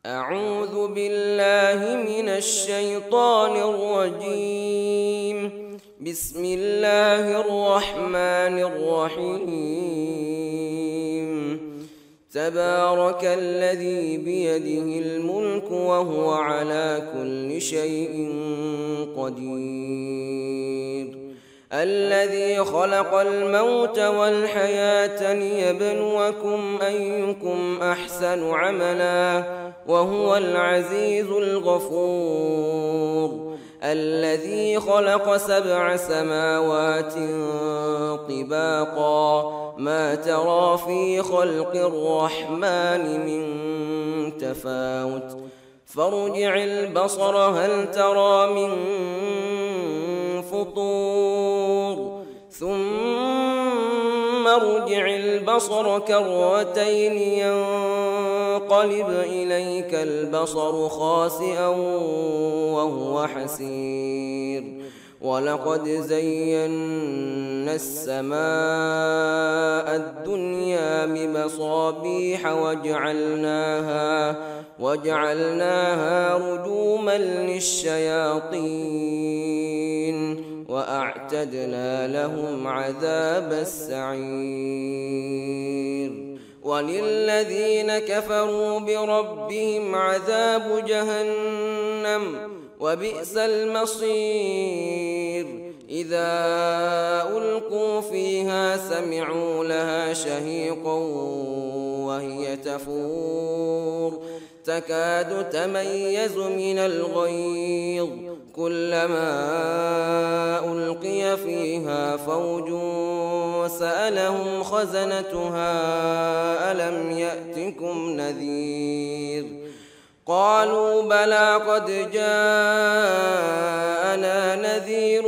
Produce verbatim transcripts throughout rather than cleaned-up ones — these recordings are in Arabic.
أعوذ بالله من الشيطان الرجيم. بسم الله الرحمن الرحيم. تبارك الذي بيده الملك وهو على كل شيء قدير. الذي خلق الموت والحياة ليبلوكم أيكم أحسن عملا وهو العزيز الغفور. الذي خلق سبع سماوات طباقا ما ترى في خلق الرحمن من تفاوت فارجع البصر هل ترى من فطور ثم ارجع البصر كرتين ينقلب إليك البصر خاسئا وهو حسير. ولقد زينا السماء الدنيا بمصابيح وجعلناها وجعلناها رجوما للشياطين وأعتدنا لهم عذاب السعير. وللذين كفروا بربهم عذاب جهنم وبئس المصير. إذا ألقوا فيها سمعوا لها شهيقا وهي تفور تكاد تميز من الغيظ كلما ألقي فيها فوج سألهم خزنتها ألم يأتكم نذير قالوا بلى قد جاءنا نذير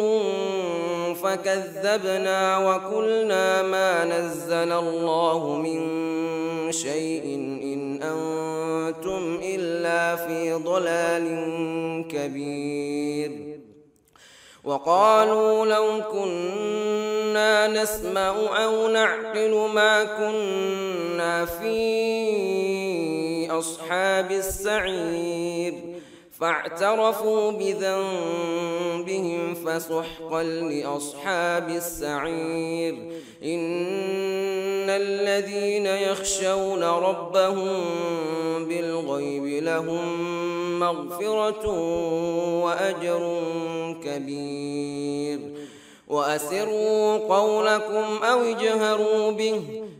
فكذبنا وقلنا ما نزل الله من شيء إن أنتم إلا في ضلال كبير. وقالوا لو كنا نسمع أو نعقل ما كنا في أصحاب السعير فاعترفوا بذنبهم فسحقا لأصحاب السعير. إن الذين يخشون ربهم بالغيب لهم مغفرة وأجر كبير. وأسروا قولكم أو اجهروا به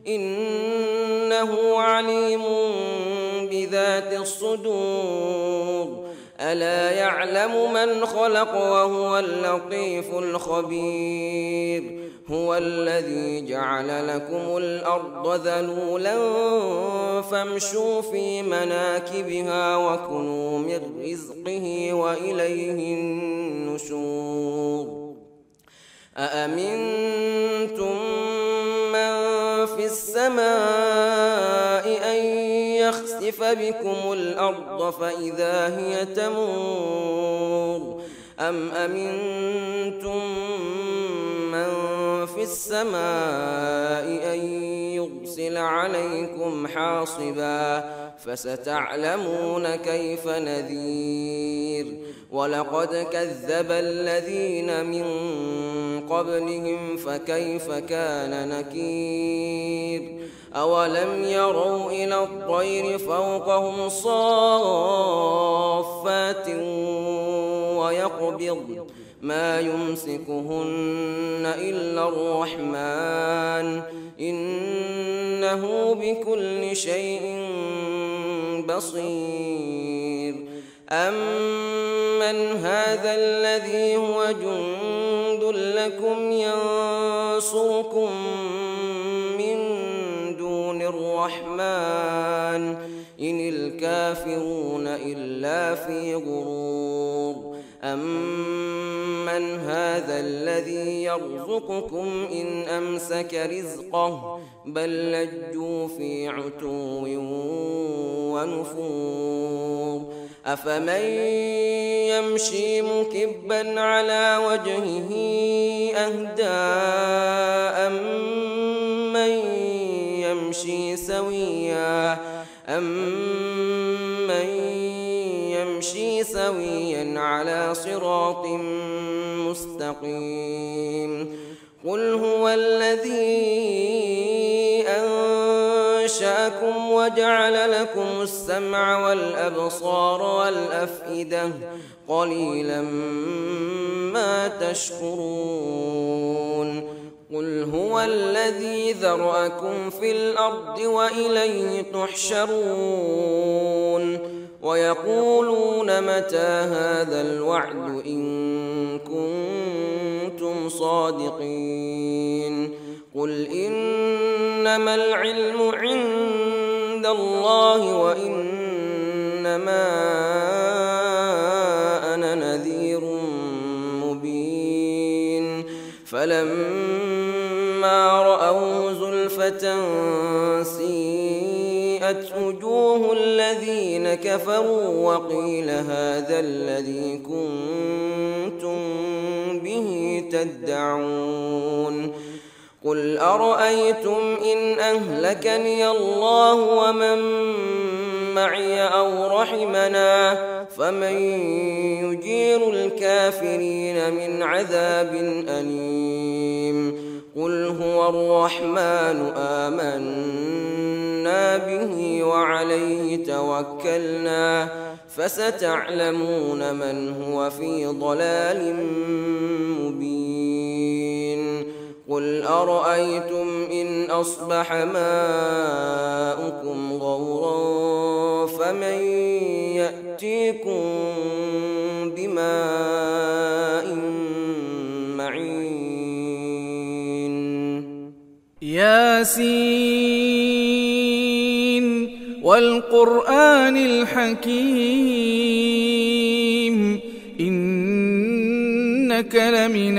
إنه عليم بذات الصدور. ألا يعلم من خلق وهو اللطيف الخبير. هو الذي جعل لكم الأرض ذلولا فامشوا في مناكبها وكلوا من رزقه وإليه النشور. أأمنتم من في السماء أن يخسف بكم الأرض فإذا هي تمور أم أمنتم من في السماء أن يرسل عليكم حاصبا فستعلمون كيف نذير. ولقد كذب الذين من قبلهم فكيف كان نكير. أولم يروا إلى الطير فوقهم صافات ويقبض ما يمسكهن إلا الرحمن إنه بكل شيء بصير. أمن هذا الذي هو جند لكم ينصركم من دون الرحمن إن الكافرون إلا في غرور. أمن هذا الذي يرزقكم إن أمسك رزقه بل لجوا في عتو ونفور. أفمن يمشي مكبا على وجهه أهدى أمن يمشي سويا أمن صراط مستقيم قل هو الذي أنشأكم وجعل لكم السمع والأبصار والأفئدة قليلا ما تشكرون قل هو الذي ذرأكم في الأرض وإليه تحشرون ويقولون متى هذا الوعد إن كنتم صادقين قل إنما العلم عند الله وإنما أنا نذير مبين فلما رأوه زلفة سيئت وجوه الذين كفروا وقيل هذا الذي كنتم به تدعون قل أرأيتم إن أهلكني الله ومن معي أو رحمنا فمن يجير الكافرين من عذاب أليم قل هو الرحمن آمنا به وعليه توكلنا فستعلمون من هو في ضلال مبين قل أرأيتم إن أصبح ماؤكم غورا فمن يأتيكم بماء معين ياسين والقرآن الحكيم إنك لمن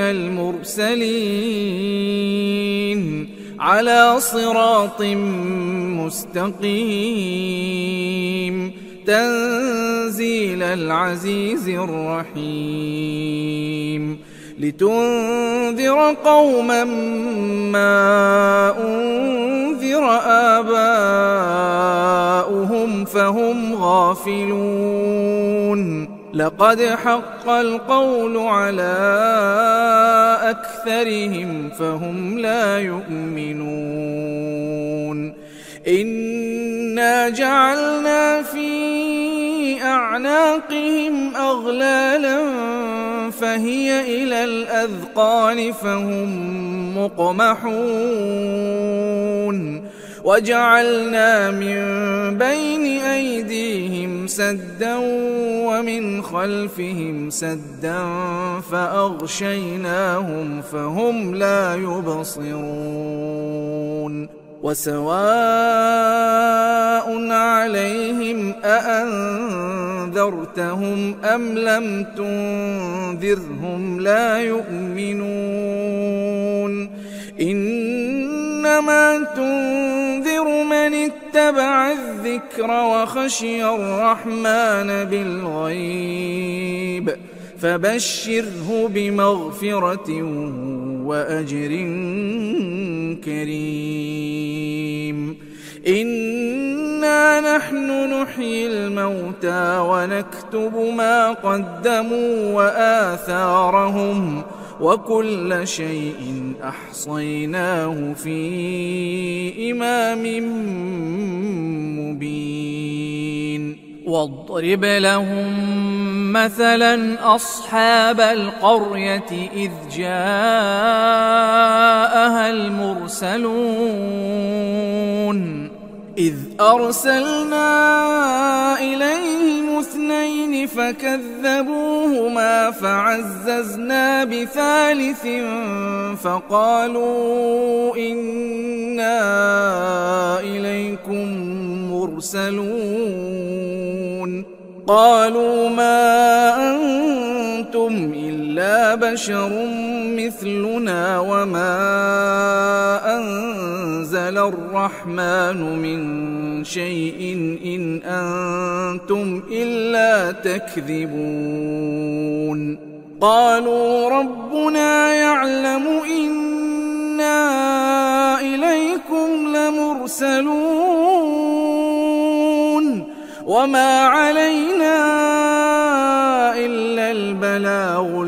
المرسلين على صراط مستقيم تنزيل العزيز الرحيم لتنذر قوما ما أنذر آباؤهم فهم غافلون لقد حق القول على أكثرهم فهم لا يؤمنون إنا جعلنا في أعناقهم أغلالا فهي إلى الأذقان فهم مقمحون وجعلنا من بين أيديهم سدا ومن خلفهم سدا فأغشيناهم فهم لا يبصرون وسواء عليهم أأنذرتهم أم لم تنذرهم لا يؤمنون إنما تنذر من اتبع الذكر وخشي الرحمن بالغيب فبشره بمغفرة وأجر كريم إنا نحن نحيي الموتى ونكتب ما قدموا وآثارهم وكل شيء أحصيناه في إمام مبين واضرب لهم مثلا أصحاب القرية إذ جاءها المرسلون إذ أرسلنا إليهم اثنين فكذبوهما فعززنا بثالث فقالوا إنا إليكم مرسلون قالوا ما أنتم إلا بشر مثلنا وما أنزل الرحمن من شيء إن أنتم إلا تكذبون قالوا ربنا يعلم إنا إليكم لمرسلون وما علينا إلا البلاغ البلاغ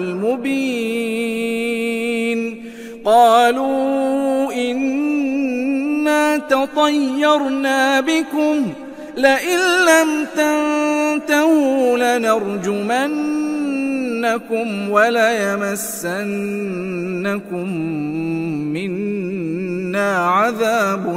المبين قالوا إنا تطيرنا بكم لئن لم تنتهوا لنرجمنكم وليمسنكم منا عذاب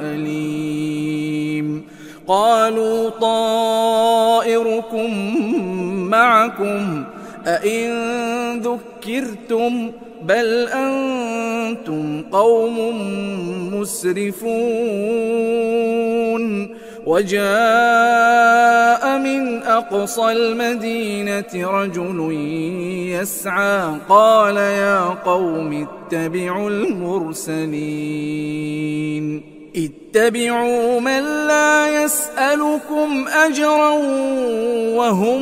أليم قالوا طائركم معكم أئن ذكرتم بل أنتم قوم مسرفون وجاء من أقصى المدينة رجل يسعى قال يا قوم اتبعوا المرسلين اتبعوا من لا يسألكم أجرا وهم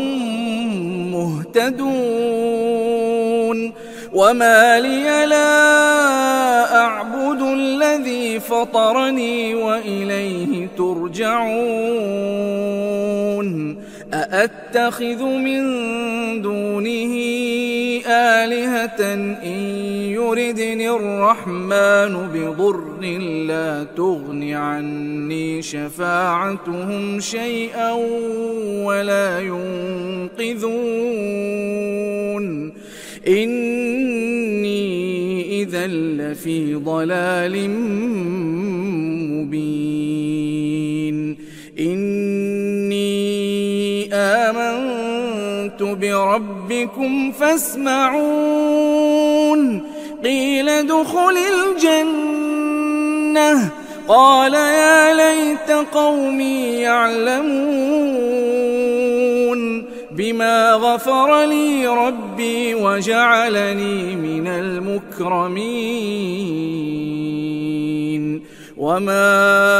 مهتدون وما لي لا أعبد الذي فطرني وإليه ترجعون أأتخذ من دونه آلهة إن يردني الرحمن بضر لا تغن عني شفاعتهم شيئا ولا ينقذون إني إذا لفي ضلال مبين إني آمنت بربكم فاسمعون قيل ادخل الجنة قال يا ليت قومي يعلمون بما غفر لي ربي وجعلني من المكرمين وما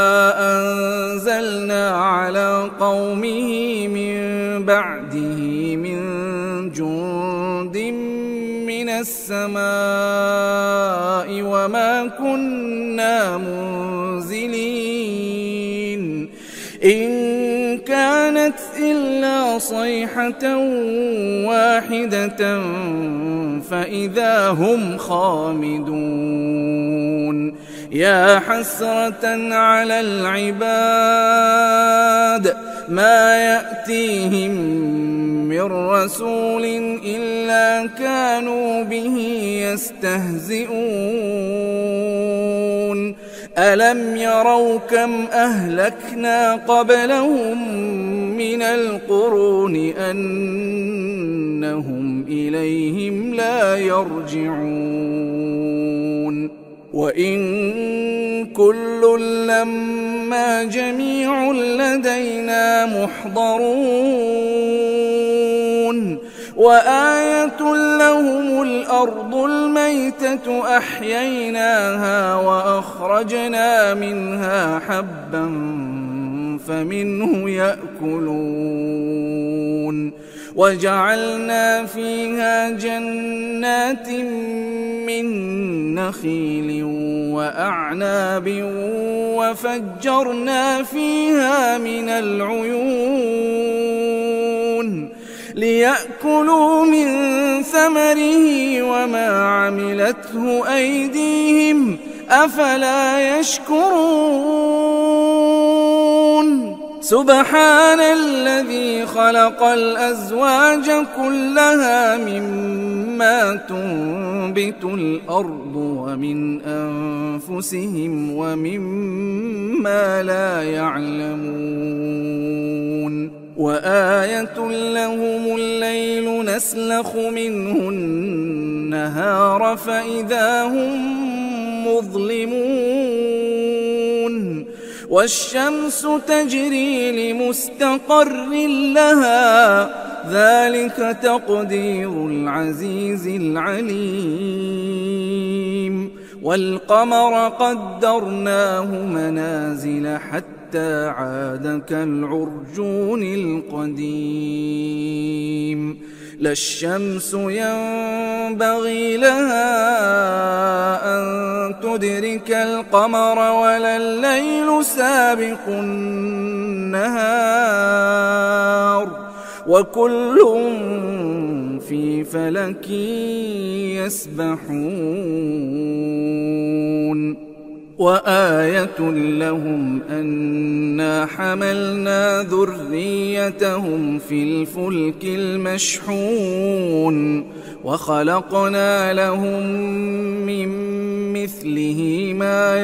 أنزلنا على قومه من بعده من جند من السماء وما كنا منزلين إن كانت إلا صيحة واحدة فإذا هم خامدون يا حسرة على العباد ما يأتيهم من رسول إلا كانوا به يستهزئون ألم يروا كم أهلكنا قبلهم من القرون أنهم إليهم لا يرجعون وإن كل لما جميع لدينا محضرون وآية لهم الأرض الميتة أحييناها وأخرجنا منها حبا فمنه يأكلون وجعلنا فيها جنات من نخيل وأعناب وفجرنا فيها من العيون ليأكلوا من ثمره وما عملته أيديهم أفلا يشكرون سبحان الذي خلق الأزواج كلها مما تنبت الأرض ومن أنفسهم ومما لا يعلمون وآية لهم الليل نسلخ منه النهار فإذا هم مظلمون والشمس تجري لمستقر لها ذلك تقدير العزيز العليم والقمر قدرناه منازل حتى عاد كالعرجون القديم لا الشمس ينبغي لها أن تدرك القمر ولا الليل سابق النهار وكل في فلك يسبحون وآية لهم أنا حملنا ذريتهم في الفلك المشحون وخلقنا لهم من مثله ما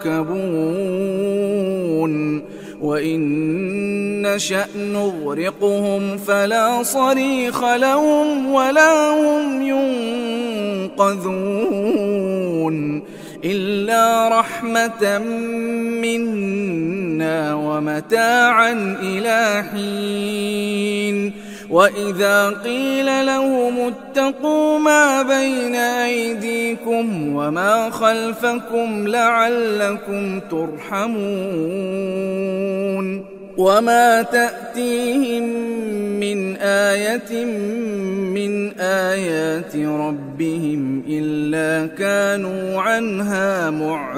يركبون وإن نشأ نغرقهم فلا صريخ لهم ولا هم ينقذون إلا رحمة منا ومتاعا إلى حين وإذا قيل لهم اتقوا ما بين أيديكم وما خلفكم لعلكم ترحمون وما تأتيهم من آية من آيات ربهم إلا كانوا عنها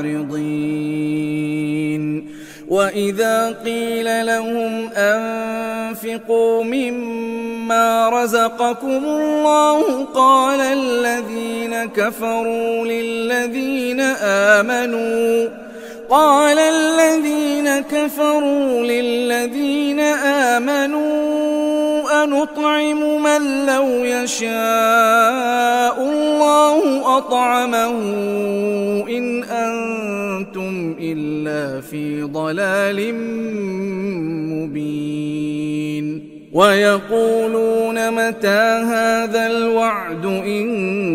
معرضين وإذا قيل لهم أنفقوا مما رزقكم الله قال الذين كفروا للذين آمنوا قال الذين كفروا للذين آمنوا أنطعم من لو يشاء الله أطعمه إن أنتم إلا في ضلال مبين ويقولون متى هذا الوعد إن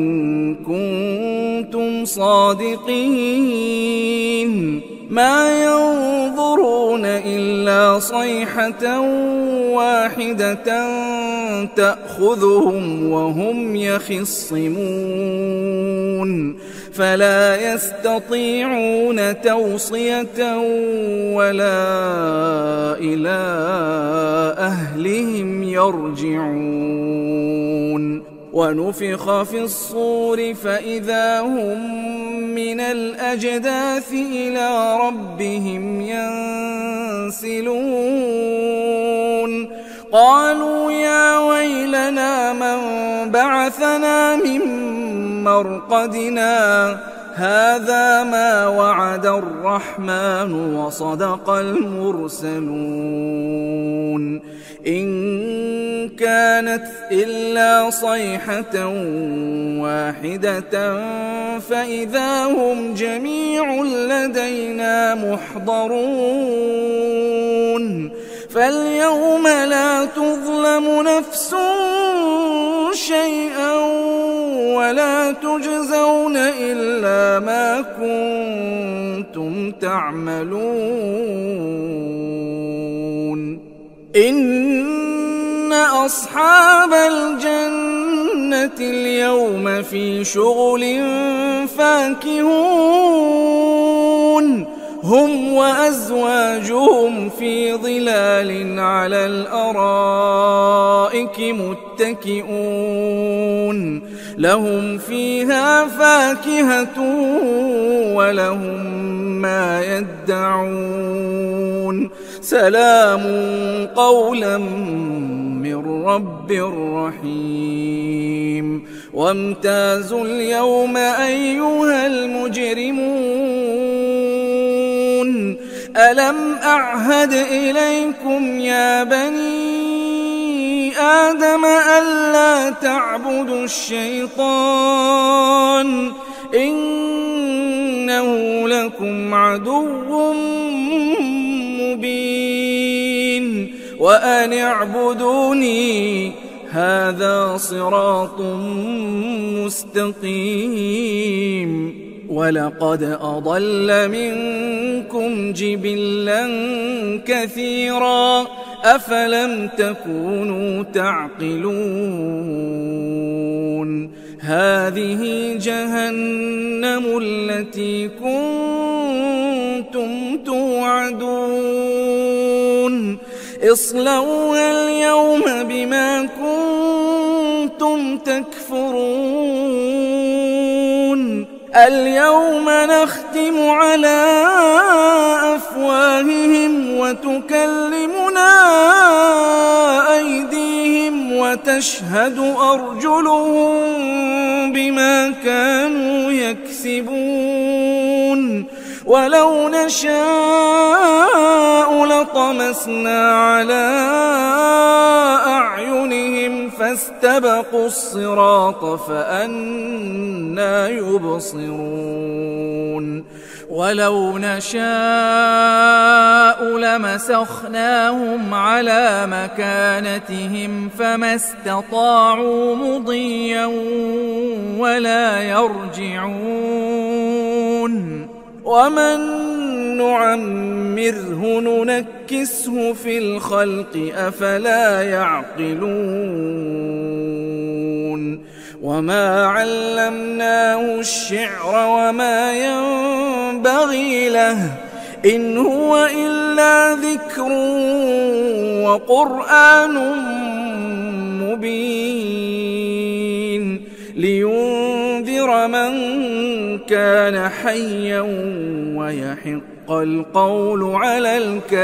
كنتم صادقين ما ينظرون إلا صيحة واحدة تأخذهم وهم يخصمون فلا يستطيعون توصية ولا إلى أهلهم يرجعون ونفخ في الصور فإذا هم من الأجداث إلى ربهم ينسلون قالوا يا ويلنا من بعثنا من مرقدنا هذا ما وعد الرحمن وصدق المرسلون إن كانت إلا صيحة واحدة فإذا هم جميع لدينا محضرون فاليوم لا تظلم نفس شيئا ولا تجزون إلا ما كنتم تعملون إن أصحاب الجنة اليوم في شغل فاكهون هم وأزواجهم في ظلال على الأرائك متكئون لهم فيها فاكهة ولهم ما يدعون سلام قولا من رب رحيم وامتازوا اليوم أيها المجرمون ألم أعهد إليكم يا بني آدم ألا تعبدوا الشيطان إنه لكم عدو مبين وأن اعبدوني هذا صراط مستقيم ولقد أضل منكم جبلا كثيرا أفلم تكونوا تعقلون هذه جهنم التي كنتم توعدون اصلوها اليوم بما كنتم تكفرون اليوم نختم على أفواههم وتكلمنا أيديهم وتشهد أرجلهم بما كانوا يكسبون ولو نشاء لطمسنا على أعينهم فاستبقوا الصراط فأنى يبصرون ولو نشاء لمسخناهم على مكانتهم فما استطاعوا مضيا ولا يرجعون ومن نعمره ننكسه في الخلق أفلا يعقلون وما علمناه الشعر وما ينبغي له إن هو إلا ذكر وقرآن مبين لينذر من كان حيا ويحق القول على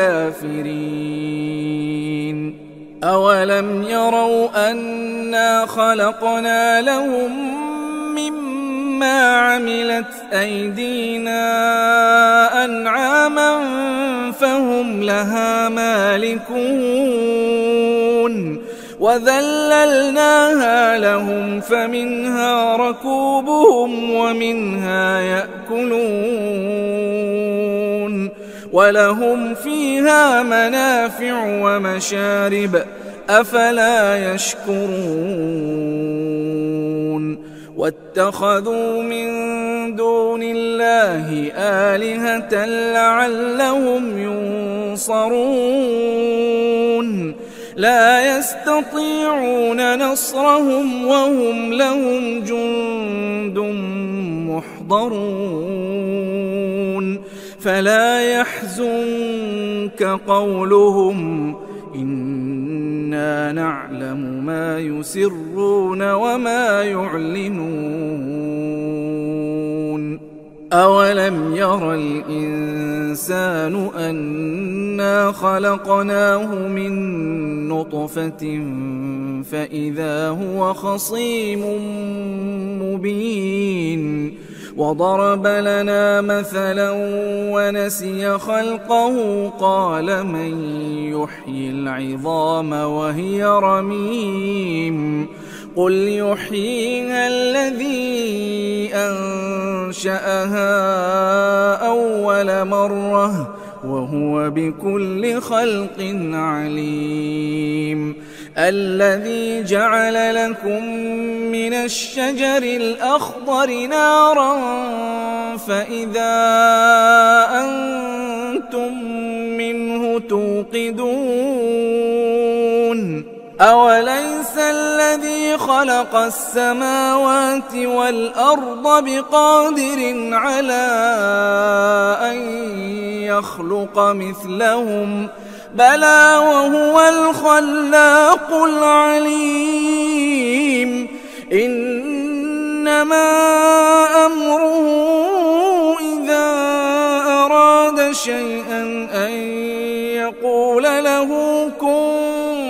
الكافرين أولم يروا أنا خلقنا لهم مما عملت أيدينا أنعاما فهم لها مالكون وذللناها لهم فمنها ركوبهم ومنها يأكلون ولهم فيها منافع ومشارب أفلا يشكرون واتخذوا من دون الله آلهة لعلهم ينصرون لا يستطيعون نصرهم وهم لهم جند محضرون فلا يحزنك قولهم إنا نعلم ما يسرون وما يعلنون أولم ير الإنسان أنا خلقناه من نطفة فإذا هو خصيم مبين وضرب لنا مثلا ونسي خلقه قال من يحيي العظام وهي رميم قل يحييها الذي أنشأها أول مرة وهو بكل خلق عليم الذي جعل لكم من الشجر الأخضر نارا فإذا أنتم منه توقدون أوليس الذي خلق السماوات والأرض بقادر على أن يخلق مثلهم بلى وهو الخلاق العليم إنما أمره إذا أراد شيئا أن يقول له كن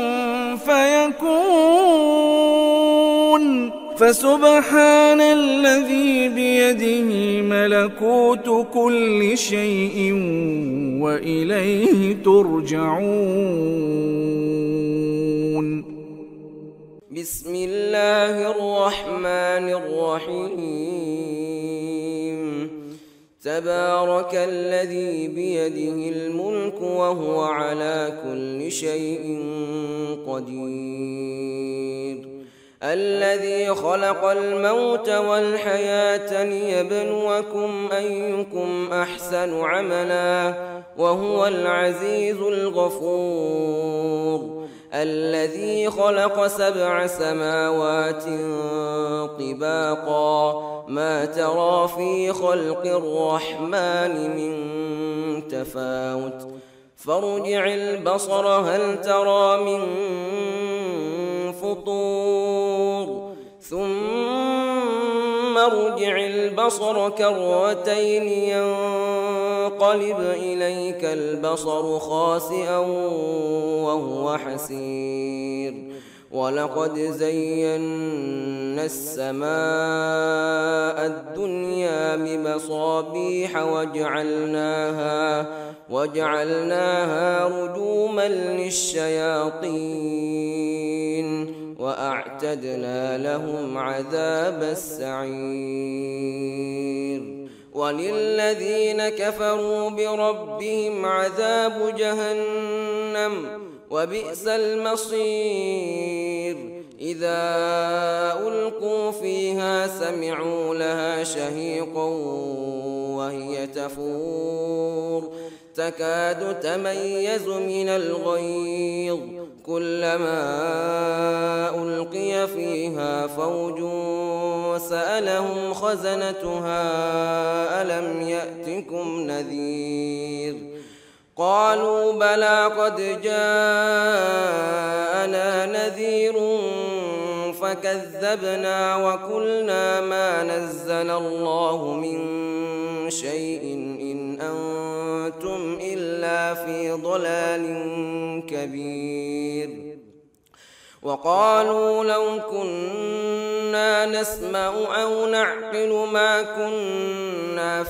فيكون فسبحان الذي بيده ملكوت كل شيء وإليه ترجعون بسم الله الرحمن الرحيم تبارك الذي بيده الملك وهو على كل شيء قدير الذي خلق الموت والحياة ليبلوكم أيكم أحسن عملا وهو العزيز الغفور الذي خلق سبع سماوات طباقا ما ترى في خلق الرحمن من تفاوت فارجع البصر هل ترى من فطور ثم ارجع البصر كرتين ينقلب إليك البصر خاسئا وهو حسير ولقد زينا السماء الدنيا بمصابيح وجعلناها وجعلناها رجوما للشياطين وأعتدنا لهم عذاب السعير. وللذين كفروا بربهم عذاب جهنم وبئس المصير. إذا ألقوا فيها سمعوا لها شهيقا وهي تفور تكاد تميز من الغيظ كلما ألقي فيها فوج سألهم خزنتها ألم يأتكم نذير قالوا بلى قد جاءنا نذير فكذبنا وقلنا ما نزل الله من شيء إن أنتم إلا في ضلال كبير. وقالوا لو كنا نسمع أو نعقل ما كنا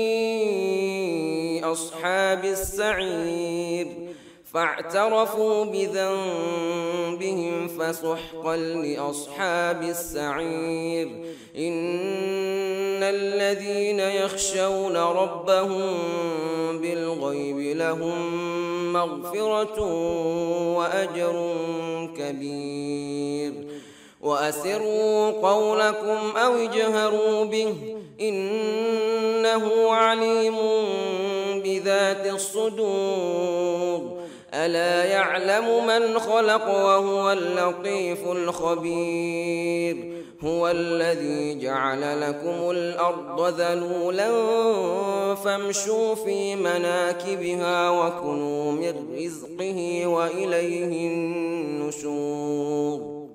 في أصحاب السعير فاعترفوا بذنبهم فسحقا لأصحاب السعير. إن الذين يخشون ربهم بالغيب لهم مغفرة وأجر كبير. وأسروا قولكم أو اجهروا به إنه عليم بذات الصدور. ألا يعلم من خلق وهو اللطيف الخبير. هو الذي جعل لكم الأرض ذلولا فامشوا في مناكبها وكلوا من رزقه وإليه النشور.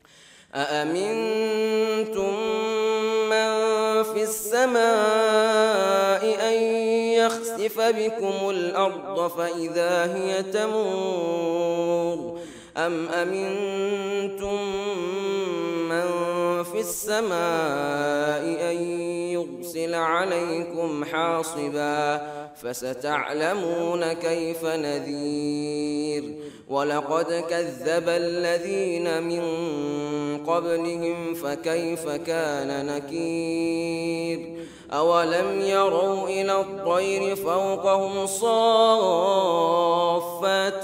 أأمنتم من في السماء أن يخسف بكم الأرض فإذا هي تمور أم أمنتم من في السماء أن يرسل عليكم حاصبا فستعلمون كيف نذير. ولقد كذب الذين من قبلهم فكيف كان نكير. أولم يروا إلى الطير فوقهم صافات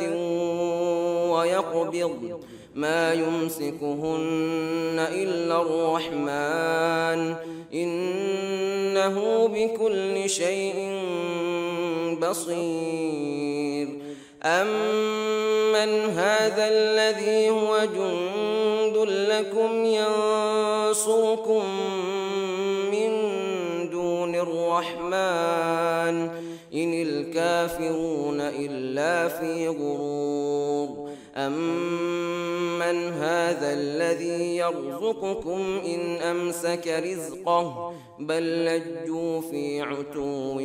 ويقبض ما يمسكهن إلا الرحمن إنه بكل شيء بصير. أمن هذا الذي هو جند لكم ينصركم من دون الرحمن إن الكافرون إلا في غرور. أمن هذا الذي يرزقكم إن أمسك رزقه بل لجوا في عتو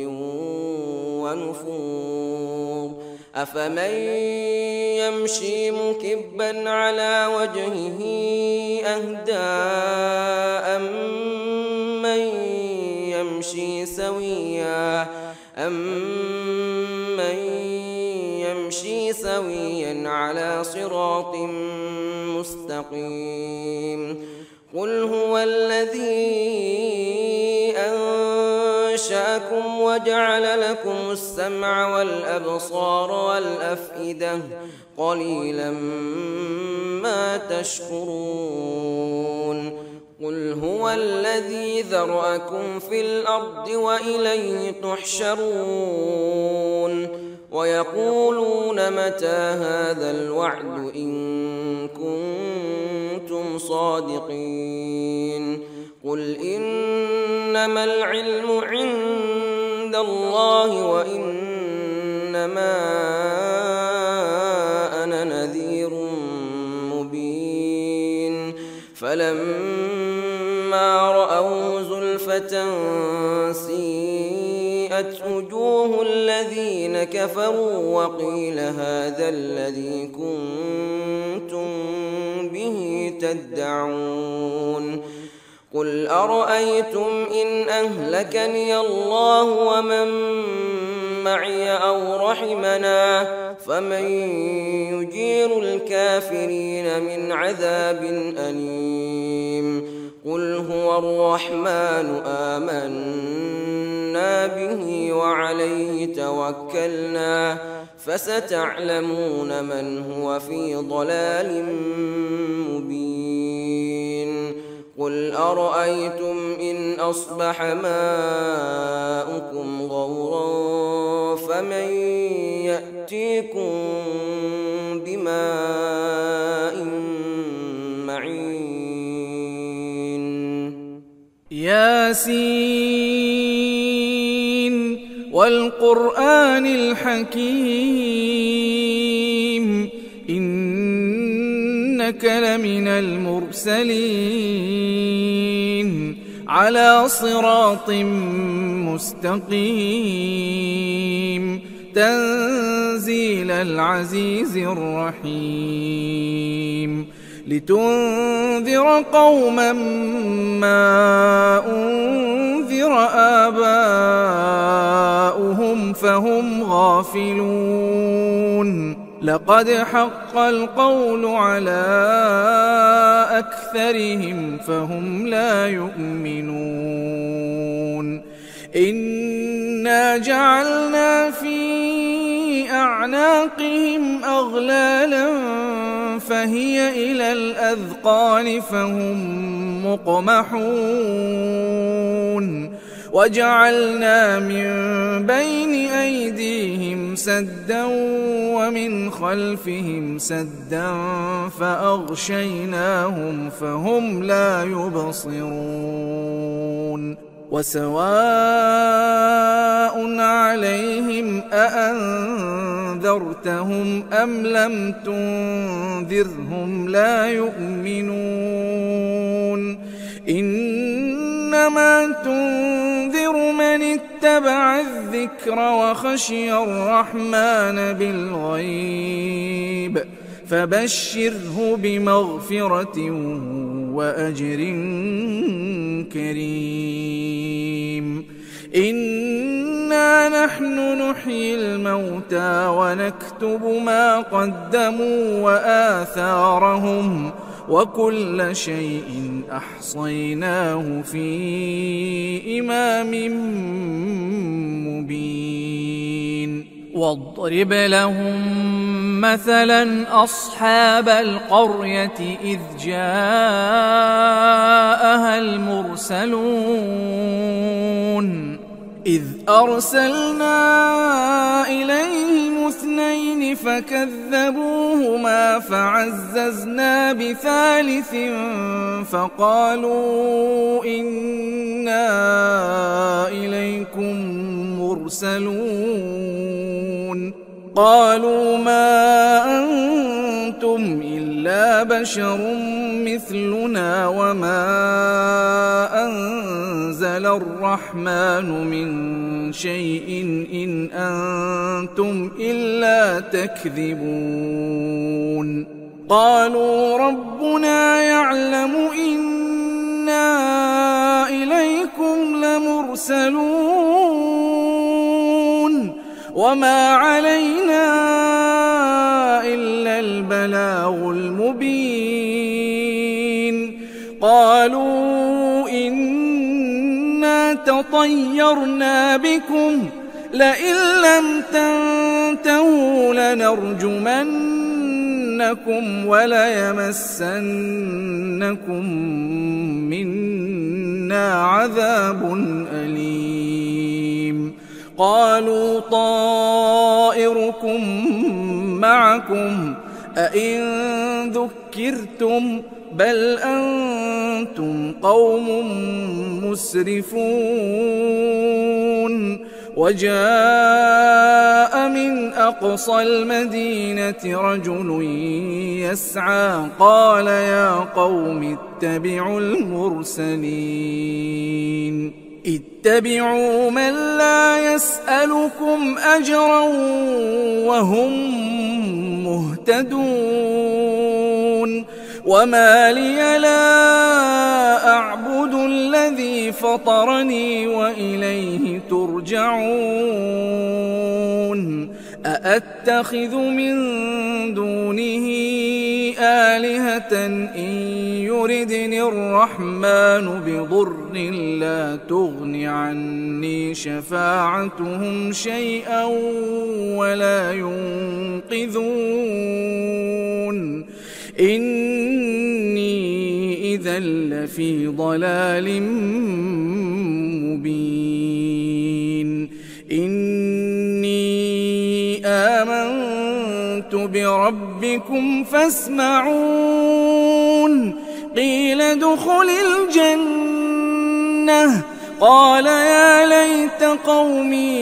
ونفور. أفمن يمشي مكبا على وجهه أهدى أمن يمشي سويا أمن يمشي سويا على صراط مستقيم. قل هو الذي أنشأكم وجعل لكم السمع والأبصار والأفئدة قليلا ما تشكرون. قل هو الذي ذرأكم في الأرض وإليه تحشرون. ويقولون متى هذا الوعد إن كنتم صادقين. قل إنما العلم عند الله وإنما أنا نذير مبين. فلما رأوا زلفة سيئت وصفت وجوه الذين كفروا وقيل هذا الذي كنتم به تدعون قل أرأيتم إن أهلكني الله ومن معي أو رحمنا فمن يجير الكافرين من عذاب أليم قل هو الرحمن آمنا به وعليه توكلنا فستعلمون من هو في ضلال مبين قل أرأيتم إن أصبح ماؤكم غورا فمن يأتيكم بماء معين ياسين والقرآن الحكيم إنك لمن المرسلين على صراط مستقيم تنزيل العزيز الرحيم لتنذر قوما ما أنذر آباؤهم فهم غافلون لقد حق القول على أكثرهم فهم لا يؤمنون إنا جعلنا في أعناقهم أغلالا فهي إلى الأذقان فهم مقمحون وجعلنا من بين أيديهم سدا ومن خلفهم سدا فأغشيناهم فهم لا يبصرون وسواء عليهم أأنذرتهم أم لم تنذرهم لا يؤمنون إنما تنذر من اتبع الذكر وخشي الرحمن بالغيب فبشره بمغفرة وأجر كريم إنا نحن نحيي الموتى ونكتب ما قدموا وآثارهم وكل شيء أحصيناه في إمام مبين واضرب لهم مثلا أصحاب القرية إذ جاءها المرسلون إذ أرسلنا إليهم اثنين فكذبوهما فعززنا بثالث فقالوا إنا إليكم مرسلون قالوا ما أنتم إلا بشر مثلنا وما أنزل الرحمن من شيء إن أنتم إلا تكذبون قالوا ربنا يعلم إنا إليكم لمرسلون وما علينا إلا البلاغ المبين قالوا إنا تطيرنا بكم لئن لم تنتهوا لنرجمنكم وليمسنكم منا عذاب أليم قالوا طائركم معكم أئن ذكرتم بل أنتم قوم مسرفون وجاء من أقصى المدينة رجل يسعى قال يا قوم اتبعوا المرسلين اتبعوا من لا يسألكم أجرا وهم مهتدون وما لي لا أعبد الذي فطرني وإليه ترجعون أأتخذ من دونه آلهة إن يردني الرحمن بضر لا تغن عني شفاعتهم شيئا ولا ينقذون إني إذا لفي ضلال مبين إني آمنت بربكم فاسمعون قيل ادخل الجنة قال يا ليت قومي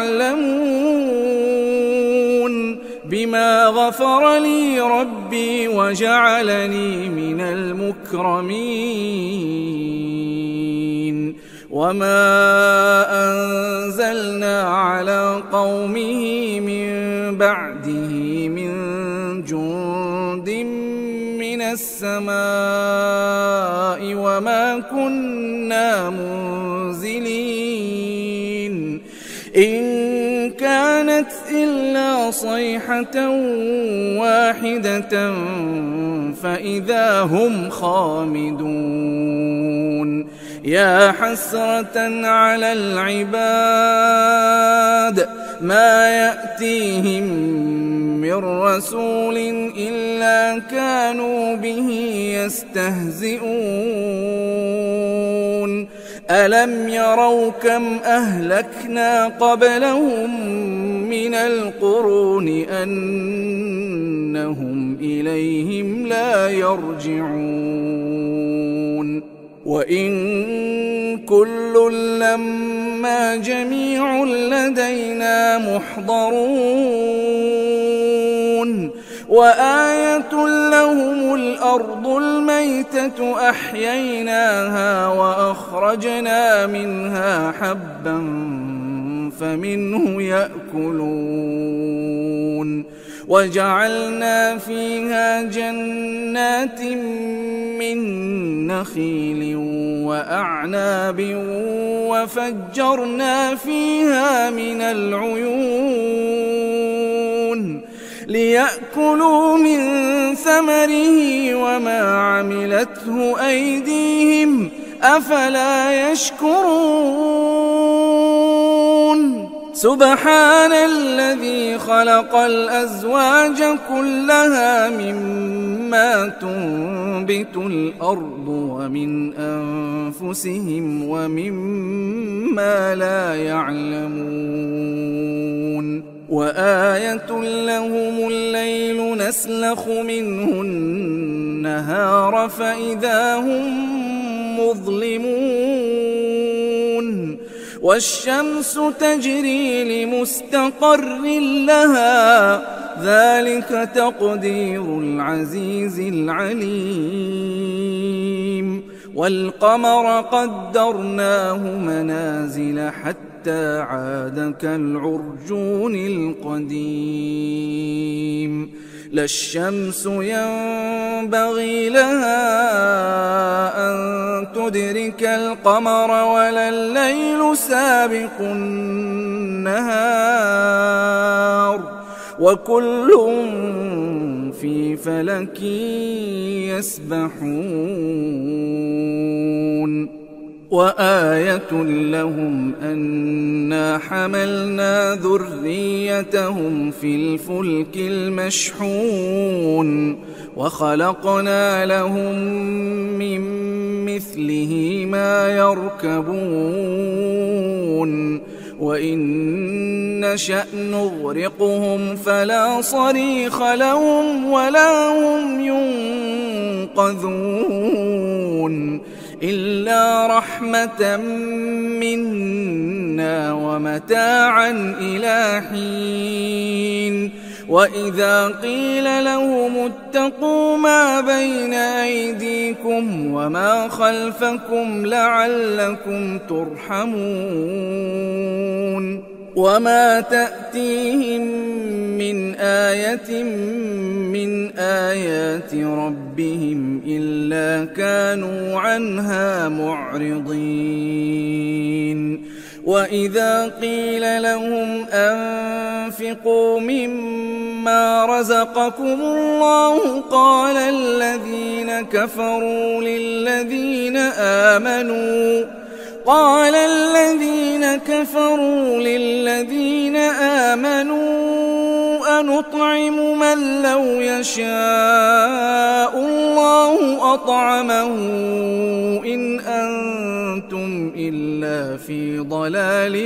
يعلمون بما غفر لي ربي وجعلني من المكرمين وما أنزلنا على قومه من بعده من جند من السماء وما كنا منزلين إن كانت إلا صيحة واحدة فإذا هم خامدون يا حسرة على العباد ما يأتيهم من رسول إلا كانوا به يستهزئون ألم يروا كم أهلكنا قبلهم من القرون أنهم إليهم لا يرجعون وإن كل لما جميع لدينا محضرون وآية لهم الأرض الميتة أحييناها وأخرجنا منها حبا فمنه يأكلون وجعلنا فيها جنات من نخيل وأعناب وفجرنا فيها من العيون ليأكلوا من ثمره وما عملته أيديهم أفلا يشكرون سبحان الذي خلق الأزواج كلها مما تنبت الأرض ومن أنفسهم ومما لا يعلمون وآية لهم الليل نسلخ منه النهار فإذا هم مظلمون والشمس تجري لمستقر لها ذلك تقدير العزيز العليم والقمر قدرناه منازل حتى عاد كالعرجون القديم لا الشمس ينبغي لها أن تدرك القمر ولا الليل سابق النهار وكل في فلك يسبحون وآية لهم أنا حملنا ذريتهم في الفلك المشحون وخلقنا لهم من مثله ما يركبون وإن نشأ نغرقهم فلا صريخ لهم ولا هم ينقذون إلا رحمة منا ومتاعا إلى حين وإذا قيل لهم اتقوا ما بين أيديكم وما خلفكم لعلكم ترحمون وما تأتيهم من آية من آيات ربهم إلا كانوا عنها معرضين وإذا قيل لهم أنفقوا مما رزقكم الله قال الذين كفروا للذين آمنوا قال الذين كفروا للذين آمنوا أنطعم من لو يشاء الله أطعمه إن أنتم إلا في ضلال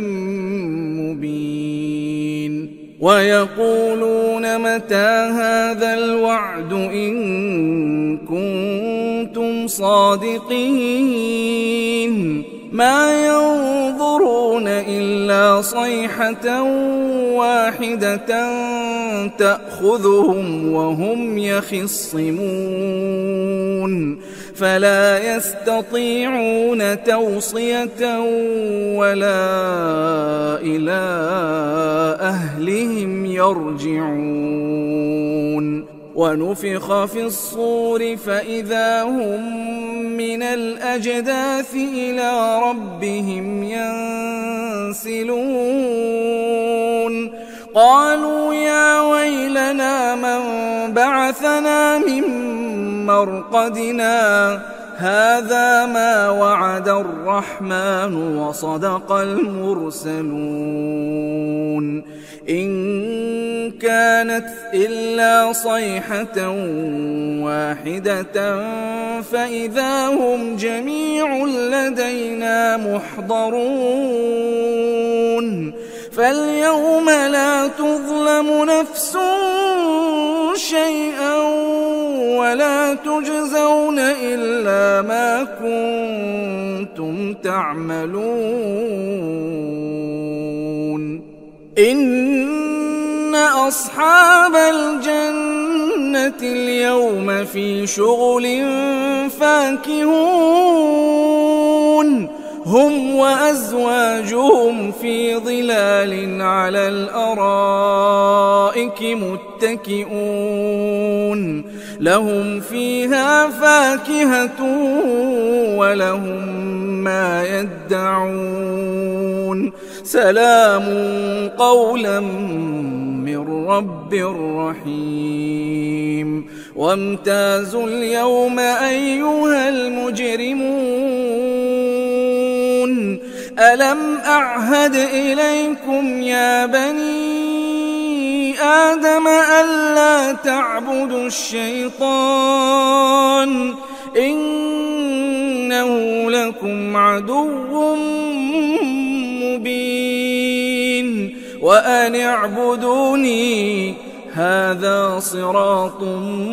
مبين ويقولون متى هذا الوعد إن كنتم صادقين ما ينظرون إلا صيحة واحدة تأخذهم وهم يخصمون فلا يستطيعون توصية ولا إلى أهلهم يرجعون ونفخ في الصور فإذا هم من الأجداث إلى ربهم ينسلون قالوا يا ويلنا من بعثنا من مرقدنا هذا ما وعد الرحمن وصدق المرسلون إن كانت إلا صيحة واحدة فإذا هم جميع لدينا محضرون فاليوم لا تظلم نفس شيئا ولا تجزون إلا ما كنتم تعملون إن أصحاب الجنة اليوم في شغل فاكهون هم وأزواجهم في ظلال على الأرائك متكئون لهم فيها فاكهة ولهم ما يدعون سلام قولا من رب رحيم وامتازوا اليوم أيها المجرمون ألم أعهد إليكم يا بني آدم ألا تعبدوا الشيطان إنه لكم عدو مبين وأن اعبدوني هذا صراط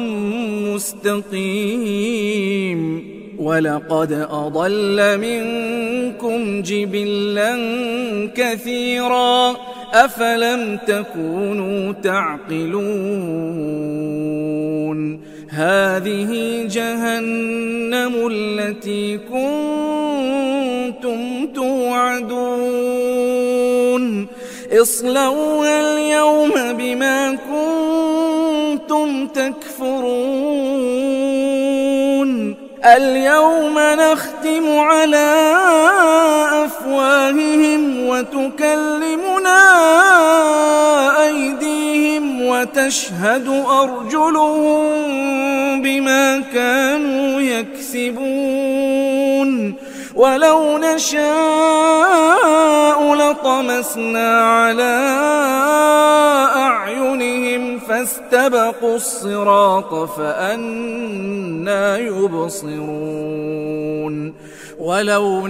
مستقيم ولقد أضل منكم جبلا كثيرا أفلم تكونوا تعقلون هذه جهنم التي كنتم توعدون اصلوها اليوم بما كنتم تكفرون اليوم نختم على أفواههم وتكلمنا أيديهم وتشهد أرجلهم بما كانوا يكسبون ولو نشاء لطمسنا على أعينهم فاستبقوا الصراط فأنى يبصرون ولو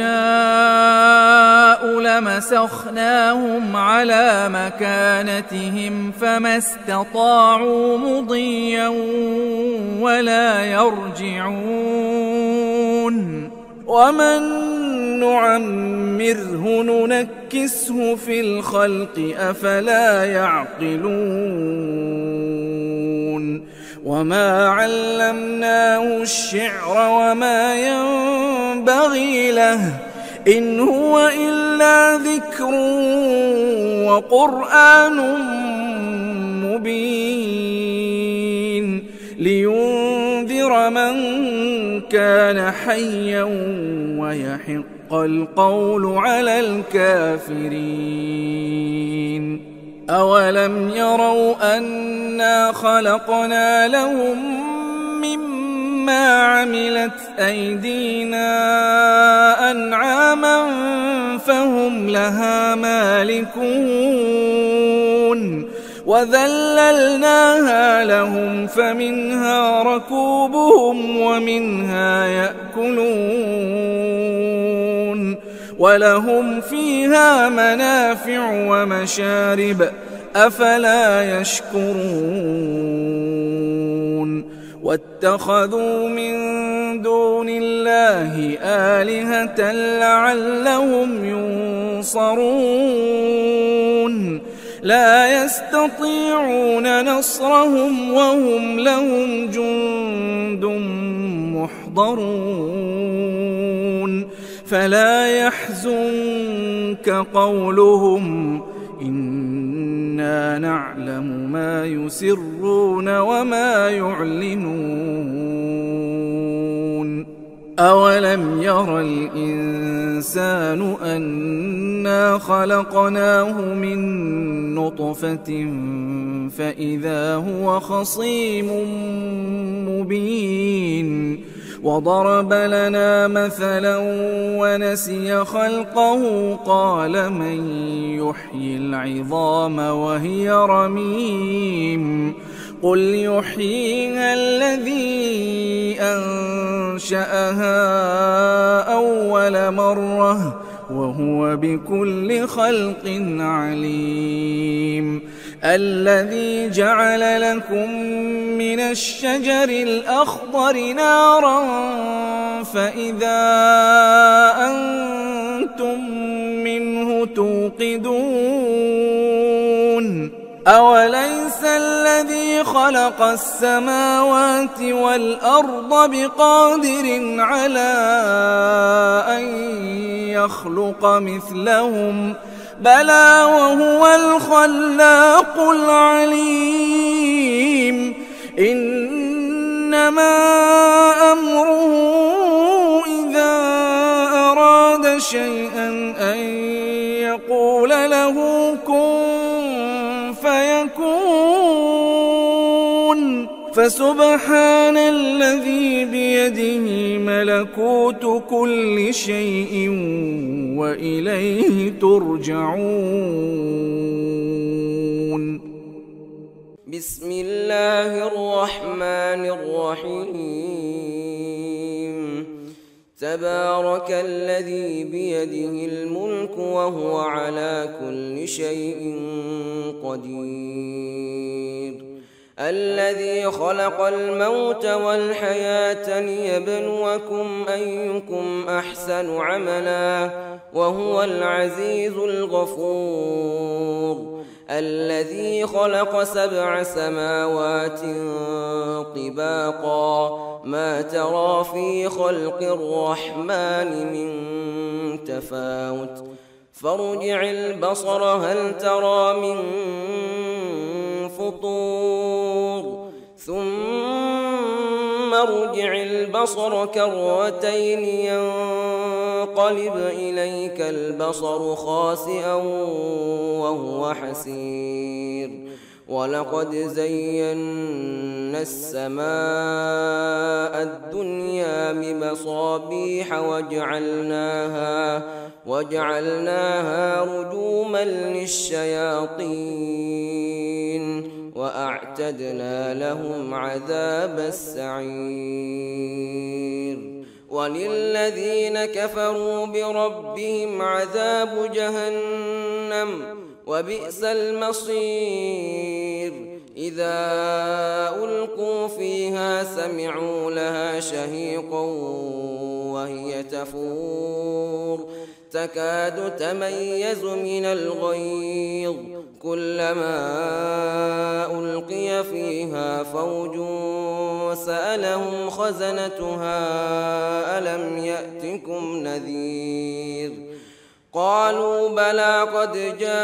نشاء لمسخناهم على مكانتهم فما استطاعوا مضيا ولا يرجعون ومن نعمره ننكسه في الخلق أفلا يعقلون وما علمناه الشعر وما ينبغي له إن هو إلا ذكر وقرآن مبين لينذر من كان حيا ويحق القول على الكافرين أولم يروا أنا خلقنا لهم مما عملت أيدينا أنعاما فهم لها مالكون وذللناها لهم فمنها ركوبهم ومنها يأكلون ولهم فيها منافع ومشارب أفلا يشكرون واتخذوا من دون الله آلهة لعلهم ينصرون لا يستطيعون نصرهم وهم لهم جند محضرون فلا يحزنك قولهم إنا نعلم ما يسرون وما يعلنون أولم ير الإنسان أنا خلقناه من نطفة فإذا هو خصيم مبين وضرب لنا مثلا ونسي خلقه قال من يحيي العظام وهي رميم قل يحييها الذي أنشأها أول مرة وهو بكل خلق عليم الذي جعل لكم من الشجر الأخضر نارا فإذا أنتم منه توقدون أوليس الذي خلق السماوات والأرض بقادر على أن يخلق مثلهم بلى وهو الخلاق العليم إنما أمره إذا أراد شيئا أن يقول له كن فيكون فسبحان الذي بيده ملكوت كل شيء وإليه ترجعون. بسم الله الرحمن الرحيم. تبارك الذي بيده الملك وهو على كل شيء قدير. الذي خلق الموت والحياة ليبلوكم أيكم أحسن عملا وهو العزيز الغفور. الذي خلق سبع سماوات طباقا ما ترى في خلق الرحمن من تفاوت فارجع البصر هل ترى من فطور ثم ارجع البصر كرتين ينقلب إليك البصر خاسئا وهو حسير. ولقد زينا السماء الدنيا بمصابيح وجعلناها وجعلناها رجوما للشياطين وأعتدنا لهم عذاب السعير. وللذين كفروا بربهم عذاب جهنم وبئس المصير. إذا ألقوا فيها سمعوا لها شهيقا وهي تفور تكاد تميز من الغيظ كلما ألقي فيها فوج سألهم خزنتها ألم يأتكم نذير قالوا بلى قد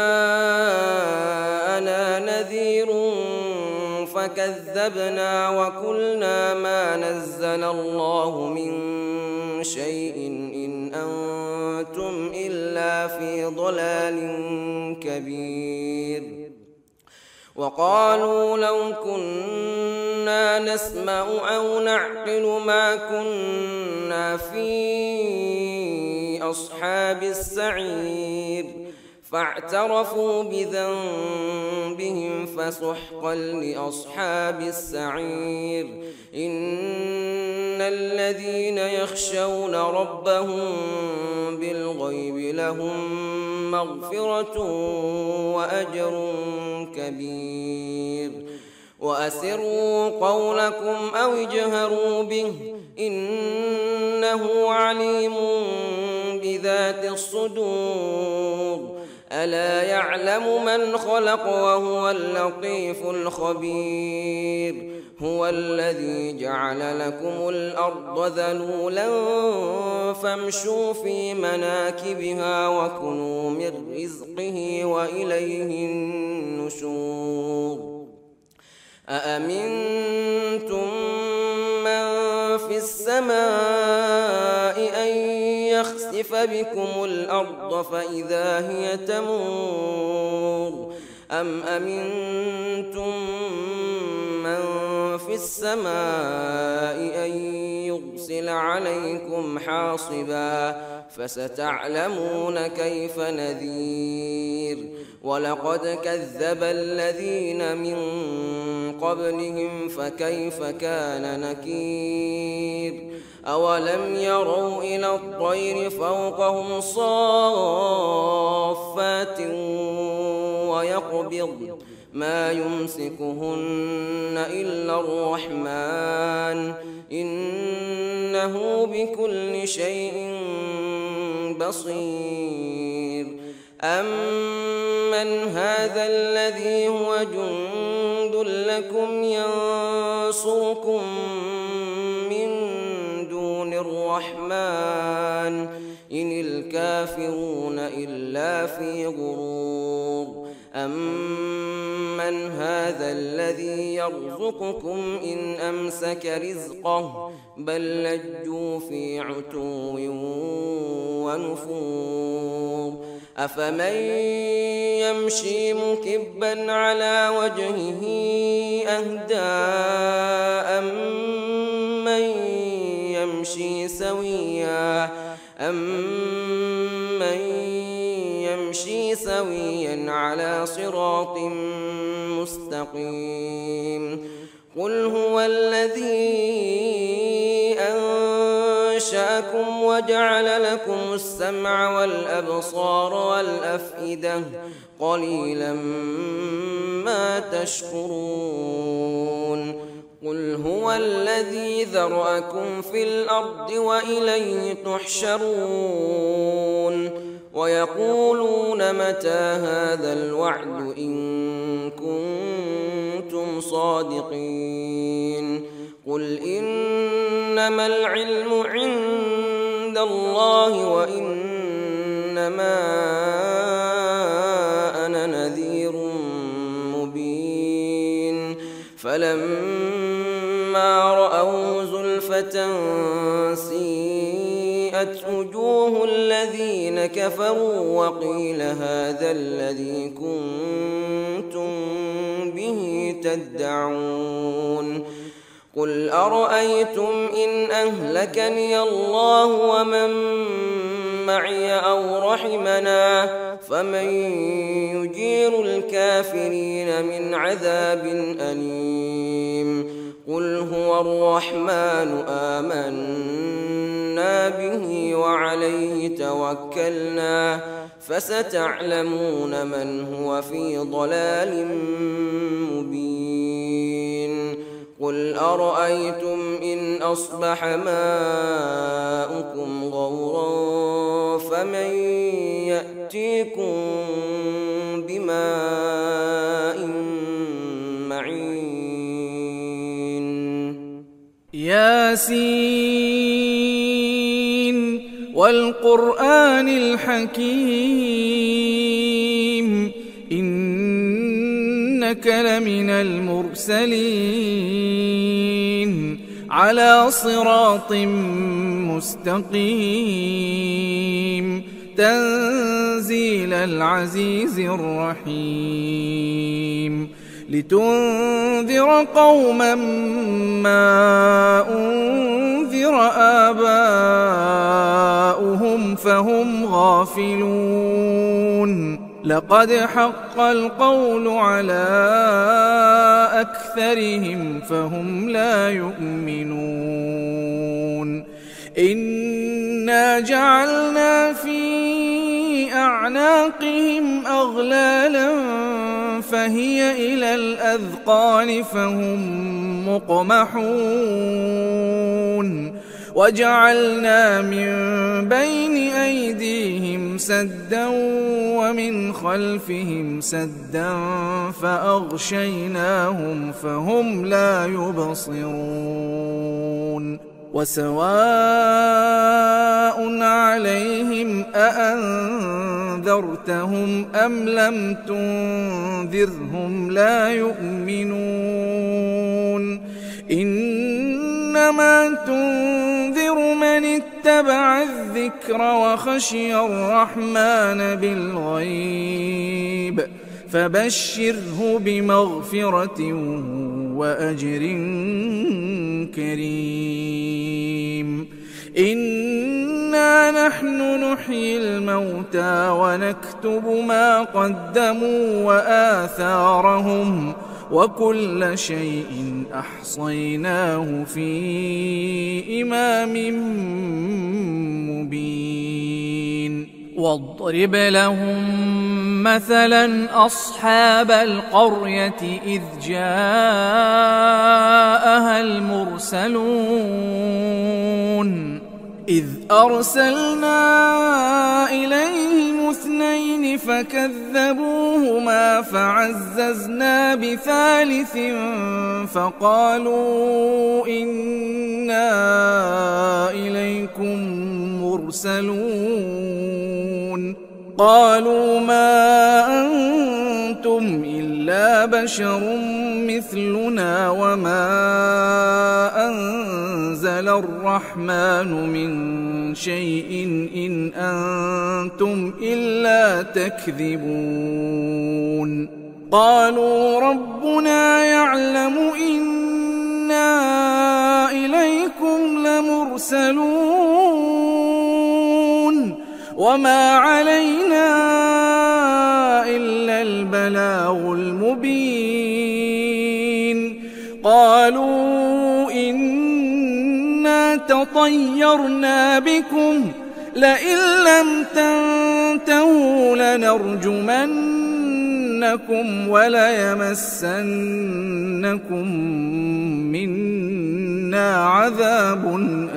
جاءنا نذير فكذبنا وقلنا ما نزل الله من شيء إن أنتم إلا في ضلال كبير وقالوا لو كنا نسمع أو نعقل ما كنا في أصحاب السعير فاعترفوا بذنبهم فسحقا لأصحاب السعير إن الذين يخشون ربهم بالغيب لهم مغفرة وأجر كبير وأسروا قولكم أو اجهروا به إنه عليم بذات الصدور ألا يعلم من خلق وهو اللطيف الخبير هو الذي جعل لكم الأرض ذلولا فامشوا في مناكبها وكلوا من رزقه وإليه النشور أأمنتم من في السماء أن يخسف بكم الأرض فإذا هي تمور أم أمنتم من في السماء أن يرسل عليكم حاصبا فستعلمون كيف نذير ولقد كذب الذين من قبلهم فكيف كان نكير أولم يروا إلى الطير فوقهم صافات ويقبض ما يمسكهن إلا الرحمن إنه بكل شيء بصير أمن هذا الذي هو جند لكم ينصركم من دون الرحمن إن الكافرون إلا في غرور أمن هذا الذي يرزقكم إن أمسك رزقه بل لجوا في عتو ونفور أفمن يمشي مكبا على وجهه أهدى أمن يمشي سويا أمن يمشي سويا على صراط مستقيم قل هو الذي أنشأكم وجعل لكم السمع والأبصار والأفئدة قليلا ما تشكرون قل هو الذي ذرأكم في الأرض وإليه تحشرون ويقولون متى هذا الوعد إن كنتم صادقين قل إنما العلم عند الله وإنما أنا نذير مبين فلما رأوا زلفة سيئت وجوه الذين كفروا وقيل هذا الذي كنتم به تدعون قل أرأيتم إن أهلكني الله ومن معي أو رحمنا فمن يجير الكافرين من عذاب أليم قل هو الرحمن آمنا به وعليه توكلنا فستعلمون من هو في ضلال مبين قل أرأيتم إن أصبح ماؤكم غورا فمن يأتيكم بماء معين. ياسين والقرآن الحكيم إنك لمن المرسلين على صراط مستقيم تنزيل العزيز الرحيم لتنذر قوما ما أنذر آباؤهم فهم غافلون لقد حق القول على أكثرهم فهم لا يؤمنون إنا جعلنا في أعناقهم أغلالا فهي إلى الأذقان فهم مقمحون وجعلنا من بين أيديهم سدا ومن خلفهم سدا فأغشيناهم فهم لا يبصرون وسواء عليهم أأنذرتهم أم لم تنذرهم لا يؤمنون إنما تنذر من اتبع الذكر وخشي الرحمن بالغيب فبشره بمغفرة وأجر كريم إنا نحن نحيي الموتى ونكتب ما قدموا وآثارهم وكل شيء أحصيناه في إمام مبين واضرب لهم مثلا أصحاب القرية إذ جاءها المرسلون إذ أرسلنا إليهم اثنين فكذبوهما فعززنا بثالث فقالوا إنا إليكم مرسلون قالوا ما أنتم إلا بشر مثلنا وما أنزل الرحمن من شيء إن أنتم إلا تكذبون قالوا ربنا يعلم إنا إليكم لمرسلون وما علينا إلا البلاغ المبين قالوا إنا تطيرنا بكم لئن لم تنتهوا لنرجمنكم وليمسنكم منا عذاب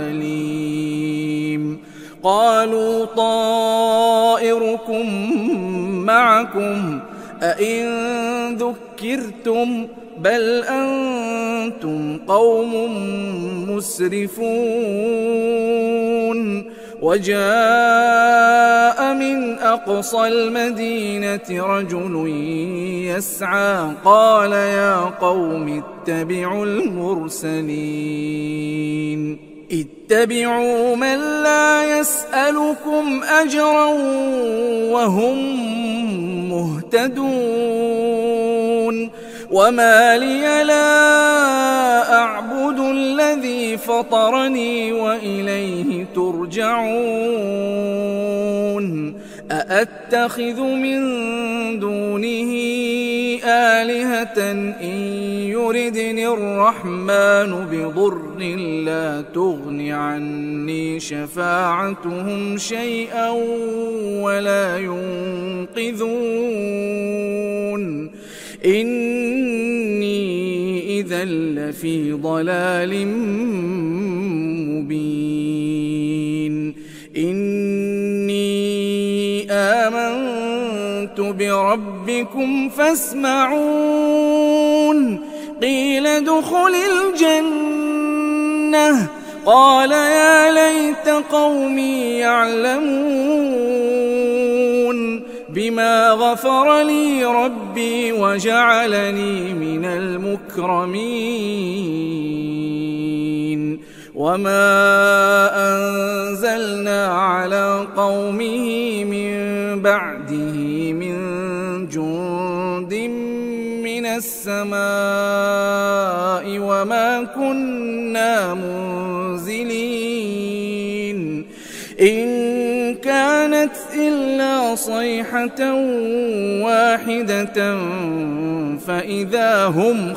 أليم قالوا طائركم معكم أئن ذكرتم بل أنتم قوم مسرفون وجاء من أقصى المدينة رجل يسعى قال يا قوم اتبعوا المرسلين اتبعوا من لا يسألكم أجرا وهم مهتدون وما لي لا أعبد الذي فطرني وإليه ترجعون أأتخذ من دونه آلهة إن يردني الرحمن بضر لا تغن عني شفاعتهم شيئا ولا ينقذون إني إذا لفي ضلال مبين إني آمنت بربكم فاسمعون قيل ادخل الجنة قال يا ليت قومي يعلمون بما غفر لي ربي وجعلني من المكرمين وما أنزلنا على قومه من بعده من جند من السماء وما كنا منزلين إن كانت إلا صيحة واحدة فإذا هم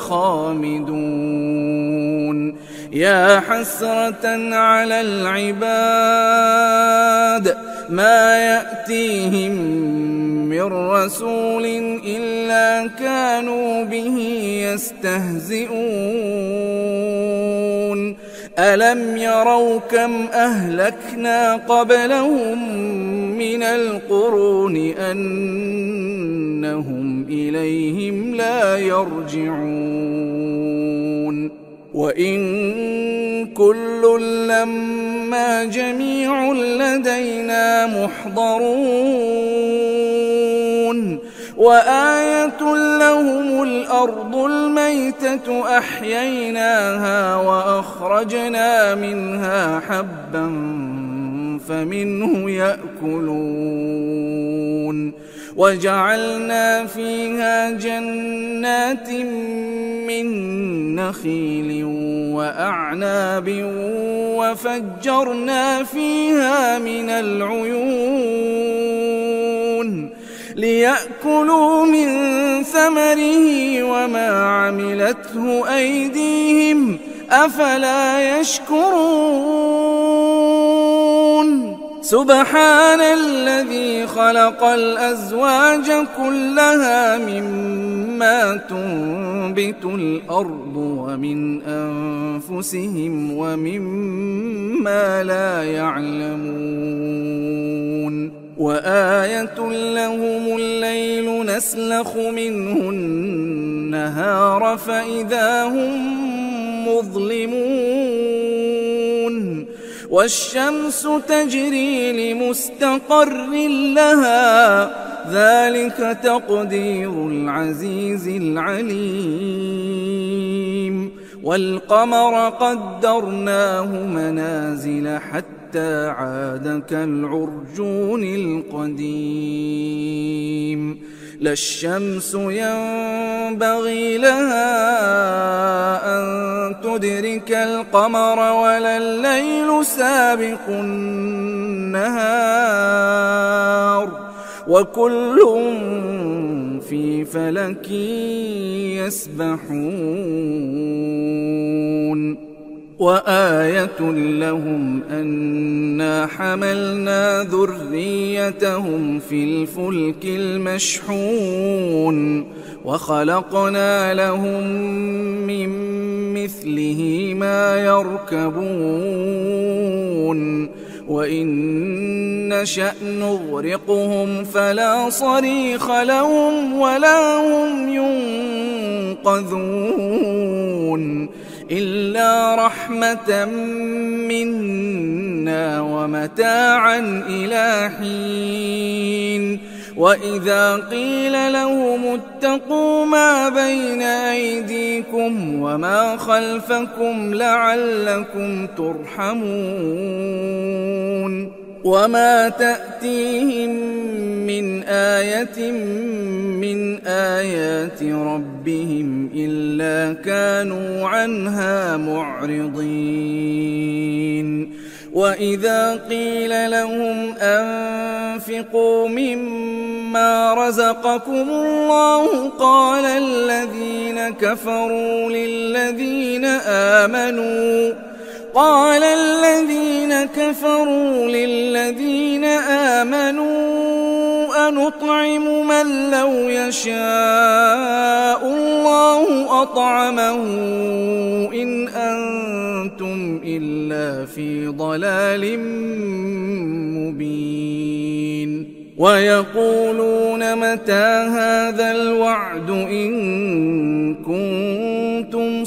خامدون يا حسرة على العباد ما يأتيهم من رسول إلا كانوا به يستهزئون ألم يروا كم أهلكنا قبلهم من القرون أنهم إليهم لا يرجعون وإن كل لما جميع لدينا محضرون وآية لهم الأرض الميتة أحييناها وأخرجنا منها حبا فمنه يأكلون وجعلنا فيها جنات من نخيل وأعناب وفجرنا فيها من العيون ليأكلوا من ثمره وما عملته أيديهم أفلا يشكرون سبحان الذي خلق الأزواج كلها مما تنبت الأرض ومن أنفسهم ومما لا يعلمون وآية لهم الليل نسلخ منه النهار فإذا هم مظلمون والشمس تجري لمستقر لها ذلك تقدير العزيز العليم والقمر قدرناه منازل حتى عاد كالعرجون القديم لا الشمس ينبغي لها أن تدرك القمر ولا الليل سابق النهار وكل في فلك يسبحون وآية لهم أنا حملنا ذريتهم في الفلك المشحون وخلقنا لهم من مثله ما يركبون وإن نشأ نغرقهم فلا صريخ لهم ولا هم ينقذون إلا رحمة منا ومتاعا إلى حين وإذا قيل لهم اتقوا ما بين أيديكم وما خلفكم لعلكم ترحمون وما تأتيهم من آية من آيات ربهم إلا كانوا عنها معرضين وإذا قيل لهم أنفقوا مما رزقكم الله قال الذين كفروا للذين آمنوا قال الذين كفروا للذين آمنوا إنما نطعم من لو يشاء الله أطعمه إن أنتم إلا في ضلال مبين ويقولون متى هذا الوعد إن كنتم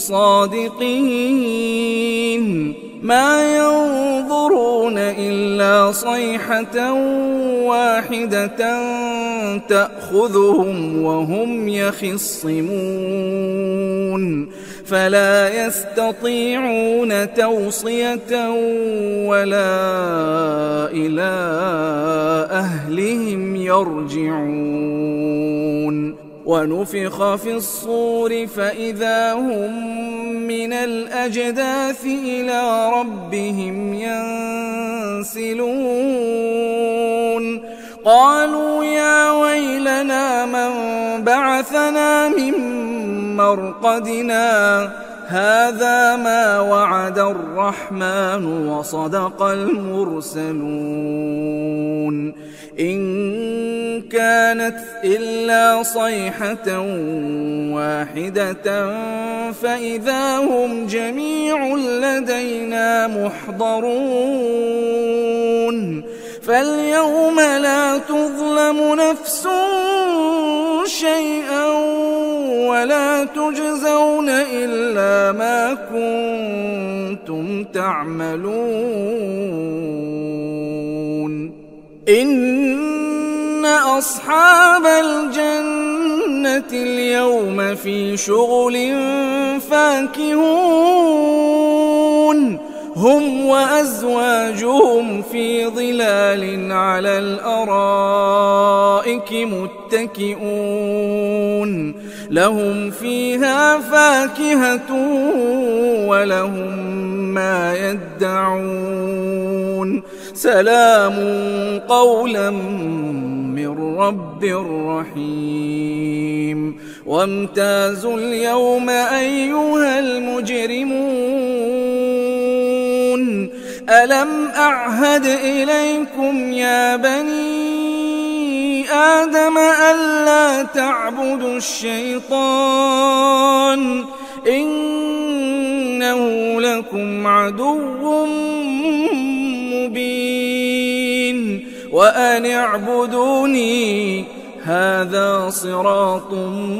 صادقين ما ينظرون إلا صيحة واحدة تأخذهم وهم يخصمون فلا يستطيعون توصية ولا إلى أهلهم يرجعون ونفخ في الصور فإذا هم من الأجداث إلى ربهم ينسلون قالوا يا ويلنا من بعثنا من مرقدنا هذا ما وعد الرحمن وصدق المرسلون إن كانت إلا صيحة واحدة فإذا هم جميع لدينا محضرون فاليوم لا تظلم نفس شيئا ولا تجزون إلا ما كنتم تعملون إن أصحاب الجنة اليوم في شغل فاكهون هم وأزواجهم في ظلال على الأرائك متكئون لهم فيها فاكهة ولهم ما يدعون سلام قولا من رب رحيم وامتازوا اليوم أيها المجرمون ألم أعهد إليكم يا بني آدم ألا تعبدوا الشيطان إنه لكم عدو مبين وأن اعبدوني هذا صراط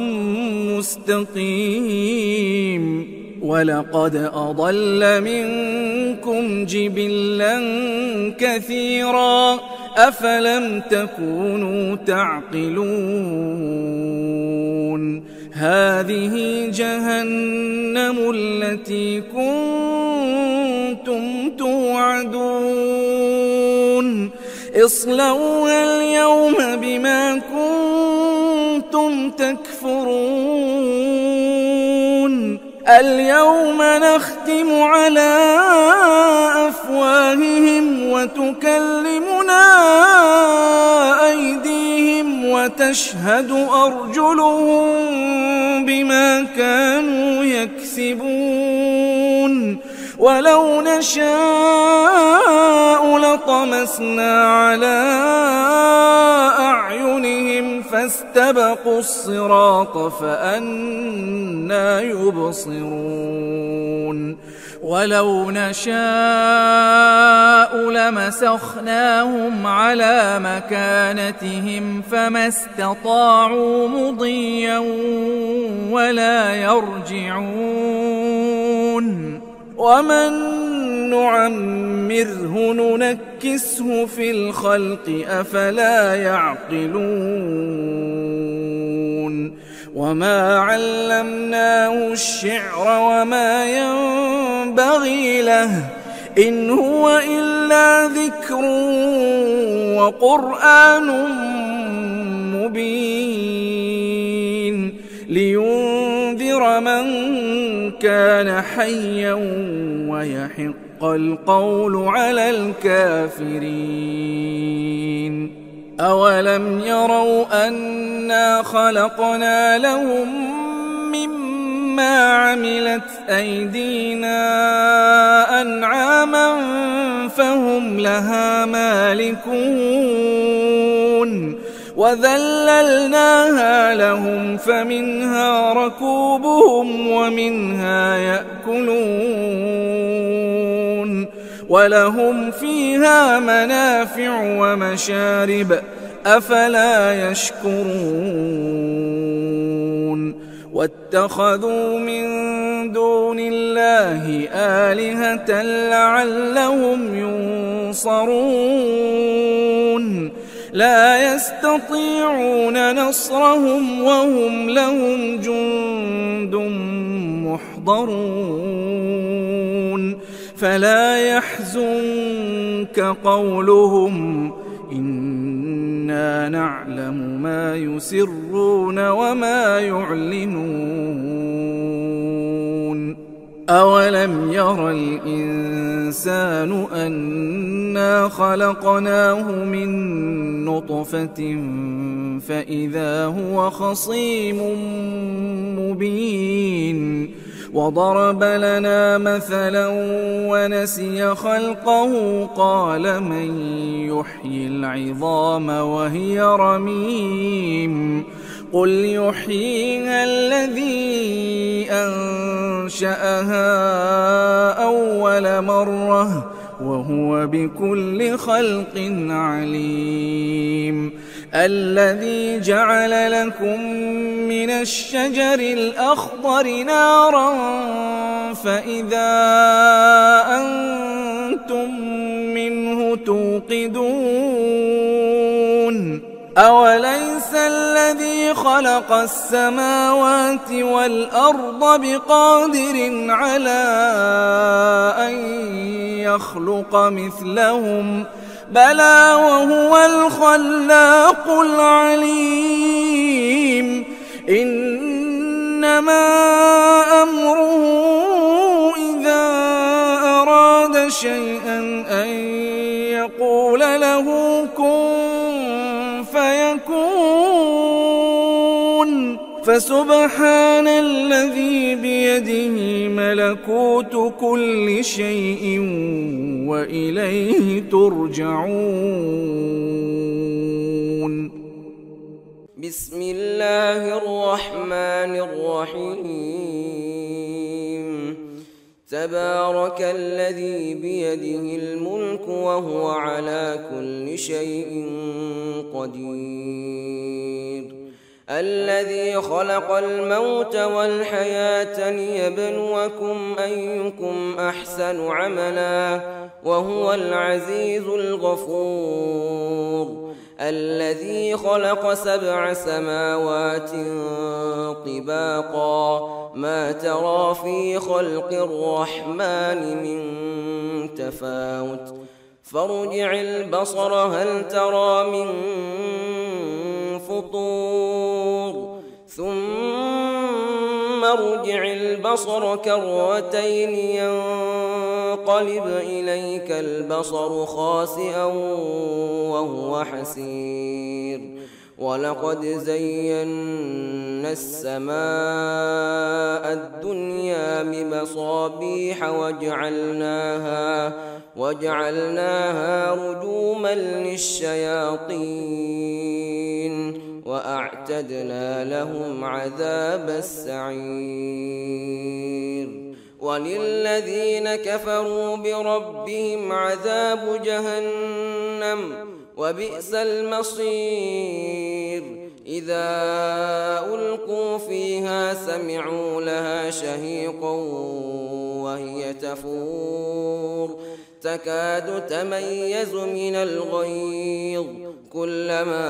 مستقيم ولقد أضل منكم جبلا كثيرا أفلم تكونوا تعقلون هذه جهنم التي كنتم توعدون اصلوها اليوم بما كنتم تكفرون اليوم نختم على أفواههم وتكلمنا أيديهم وتشهد أرجلهم بما كانوا يكسبون ولو نشاء لطمسنا على أعينهم فاستبقوا الصراط فأنى يبصرون ولو نشاء لمسخناهم على مكانتهم فما استطاعوا مضيا ولا يرجعون ومن نعمره ننكسه في الخلق أفلا يعقلون وما علمناه الشعر وما ينبغي له إن هو إلا ذكر وقرآن مبين لينذر من كان حيا ويحق القول على الكافرين أولم يروا أنا خلقنا لهم مما عملت أيدينا أنعاما فهم لها مالكون وذللناها لهم فمنها ركوبهم ومنها يأكلون ولهم فيها منافع ومشارب أفلا يشكرون واتخذوا من دون الله آلهة لعلهم ينصرون لا يستطيعون نصرهم وهم لهم جند محضرون فلا يحزنك قولهم إنا نعلم ما يسرون وما يعلنون أولم ير الإنسان أنا خلقناه من نطفة فإذا هو خصيم مبين وضرب لنا مثلا ونسي خلقه قال من يحيي العظام وهي رميم قل يحييها الذي أنشأها أول مرة وهو بكل خلق عليم الذي جعل لكم من الشجر الأخضر نارا فإذا أنتم منه توقدون أوليس الذي خلق السماوات والأرض بقادر على أن يخلق مثلهم بلى وهو الخلاق العليم إنما أمره إذا أراد شيئا أن يقول له كن فيكون فسبحان الذي بيده ملكوت كل شيء وإليه ترجعون بسم الله الرحمن الرحيم تبارك الذي بيده الملك وهو على كل شيء قدير الذي خلق الموت والحياة ليبلوكم أيكم أحسن عملا وهو العزيز الغفور الذي خلق سبع سماوات طباقا ما ترى في خلق الرحمن من تفاوت فارجع البصر هل ترى من فطور ثم ارجع البصر كرتين ينقلب إليك البصر خاسئا وهو حسير ولقد زينا السماء الدنيا بمصابيح وجعلناها وجعلناها رجوما للشياطين وأعتدنا لهم عذاب السعير وللذين كفروا بربهم عذاب جهنم وبئس المصير إذا ألقوا فيها سمعوا لها شهيقا وهي تفور تكاد تميز من الغيظ كلما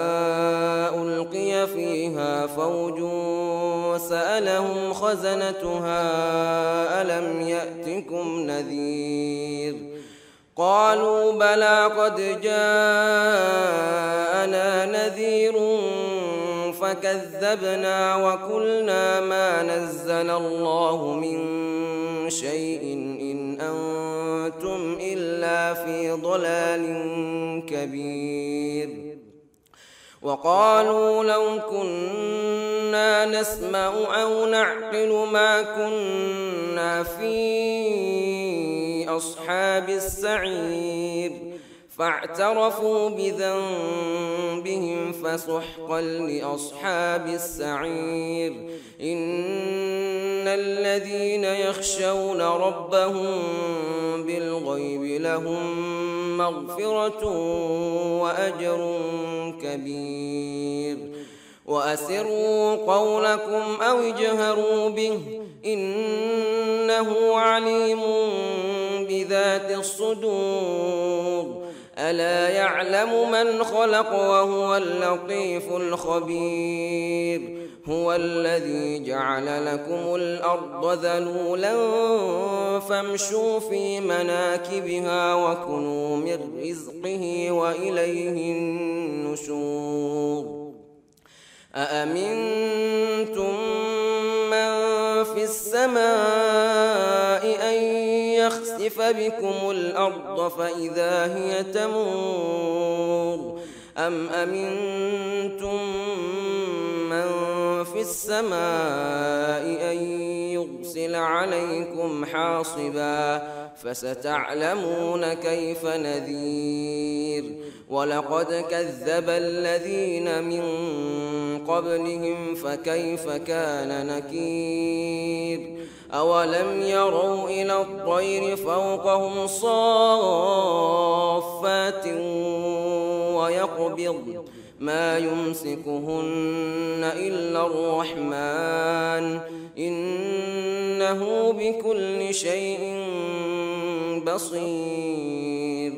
ألقي فيها فوج سألهم خزنتها ألم يأتكم نذير قالوا بلى قد جاءنا نذير فكذبنا وقلنا ما نزل الله من شيء إن أنتم إلا في ضلال كبير وقالوا لو كنا نسمع أو نعقل ما كنا في أصحاب السعير فاعترفوا بذنبهم فسحقا لأصحاب السعير. إن الذين يخشون ربهم بالغيب لهم مغفرة وأجر كبير. وأسروا قولكم أو اجهروا به إنه عليم بذات الصدور. ألا يعلم من خلق وهو اللطيف الخبير. هو الذي جعل لكم الأرض ذلولا فامشوا في مناكبها وكلوا من رزقه وإليه النشور. أأمنتم من في السماء أن يخسف بكم الأرض فإذا هي تمور أم أمنتم من في السماء أن يرسل عليكم حاصبا فستعلمون كيف نذير. ولقد كذب الذين من قبلهم فكيف كان نكير. أولم يروا إلى الطير فوقهم صافات ويقبض ما يمسكهن إلا الرحمن إنه بكل شيء بصير.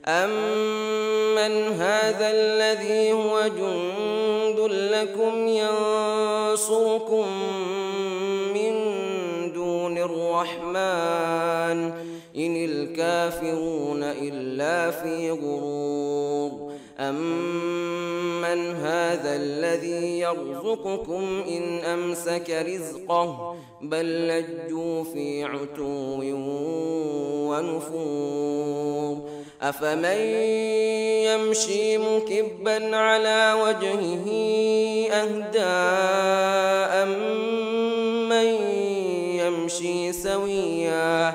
أمن هذا الذي هو جند لكم ينصركم من دون الرحمن إن الكافرون إلا في غرور. أمن هذا الذي يرزقكم إن أمسك رزقه بل لجوا في عتو ونفور. أفمن يمشي مكبا على وجهه أهدى أمن يمشي سويا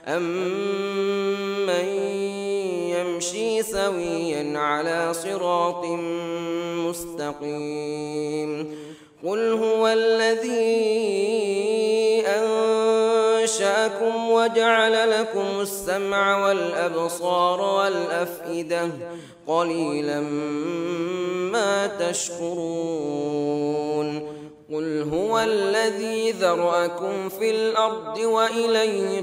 أمن يمشي سويا على صراط مستقيم. قل هو الذي أنشأكم وجعل لكم السمع والأبصار والأفئدة قليلا ما تشكرون. قل هو الذي ذرأكم في الأرض وإليه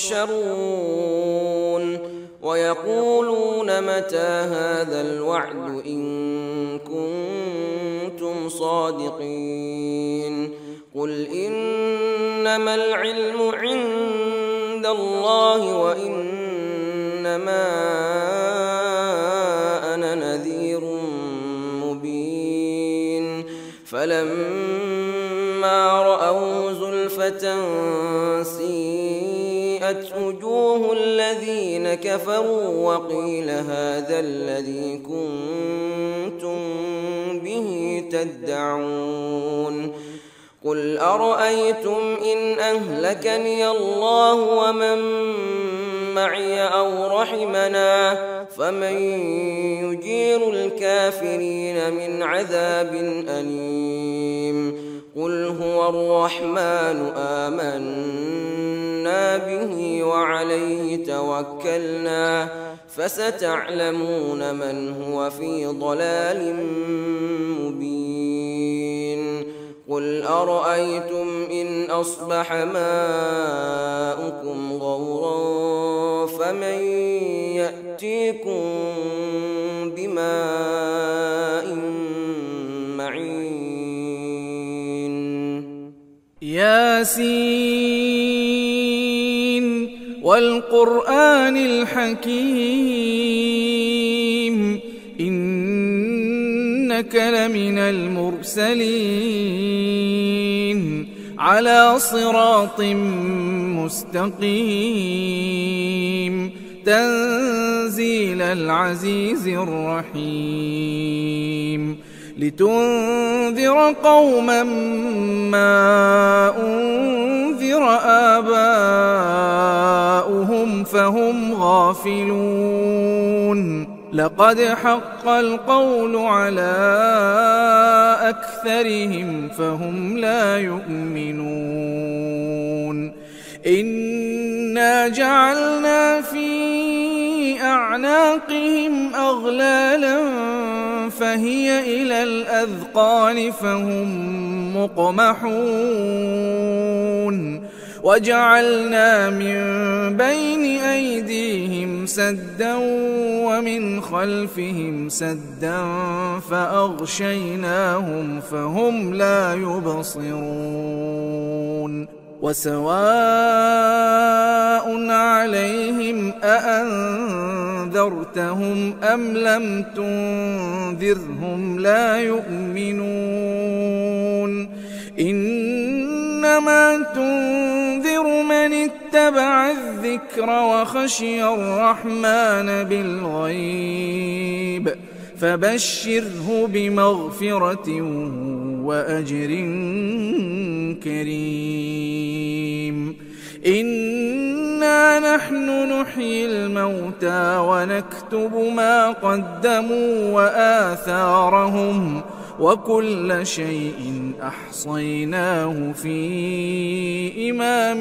تحشرون. ويقولون متى هذا الوعد إن كنتم صادقين. قل إنما العلم عند الله وإنما أنا نذير مبين. فلما رأوا زلفة سيئت وجوه الذين كفروا وقيل هذا الذي كنتم به تدعون. قل أرأيتم إن أهلكني الله ومن معي أو رحمنا فمن يجير الكافرين من عذاب أليم. قل هو الرحمن آمنا به وعليه توكلنا فستعلمون من هو في ضلال مبين. قل أرأيتم إن أصبح ماؤكم غورا فمن يأتيكم بماء معين. ياسين والقرآن الحكيم إنك لمن المرسلين على صراط مستقيم تنزيل العزيز الرحيم. لتنذر قوما ما أنذر آباؤهم فهم غافلون. لقد حق القول على أكثرهم فهم لا يؤمنون إنا جعلنا في أعناقهم أغلالا فهي إلى الأذقان فهم مقمحون وجعلنا من بين أيديهم سدا ومن خلفهم سدا فأغشيناهم فهم لا يبصرون وسواء عليهم أأنذرتهم أم لم تنذرهم لا يؤمنون إنما تنذر من اتبع الذكر وخشي الرحمن بالغيب فبشره بمغفرة وأجر كريم إنا نحن نحيي الموتى ونكتب ما قدموا وآثارهم وكل شيء أحصيناه في إمام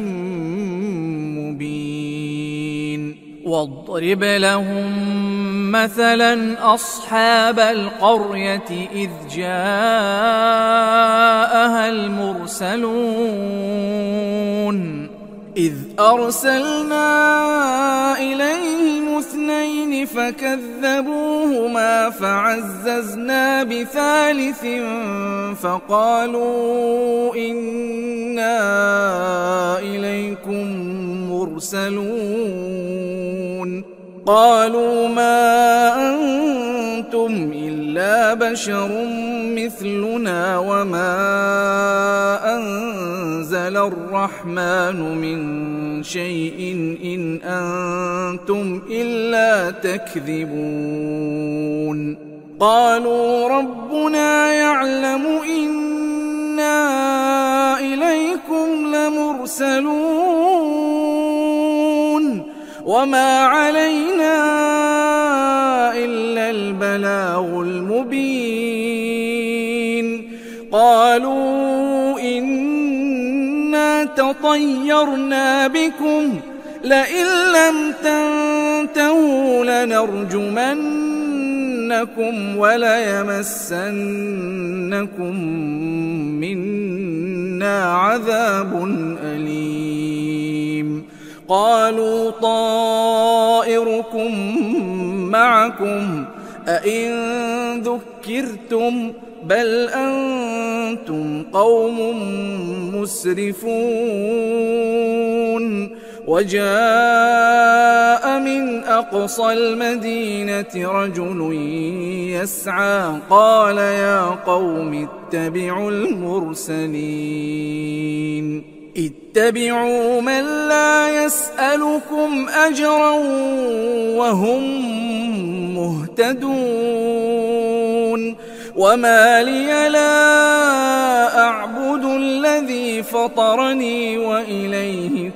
مبين واضرب لهم مثلا أصحاب القرية إذ جاءها المرسلون إذ أرسلنا إليهم اثنين فكذبوهما فعززنا بثالث فقالوا إنا إليكم مرسلون قالوا ما أنتم إلا بشر مثلنا وما أنزل الرحمن من شيء إن أنتم إلا تكذبون قالوا ربنا يعلم إنا إليكم لمرسلون وما علينا إلا البلاغ المبين قالوا إنا تطيرنا بكم لئن لم تنتهوا لنرجمنكم وليمسنكم منا عذاب أليم قالوا طائركم معكم أئن ذكرتم بل أنتم قوم مسرفون وجاء من أقصى المدينة رجل يسعى قال يا قوم اتبعوا المرسلين اتبعوا من لا يسألكم أجرا وهم مهتدون وما لي لا أعبد الذي فطرني وإليه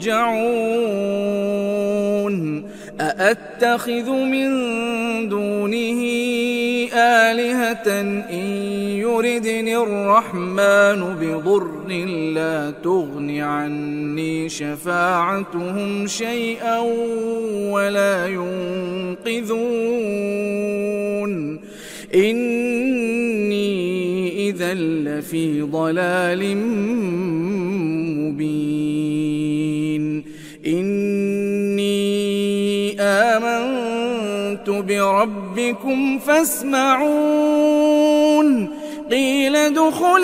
ترجعون أأتخذ من دونه آلهة إن يردني الرحمن بضر لا تغن عني شفاعتهم شيئا ولا ينقذون إني إذا لفي ضلال مبين إني آمنت بربكم فاسمعون قيل ادخل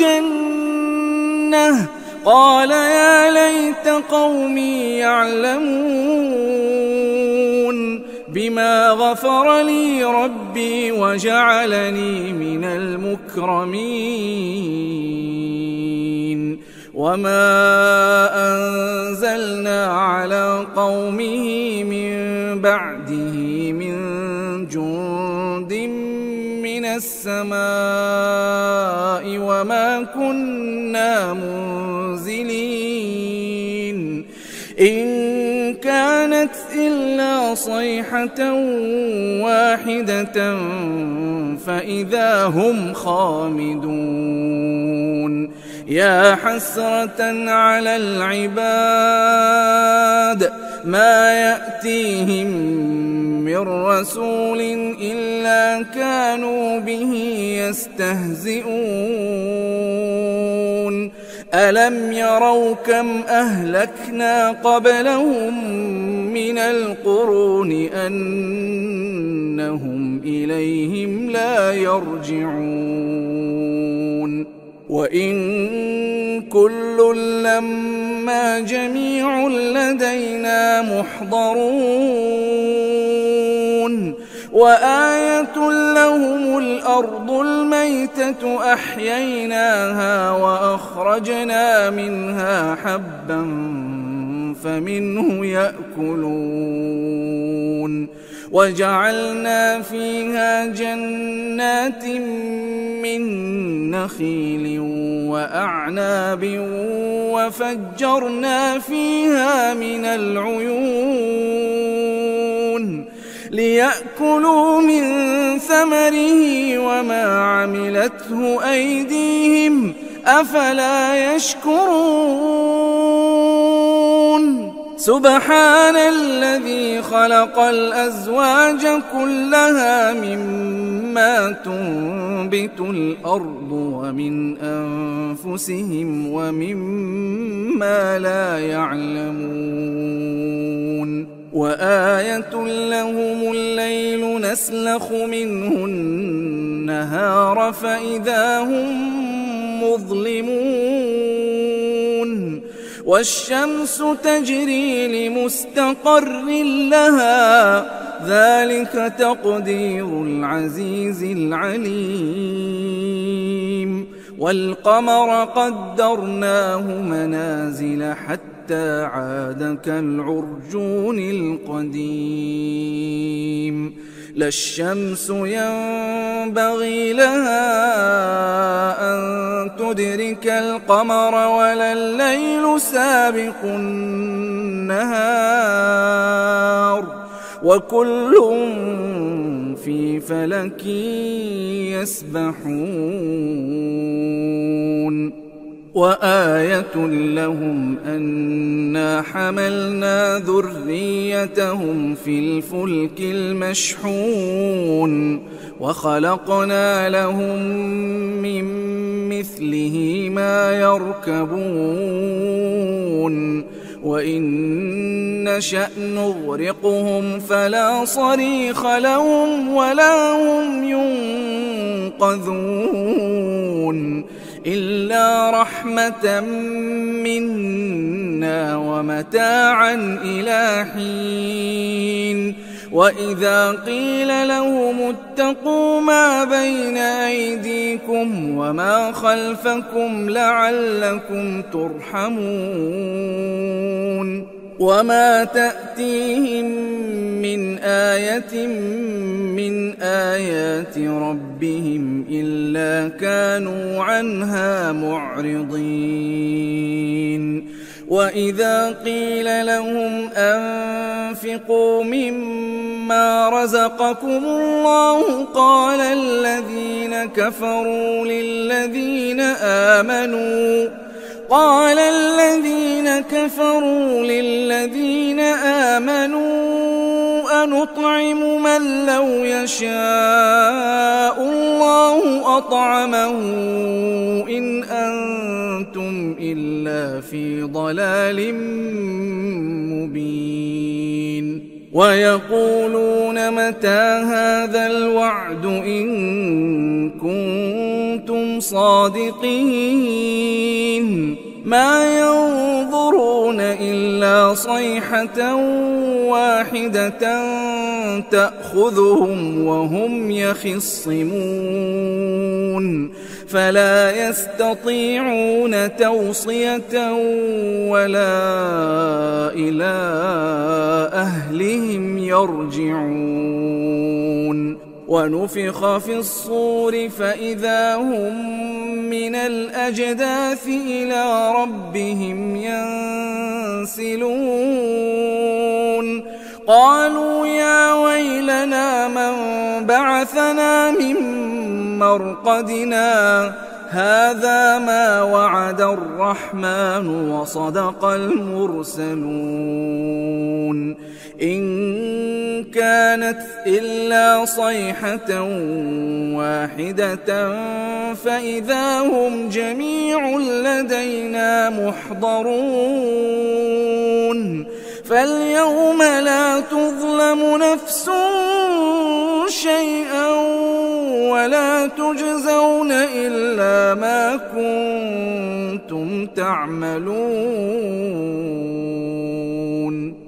الجنة قال يا ليت قومي يعلمون بما غفر لي ربي وجعلني من المكرمين وما أنزلنا على قومه من بعده من جند من السماء وما كنا منزلين إن كان كانت إلا صيحة واحدة فإذا هم خامدون يا حسرة على العباد ما يأتيهم من رسول إلا كانوا به يستهزئون ألم يروا كم أهلكنا قبلهم من القرون أنهم إليهم لا يرجعون وإن كل لما جميع لدينا محضرون وآية لهم الأرض الميتة أحييناها وأخرجنا منها حبا فمنه يأكلون وجعلنا فيها جنات من نخيل وأعناب وفجرنا فيها من العيون ليأكلوا من ثمره وما عملته أيديهم أفلا يشكرون سبحان الذي خلق الأزواج كلها مما تنبت الأرض ومن أنفسهم ومما لا يعلمون وآية لهم الليل نسلخ منه النهار فإذا هم مظلمون والشمس تجري لمستقر لها ذلك تقدير العزيز العليم والقمر قدرناه منازل حتى عاد كالعرجون القديم لا الشمس ينبغي لها أن تدرك القمر ولا الليل سابق النهار وكل في فلك يسبحون وآية لهم أنا حملنا ذريتهم في الفلك المشحون وخلقنا لهم من مثله ما يركبون وإن نشأ نغرقهم فلا صريخ لهم ولا هم ينقذون إلا رحمة منا ومتاعا إلى حين وإذا قيل لهم اتقوا ما بين أيديكم وما خلفكم لعلكم ترحمون وما تأتيهم من آية من آيات ربهم إلا كانوا عنها معرضين وإذا قيل لهم أنفقوا مما رزقكم الله قال الذين كفروا للذين آمنوا قال الذين كفروا للذين آمنوا أنطعم من لو يشاء الله أطعمه إن أنتم إلا في ضلال مبين ويقولون متى هذا الوعد إن كنتم صادقين ما ينظرون إلا صيحة واحدة تأخذهم وهم يخصمون فلا يستطيعون توصية ولا إلى أهلهم يرجعون ونفخ في الصور فإذا هم من الأجداث إلى ربهم ينسلون قالوا يا ويلنا من بعثنا من مرقدنا هذا ما وعد الرحمن وصدق المرسلون إن كانت إلا صيحة واحدة فإذا هم جميع لدينا محضرون فاليوم لا تظلم نفس شيئا ولا تجزون إلا ما كنتم تعملون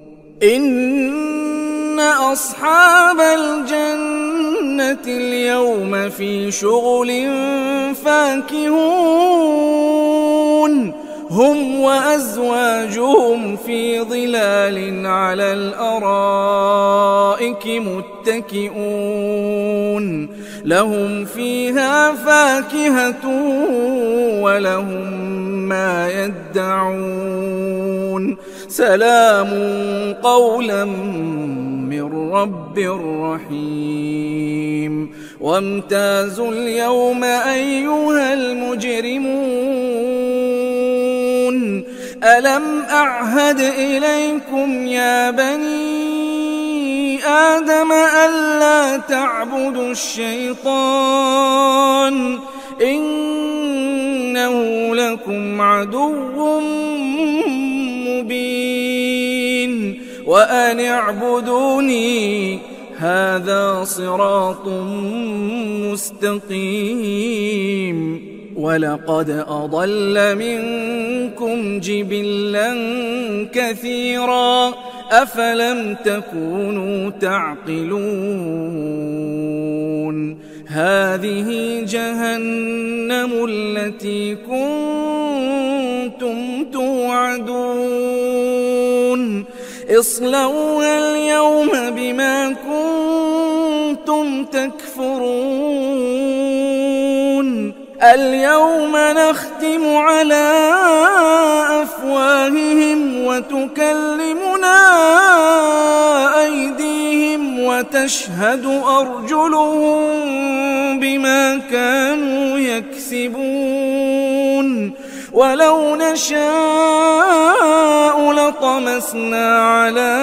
إن أصحاب الجنة اليوم في شغل فاكهون هم وأزواجهم في ظلال على الأرائك متكئون لهم فيها فاكهة ولهم ما يدعون سلام قولا من رب رحيم وامتازوا اليوم أيها المجرمون ألم أعهد إليكم يا بني آدم ألا تعبدوا الشيطان إنه لكم عدو مبين وأن اعبدوني هذا صراط مستقيم ولقد أضل منكم جبلا كثيرا أفلم تكونوا تعقلون هذه جهنم التي كنتم توعدون اصلوها اليوم بما كنتم تكفرون اليوم نختم على أفواههم وتكلمنا أيديهم وتشهد أرجلهم بما كانوا يكسبون ولو نشاء لطمسنا على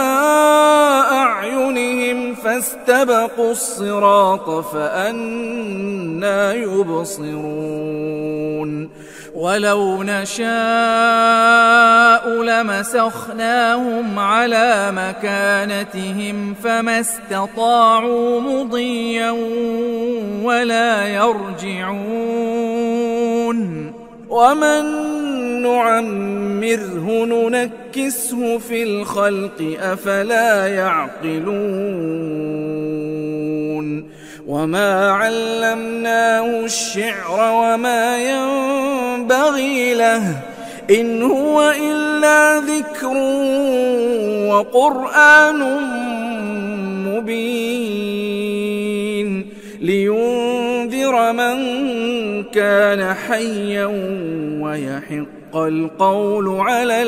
أعينهم فاستبقوا الصراط فأنى يبصرون ولو نشاء لمسخناهم على مكانتهم فما استطاعوا مضيا ولا يرجعون ومن نعمره ننكسه في الخلق أفلا يعقلون وما علمناه الشعر وما ينبغي له إن هو إلا ذكر وقرآن مبين لينذر من كان حيا ويحق القول على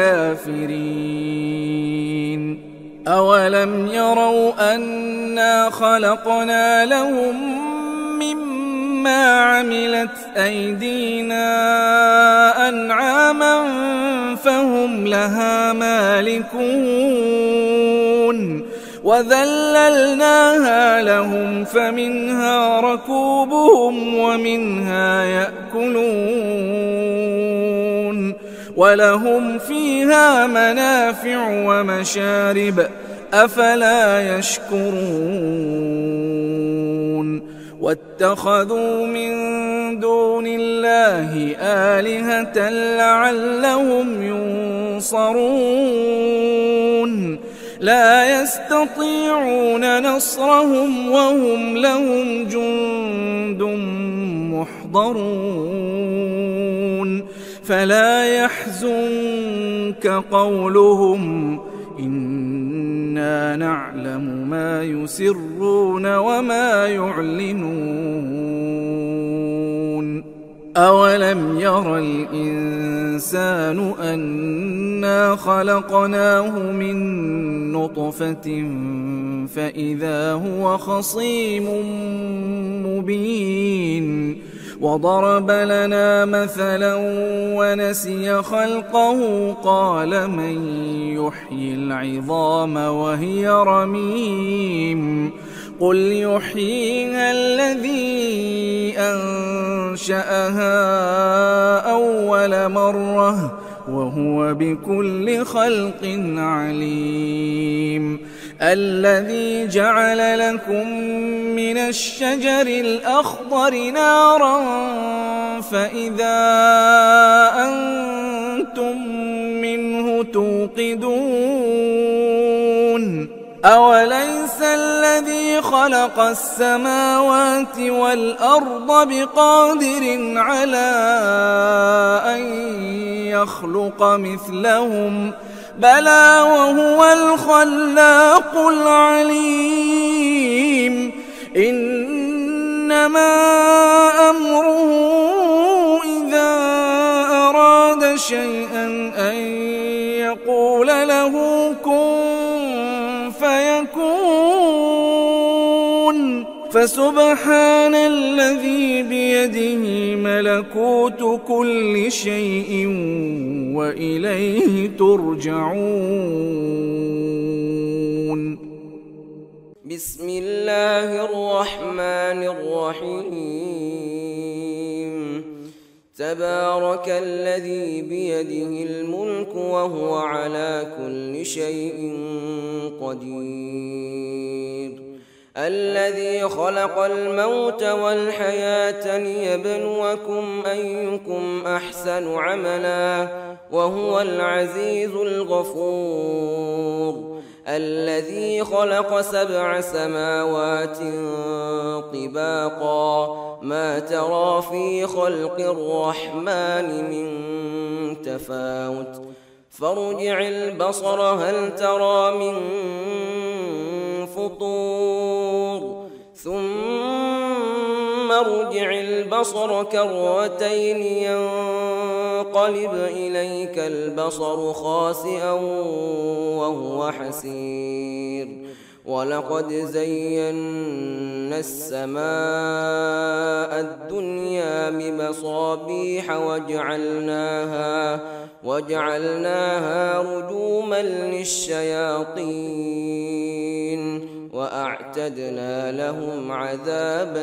الكافرين أولم يروا أنا خلقنا لهم مما عملت أيدينا أنعاما فهم لها مالكون وذللناها لهم فمنها ركوبهم ومنها يأكلون ولهم فيها منافع ومشارب أفلا يشكرون واتخذوا من دون الله آلهة لعلهم ينصرون لا يستطيعون نصرهم وهم لهم جند محضرون فلا يحزنك قولهم إن إنا نعلم ما يسرون وما يعلنون أولم ير الإنسان أنا خلقناه من نطفة فإذا هو خصيم مبين وضرب لنا مثلا ونسي خلقه قال من يحيي العظام وهي رميم قل يحييها الذي أنشأها أول مرة وهو بكل خلق عليم الذي جعل لكم من الشجر الأخضر نارا فإذا أنتم منه توقدون أوليس الذي خلق السماوات والأرض بقادر على أن يخلق مثلهم بلى وهو الخلاق العليم إنما أمره إذا أراد شيئا أن يقول له كن فيكون فسبحان الذي بيده ملكوت كل شيء وإليه ترجعون بسم الله الرحمن الرحيم تبارك الذي بيده الملك وهو على كل شيء قدير الذي خلق الموت والحياة ليبلوكم أيكم أحسن عملا وهو العزيز الغفور الذي خلق سبع سماوات طباقا ما ترى في خلق الرحمن من تفاوت فارجع البصر هل ترى من فطور ثم ارجع البصر كرتين ينقلب إليك البصر خاسئا وهو حسير ولقد زينا السماء الدنيا بمصابيح وجعلناها وجعلناها رجوما للشياطين وأعتدنا لهم عذاب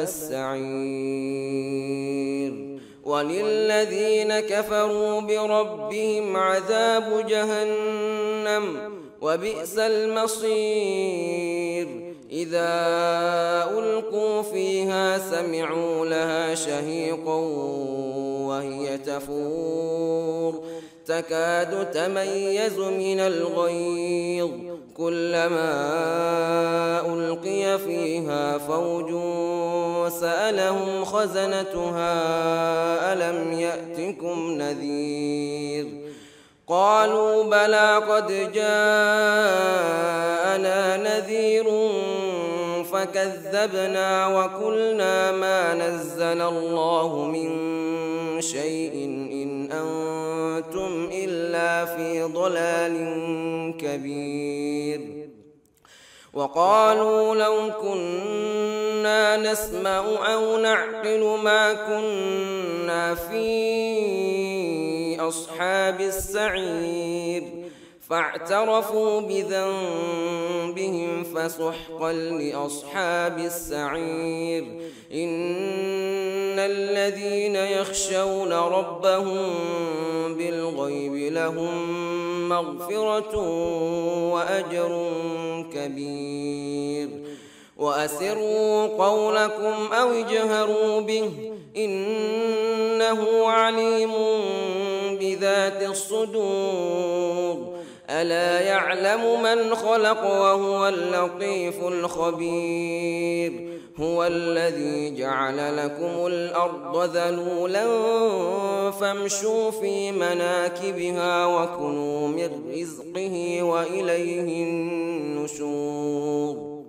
السعير وللذين كفروا بربهم عذاب جهنم وبئس المصير إذا ألقوا فيها سمعوا لها شهيقا وهي تفور تكاد تميز من الغيظ كلما ألقي فيها فوج سألهم خزنتها ألم يأتكم نذير قالوا بلى قد جاءنا نذير فكذبنا وقلنا ما نزل الله من شيء إن أنتم إلا في ضلال كبير وقالوا لو كنا نسمع أو نعقل ما كنا في أصحاب السعير فاعترفوا بذنبهم فسحقا لأصحاب السعير إن الذين يخشون ربهم بالغيب لهم مغفرة وأجر كبير وأسروا قولكم أو اجهروا به إنه عليم بذات الصدور ألا يعلم من خلق وهو اللطيف الخبير هو الذي جعل لكم الأرض ذلولا فامشوا في مناكبها وكلوا من رزقه وإليه النشور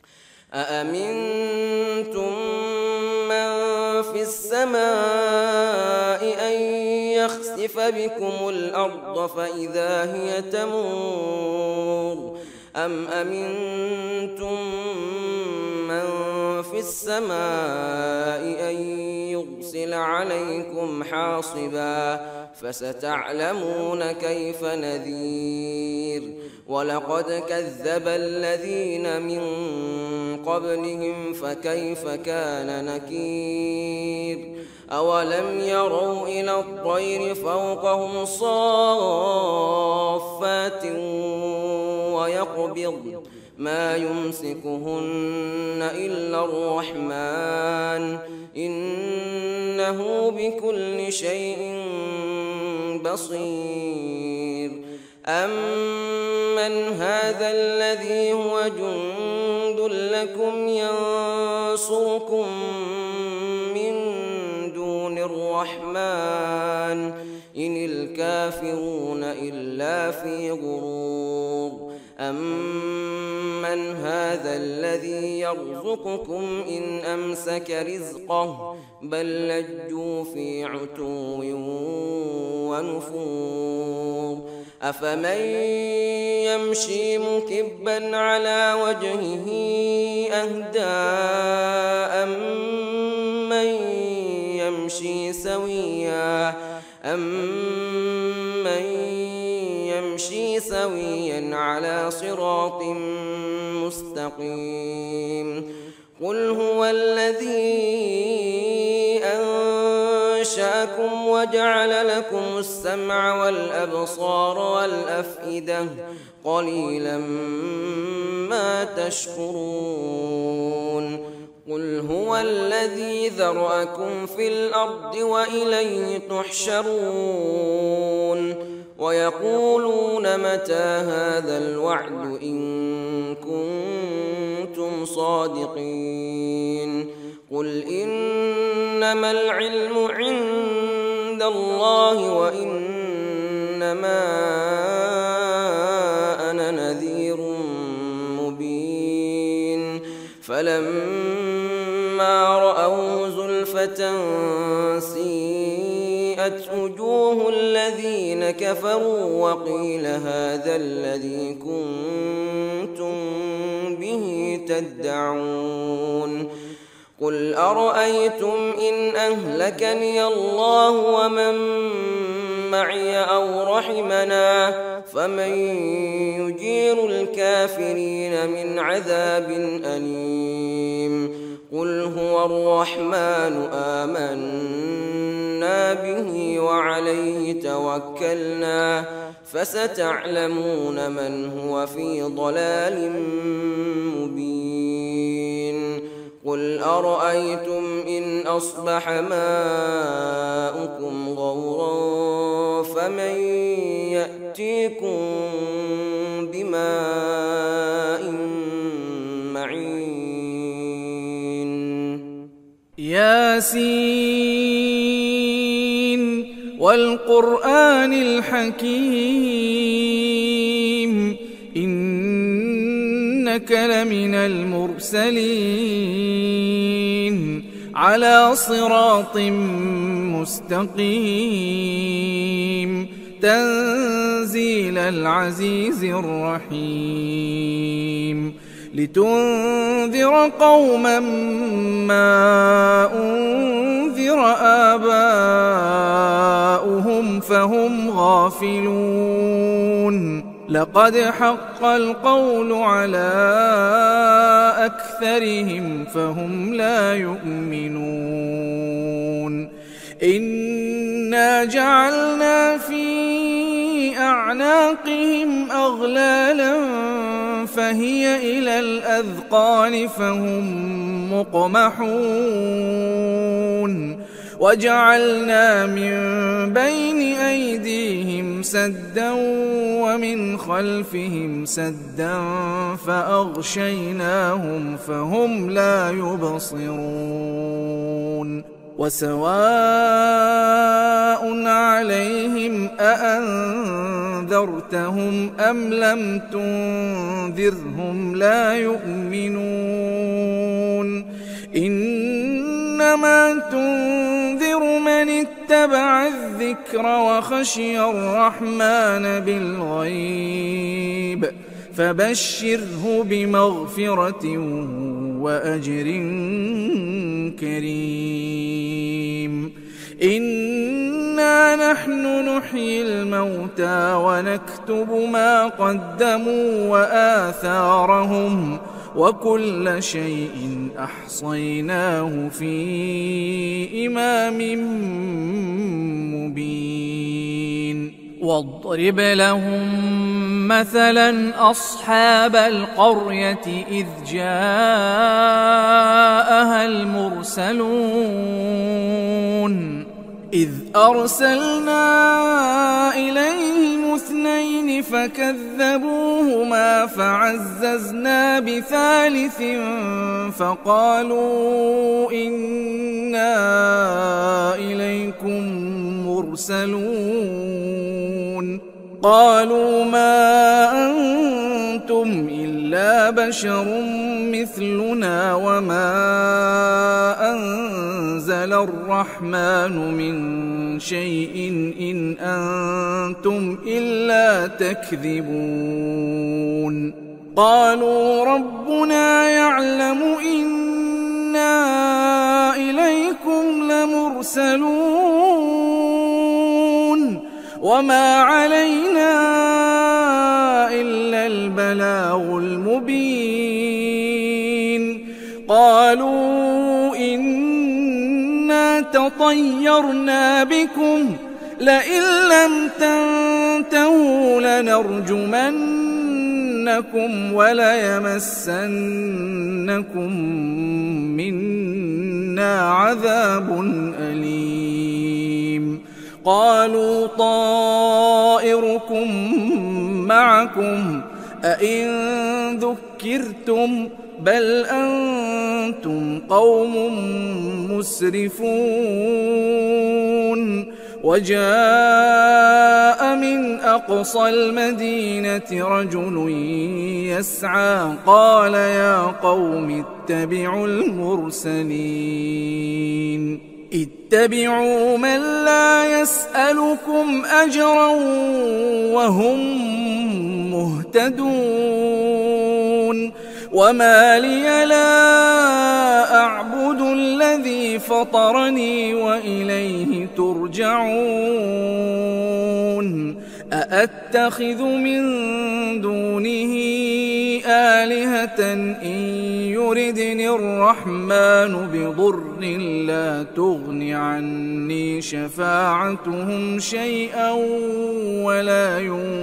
أأمنتم من في السماء أن يخسف بكم الأرض فإذا هي تمور أم أمنتم من في السماء أن يرسل عليكم حاصبا فستعلمون كيف نذير ولقد كذب الذين من قبلهم فكيف كان نكير أولم يروا إلى الطير فوقهم صافات ويقبض ما يمسكهن إلا الرحمن إنه بكل شيء بصير أمن هذا الذي هو جند لكم ينصركم من دون الرحمن إن الكافرون إلا في غرور أمن هذا الذي يرزقكم إن أمسك رزقه بل لجوا في عتو ونفور أفمن يمشي مكبا على وجهه أهدى أمن يمشي سويا أمن يمشي سويا على صراط مستقيم قل هو الذي أنشأكم وجعل لكم السمع والأبصار والأفئدة قليلا ما تشكرون قل هو الذي ذرأكم في الأرض وإليه تحشرون ويقولون متى هذا الوعد إن كنتم صادقين قل إنما العلم عند الله وإنما أنا نذير مبين فلما رأوا زلفة سيئت وجوه الذين كفروا وقيل هذا الذي كنتم به تدعون قل أرأيتم إن أهلكني الله ومن معي أو رحمنا فمن يجير الكافرين من عذاب أليم قل هو الرحمن آمنا به وعليه توكلنا فستعلمون من هو في ضلال مبين قل أرأيتم إن أصبح ماؤكم غورا فمن يأتيكم بماء معين ياسين والقرآن الحكيم إنك لمن المرسلين على صراط مستقيم تنزيل العزيز الرحيم لتنذر قوما ما أنذر آباؤهم فهم غافلون لقد حق القول على أكثرهم فهم لا يؤمنون إنا جعلنا في أعناقهم أغلالا فهي إلى الأذقان فهم مقمحون وجعلنا من بين أيديهم سدا ومن خلفهم سدا فأغشيناهم فهم لا يبصرون وسواء عليهم أأنذرتهم أم لم تنذرهم لا يؤمنون إنما تنذر من اتبع الذكر وخشي الرحمن بالغيب فبشره بمغفرة وأجر كريم إنا نحن نحيي الموتى ونكتب ما قدموا وآثارهم وكل شيء أحصيناه في إمام مبين واضرب لهم مثلا أصحاب القرية إذ جاءها المرسلون إذ أرسلنا إليهم اثنين فكذبوهما فعززنا بثالث فقالوا إنا إليكم مرسلون قالوا ما أنتم إلا بشر مثلنا وما أنزل الرحمن من شيء إن أنتم إلا تكذبون قالوا ربنا يعلم إنا إليكم لمرسلون وما علينا إلا البلاغ المبين قالوا إنا تطيرنا بكم لئن لم تنتهوا لنرجمنكم وليمسنكم منا عذاب أليم قالوا طائركم معكم أئن ذكرتم بل أنتم قوم مسرفون وجاء من أقصى المدينة رجل يسعى قال يا قوم اتبعوا المرسلين اتبعوا من لا يسألكم أجرا وهم مهتدون وما لي لا أعبد الذي فطرني وإليه ترجعون أأتخذ من دونه آلهة إن يردني الرحمن بضر لا تغن عني شفاعتهم شيئا ولا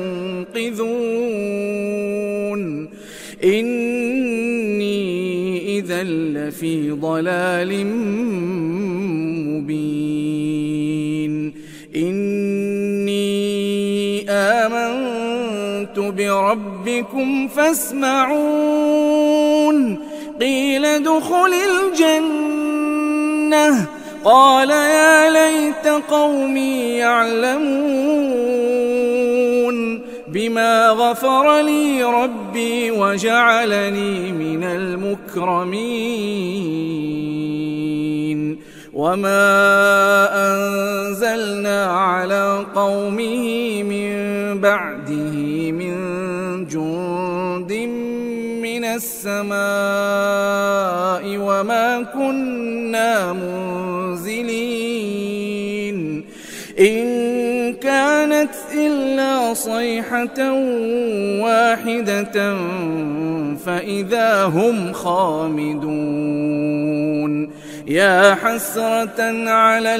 ينقذون إني إذا لفي ضلال مبين إني آمنت بربكم فاسمعون قيل ادخل الجنة قال يا ليت قومي يعلمون بما غفر لي ربي وجعلني من المكرمين وما أنزلنا على قومه من بعده من جند من السماء وما كنا منزلين إن كانت إلا صيحة واحدة فإذا هم خامدون يا حسرة على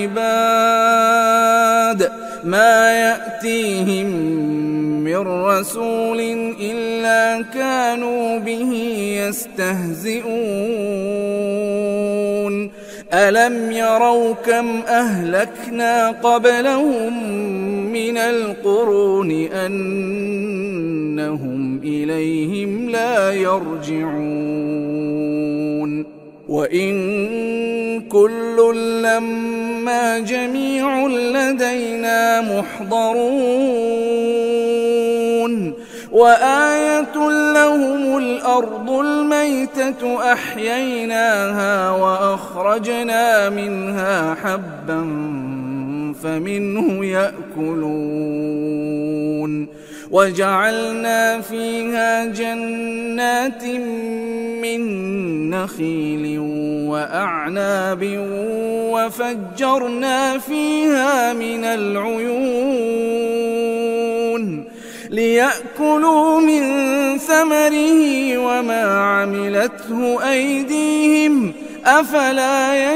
العباد ما يأتيهم من رسول إلا كانوا به يستهزئون ألم يروا كم أهلكنا قبلهم من القرون أنهم إليهم لا يرجعون وإن كل لما جميع لدينا محضرون وآية لهم الأرض الميتة أحييناها وأخرجنا منها حبا فمنه يأكلون وجعلنا فيها جنات من نخيل وأعناب وفجرنا فيها من العيون ليأكلوا من ثمره وما عملته أيديهم أفلا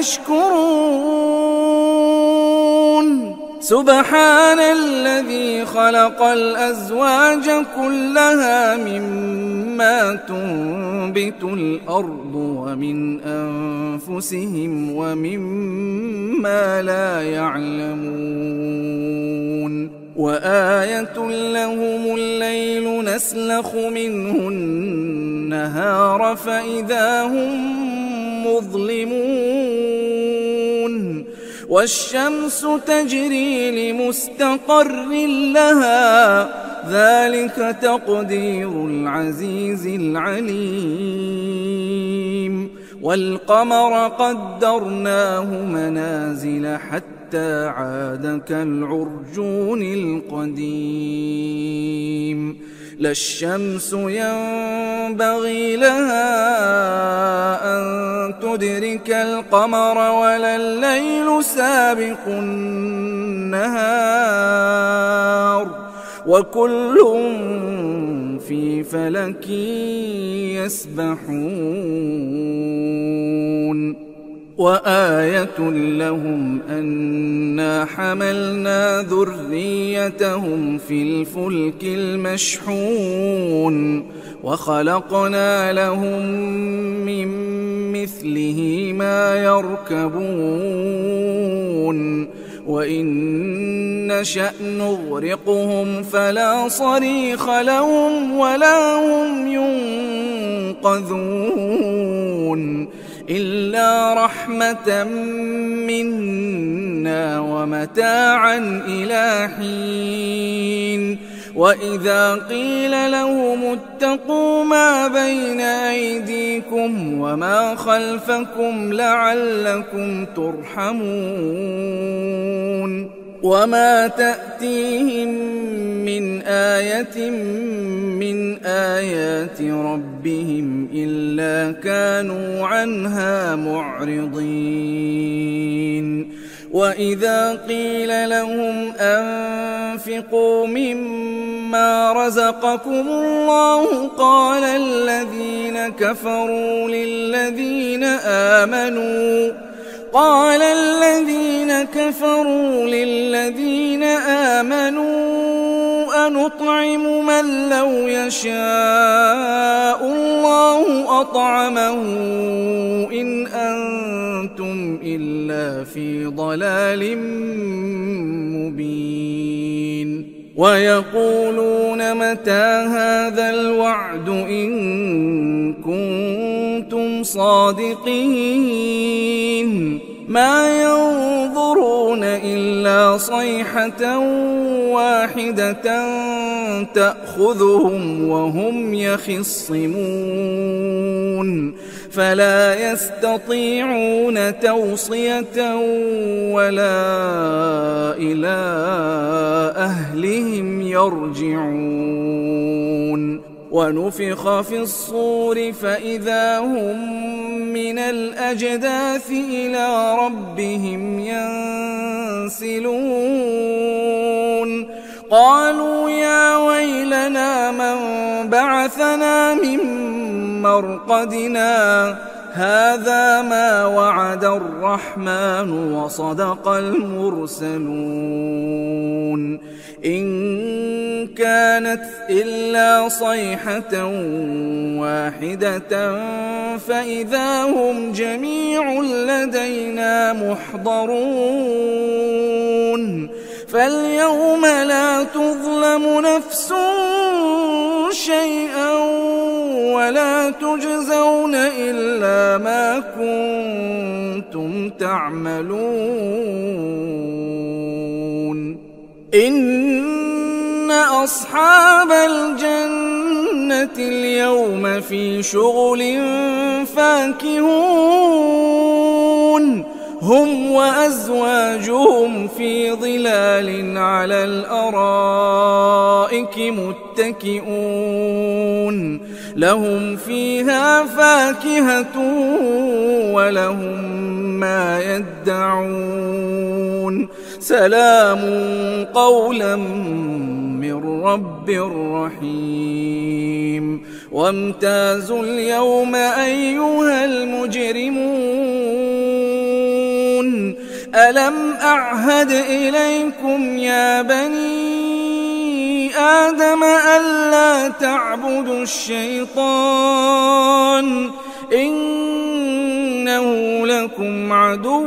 يشكرون سبحان الذي خلق الأزواج كلها مما تنبت الأرض ومن أنفسهم ومما لا يعلمون وآية لهم الليل نسلخ منه النهار فإذا هم مظلمون والشمس تجري لمستقر لها ذلك تقدير العزيز العليم والقمر قدرناه منازل حتى عاد كالعرجون القديم لا الشمس ينبغي لها أن تدرك القمر ولا الليل سابق النهار وكل في فلك يسبحون وآية لهم أنا حملنا ذريتهم في الفلك المشحون وخلقنا لهم من مثله ما يركبون وإن نشأ نغرقهم فلا صريخ لهم ولا هم ينقذون إلا رحمة منا ومتاعا إلى حين وإذا قيل لهم اتقوا ما بين أيديكم وما خلفكم لعلكم ترحمون وما تأتيهم من آية من آيات ربهم إلا كانوا عنها معرضين وإذا قيل لهم أنفقوا مما رزقكم الله قال الذين كفروا للذين آمنوا قال الذين كفروا للذين آمنوا أنطعم من لو يشاء الله أطعمه إن أنتم إلا في ضلال مبين ويقولون متى هذا الوعد إن كنتم صادقين ما ينظرون إلا صيحة واحدة تأخذهم وهم يخصمون فلا يستطيعون توصية ولا إلى أهلهم يرجعون ونفخ في الصور فإذا هم من الأجداث إلى ربهم ينسلون قالوا يا ويلنا من بعثنا من مرقدنا هذا ما وعد الرحمن وصدق المرسلون إن كانت إلا صيحة واحدة فإذا هم جميع لدينا محضرون فاليوم لا تظلم نفس شيئا ولا تجزون إلا ما كنتم تعملون إن أصحاب الجنة اليوم في شغل فاكهون هم وأزواجهم في ظلال على الأرائك متكئون لهم فيها فاكهة ولهم ما يدعون سلام قولا من رب رحيم وامتازوا اليوم أيها المجرمون ألم أعهد إليكم يا بني آدم ألا تعبدوا الشيطان إنه لكم عدو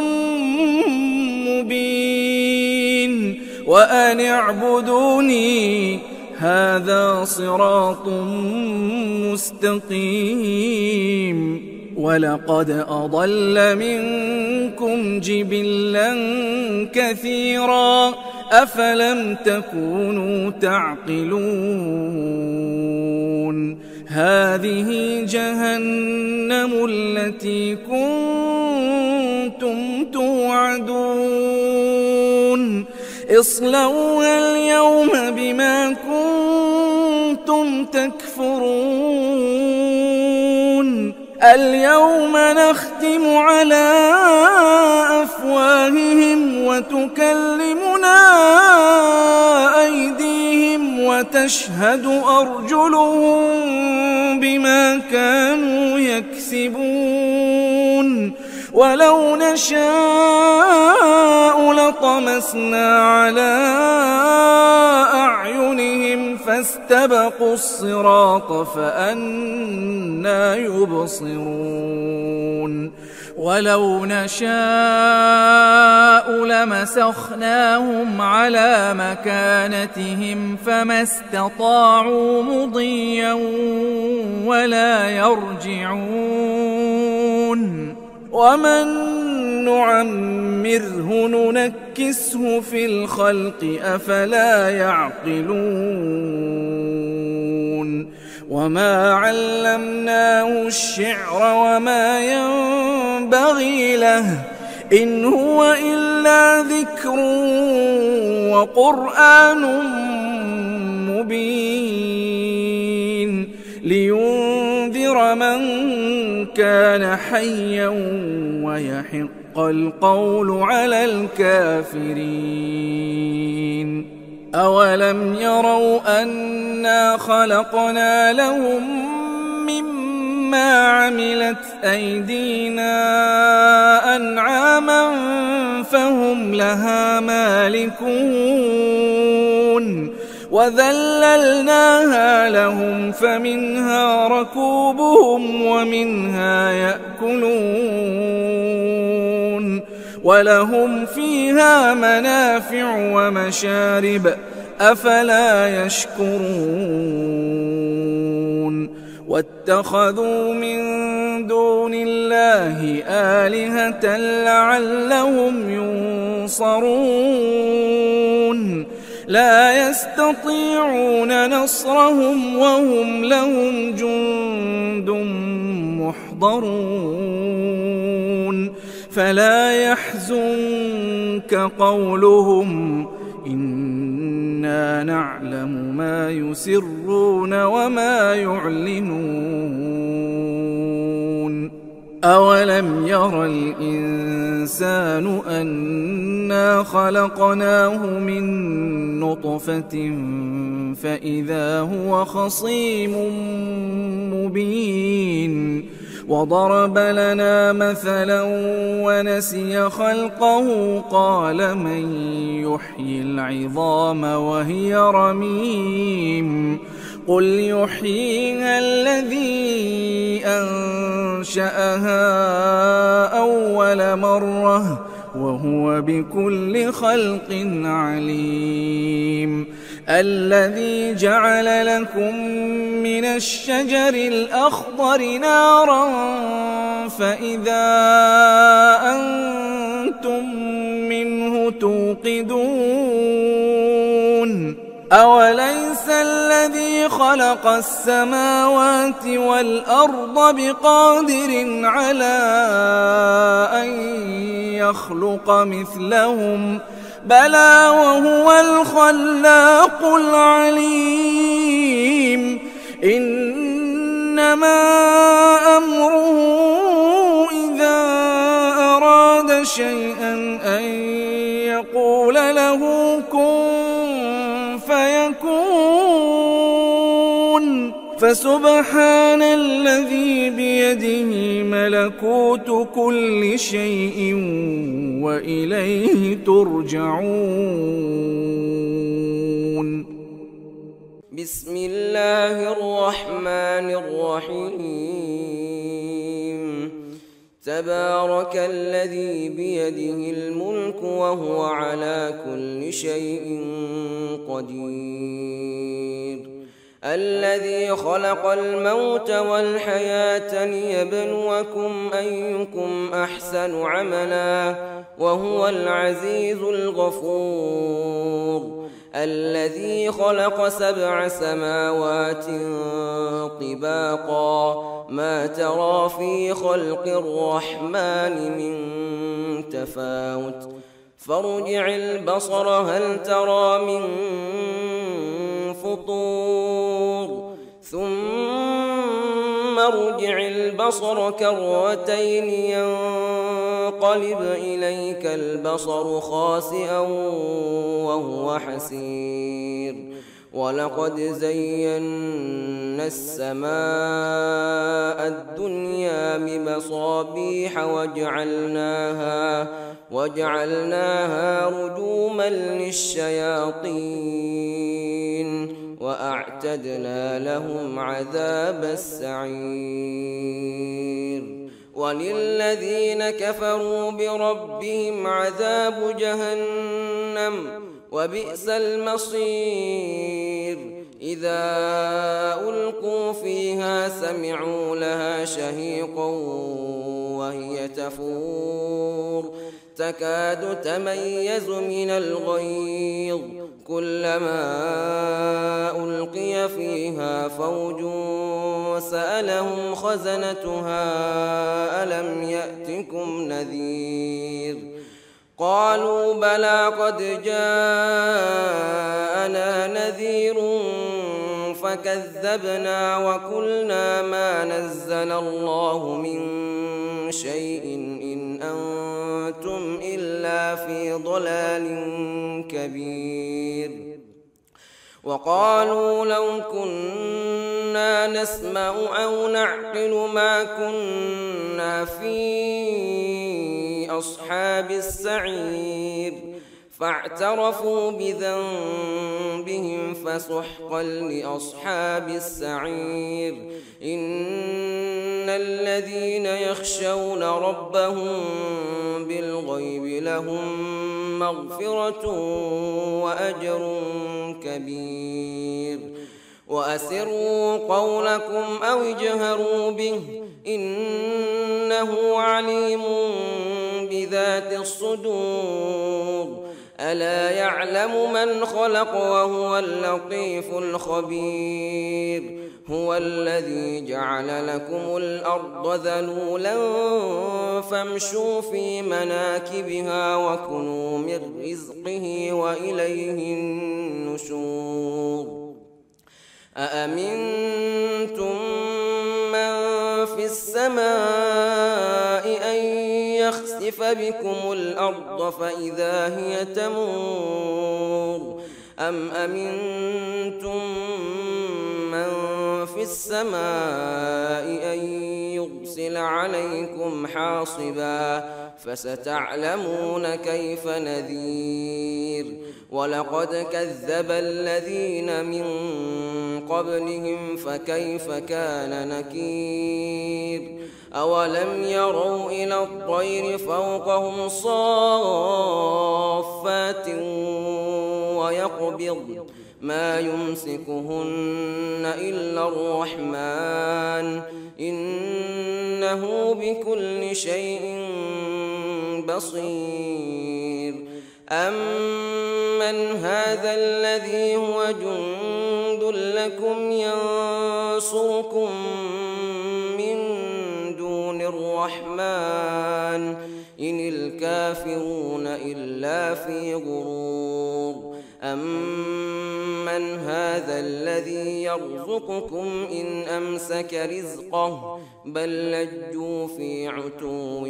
مبين وأن اعبدوني هذا صراط مستقيم ولقد أضل منكم جبلا كثيرا أفلم تكونوا تعقلون هذه جهنم التي كنتم توعدون اصلوها اليوم بما كنتم تكفرون اليوم نختم على أفواههم وتكلمنا أيديهم وتشهد أرجلهم بما كانوا يكسبون ولو نشاء لطمسنا على أعينهم فاستبقوا الصراط فأنى يبصرون ولو نشاء لمسخناهم على مكانتهم فما استطاعوا مضيا ولا يرجعون ومن نعمره ننكسه في الخلق أفلا يعقلون وما علمناه الشعر وما ينبغي له إن هو إلا ذكر وقرآن مبين لينذر من كان حيا ويحق القول على الكافرين أولم يروا أنا خلقنا لهم مما عملت أيدينا أنعاما فهم لها مالكون وذللناها لهم فمنها ركوبهم ومنها يأكلون ولهم فيها منافع ومشارب أفلا يشكرون واتخذوا من دون الله آلهة لعلهم ينصرون لا يستطيعون نصرهم وهم لهم جند محضرون فلا يحزنك قولهم إنا نعلم ما يسرون وما يعلنون أولم ير الإنسان أنا خلقناه من نطفة فإذا هو خصيم مبين وضرب لنا مثلا ونسي خلقه قال من يحيي العظام وهي رميم قل يحييها الذي أنشأها أول مرة وهو بكل خلق عليم الذي جعل لكم من الشجر الأخضر نارا فإذا أنتم منه توقدون أوليس الذي خلق السماوات والأرض بقادر على أن يخلق مثلهم بلى وهو الخلاق العليم إنما أمره إذا أراد شيئا أن يقول له كن فيكون فسبحان الذي بيده ملكوت كل شيء وإليه ترجعون. بسم الله الرحمن الرحيم. تبارك الذي بيده الملك وهو على كل شيء قدير الذي خلق الموت والحياة ليبلوكم أيكم أحسن عملا وهو العزيز الغفور الذي خلق سبع سماوات طباقا ما ترى في خلق الرحمن من تفاوت فارجع البصر هل ترى من فطور ثم ارجع البصر كرتين ينقلب إليك البصر خاسئا وهو حسير ولقد زينا السماء الدنيا بمصابيح وجعلناها وجعلناها رجوما للشياطين وأعتدنا لهم عذاب السعير وللذين كفروا بربهم عذاب جهنم وبئس المصير إذا ألقوا فيها سمعوا لها شهيقا وهي تفور تكاد تميز من الغيظ كلما ألقي فيها فوج سألهم خزنتها ألم يأتكم نذير قالوا بلى قد جاءنا نذير فكذبنا وقلنا ما نزل الله من شيء إن أنتم إلا في ضلال كبير وقالوا لو كنا نسمع أو نعقل ما كنا في أصحاب السعير فاعترفوا بذنبهم فسحقا لأصحاب السعير إن الذين يخشون ربهم بالغيب لهم مغفرة وأجر كبير وأسروا قولكم أو اجهروا به إنه عليم بذات الصدور ألا يعلم من خلق وهو اللطيف الخبير هو الذي جعل لكم الأرض ذلولا فامشوا في مناكبها وكلوا من رزقه وإليه النشور أأمنتم من في السماء أن يخسف بكم الأرض فإذا هي تمور أم أمنتم من في السماء أن يرسل عليكم حاصبا فستعلمون كيف نذير ولقد كذب الذين من قبلهم فكيف كان نكير أولم يروا إلى الطير فوقهم صافات ويقبض ما يمسكهن إلا الرحمن إنه بكل شيء بصير أمن هذا الذي هو جند لكم ينصركم من دون الرحمن إن الكافرون إلا في غرور أمن هذا الذي يرزقكم إن أمسك رزقه بل لجوا في عتو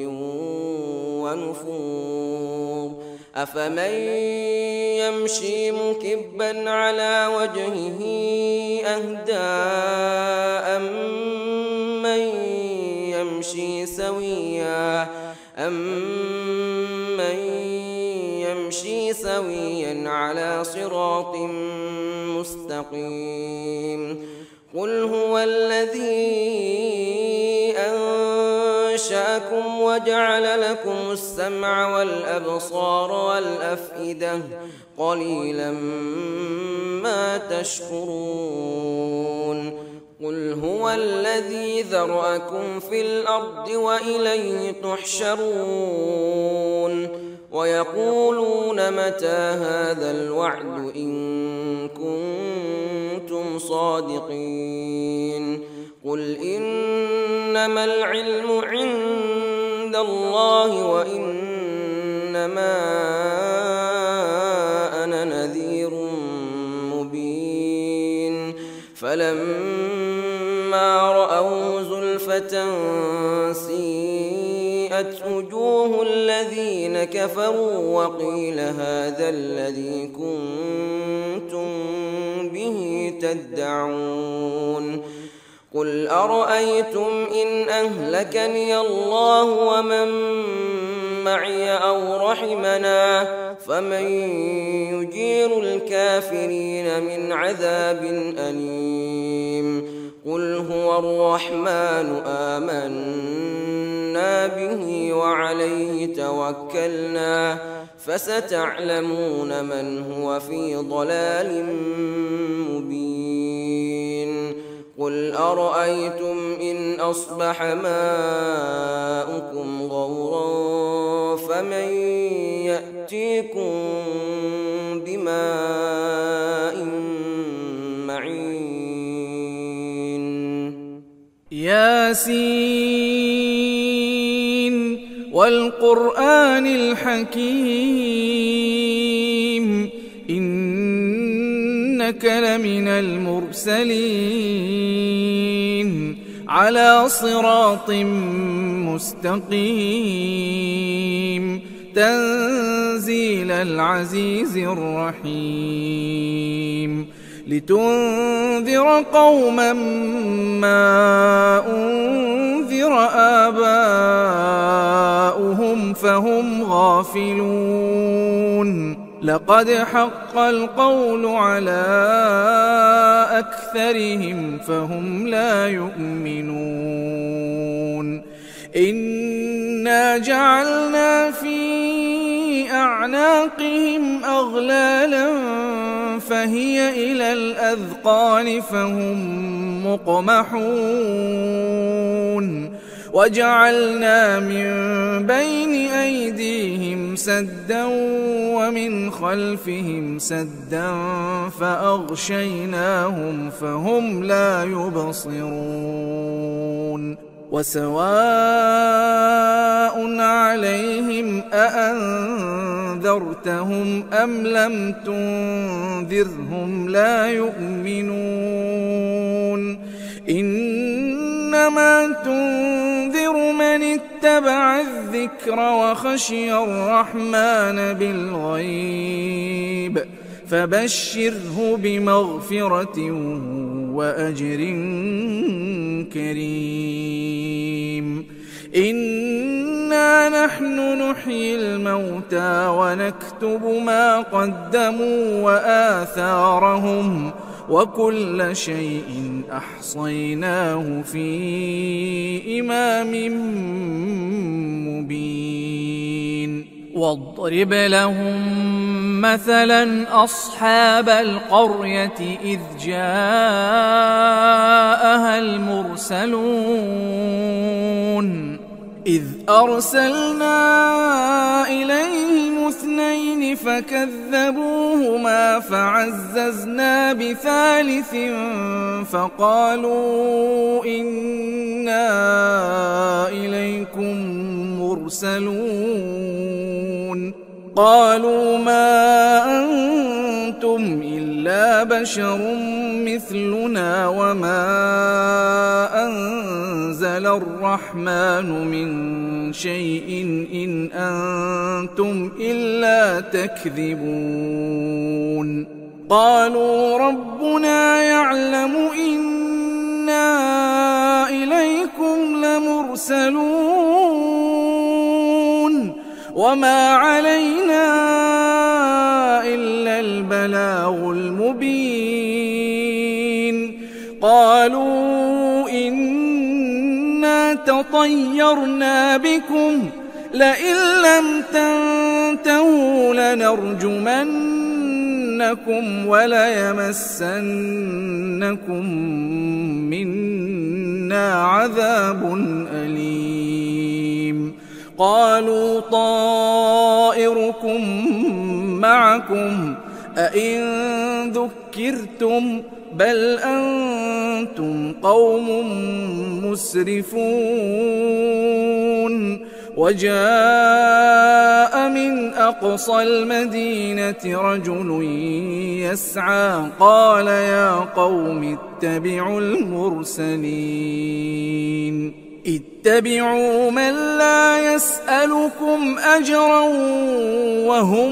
ونفور أفمن يمشي مكبا على وجهه أهدى أمن يمشي سويا أمن يمشي سويا على صراط مستقيم قل هو الذي أنشأكم وجعل لكم السمع والأبصار والأفئدة قليلا ما تشكرون قل هو الذي ذرأكم في الأرض وإليه تحشرون ويقولون متى هذا الوعد إن كنتم صادقين قل إنما العلم عند الله وإنما أنا نذير مبين فلما رأوا زلفة سيئت وجوه الذين كفروا وقيل هذا الذي كنتم به تدعون قل أرأيتم إن أهلكني الله ومن معي أو رحمنا فمن يجير الكافرين من عذاب أليم قل هو الرحمن آمنا به وعليه توكلنا فستعلمون من هو في ضلال مبين قل أرأيتم إن أصبح ماؤكم غورا فمن يأتيكم بماء معين ياسين والقرآن الحكيم إنك لمن المرسلين على صراط مستقيم تنزيل العزيز الرحيم لتنذر قوما ما أنذر آباؤهم فهم غافلون لقد حق القول على أكثرهم فهم لا يؤمنون إنا جعلنا في أعناقهم أغلالا فهي إلى الأذقان فهم مقمحون وجعلنا من بين أيديهم سدا ومن خلفهم سدا فأغشيناهم فهم لا يبصرون وسواء عليهم أأنذرتهم أم لم تنذرهم لا يؤمنون إنما تنذر من اتبع الذكر وخشي الرحمن بالغيب فبشره بمغفرة وأجر كريم إنا نحن نحيي الموتى ونكتب ما قدموا وآثارهم وكل شيء أحصيناه في إمام مبين واضرب لهم مثلا أصحاب القرية إذ جاءها المرسلون إذ أرسلنا إليهم اثنين فكذبوهما فعززنا بثالث فقالوا إنا إليكم مرسلون قالوا ما أنتم إلا بشر مثلنا وما أنزل الرحمن من شيء إن أنتم إلا تكذبون قالوا ربنا يعلم إنا إليكم لمرسلون وما علينا إلا البلاغ المبين قالوا إنا تطيرنا بكم لئن لم تنتهوا لنرجمنكم وليمسنكم منا عذاب أليم قالوا طائركم معكم أئن ذكرتم بل أنتم قوم مسرفون وجاء من أقصى المدينة رجل يسعى قال يا قوم اتبعوا المرسلين اتبعوا من لا يسألكم أجرا وهم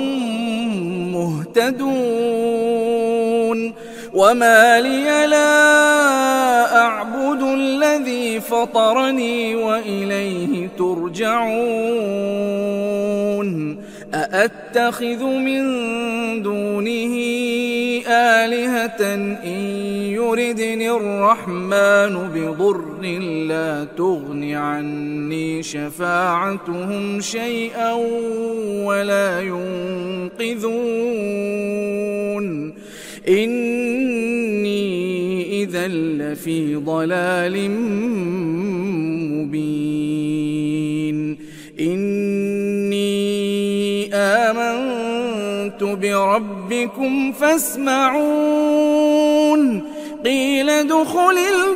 مهتدون وما لي لا أعبد الذي فطرني وإليه ترجعون أأتخذ من دونه آلهة إن يردني الرحمن بضر لا تغن عني شفاعتهم شيئا ولا ينقذون إني إذا لفي ضلال مبين إني آمنت بربكم فاسمعون قيل ادخل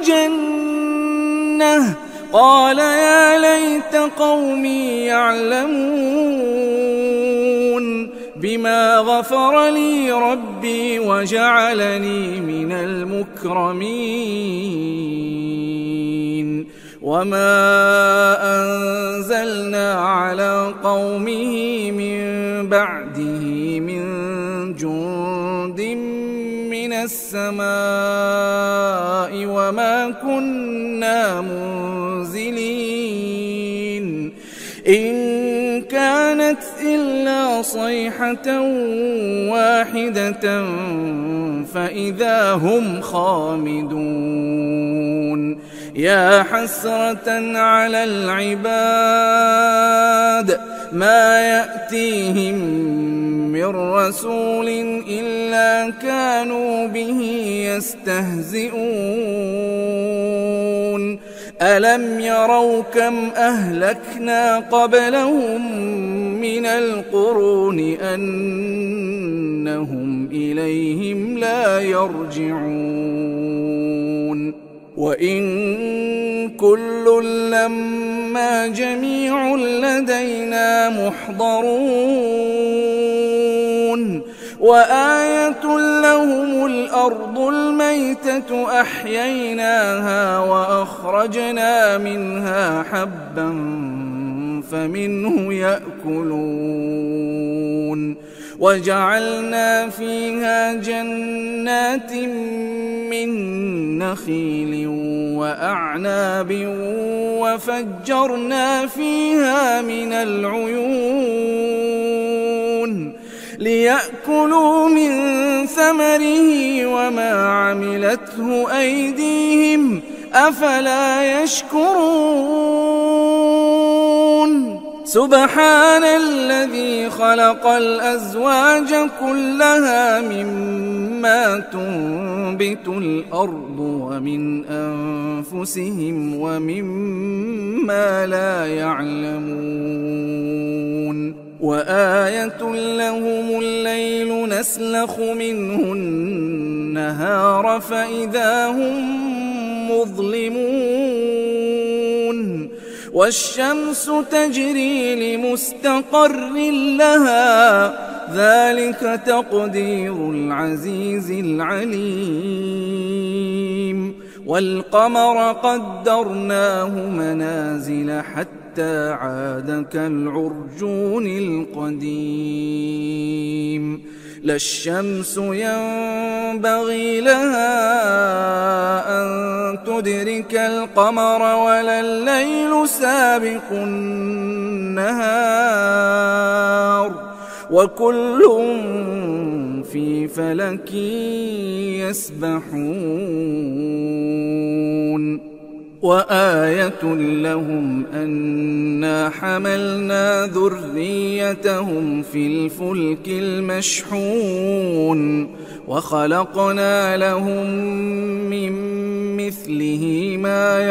الجنة قال يا ليت قومي يعلمون بما غفر لي ربي وجعلني من المكرمين وما أنزلنا على قومه من بعده من جند من السماء وما كنا منزلين إن كانت إلا صيحة واحدة فإذا هم خامدون يا حسرة على العباد ما يأتيهم من رسول إلا كانوا به يستهزئون ألم يروا كم أهلكنا قبلهم من القرون أنهم إليهم لا يرجعون وإن كل لما جميع لدينا محضرون وآية لهم الأرض الميتة أحييناها وأخرجنا منها حبا فمنه يأكلون وجعلنا فيها جنات من نخيل وأعناب وفجرنا فيها من العيون ليأكلوا من ثمره وما عملته أيديهم أفلا يشكرون سبحان الذي خلق الأزواج كلها مما تنبت الأرض ومن أنفسهم ومما لا يعلمون وآية لهم الليل نسلخ منه النهار فإذا هم مظلمون والشمس تجري لمستقر لها ذلك تقدير العزيز العليم والقمر قدرناه منازل حتى عاد كالعرجون القديم لا الشمس ينبغي لها أن تدرك القمر ولا الليل سابق النهار وكل في فلك يسبحون وآية لهم أنا حملنا ذريتهم في الفلك المشحون وخلقنا لهم من مثله ما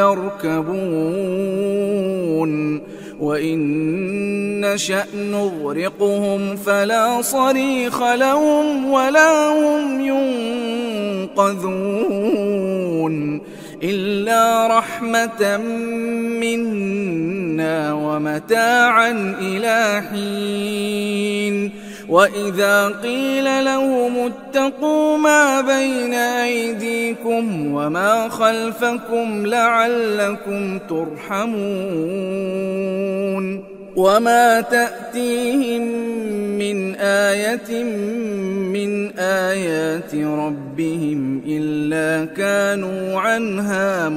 يركبون وإن نشأ نغرقهم فلا صريخ لهم ولا هم ينقذون إلا رحمة منا ومتاعا إلى حين وإذا قيل لهم اتقوا ما بين أيديكم وما خلفكم لعلكم ترحمون وما تأتيهم من آية من آيات ربهم إلا كانوا عنها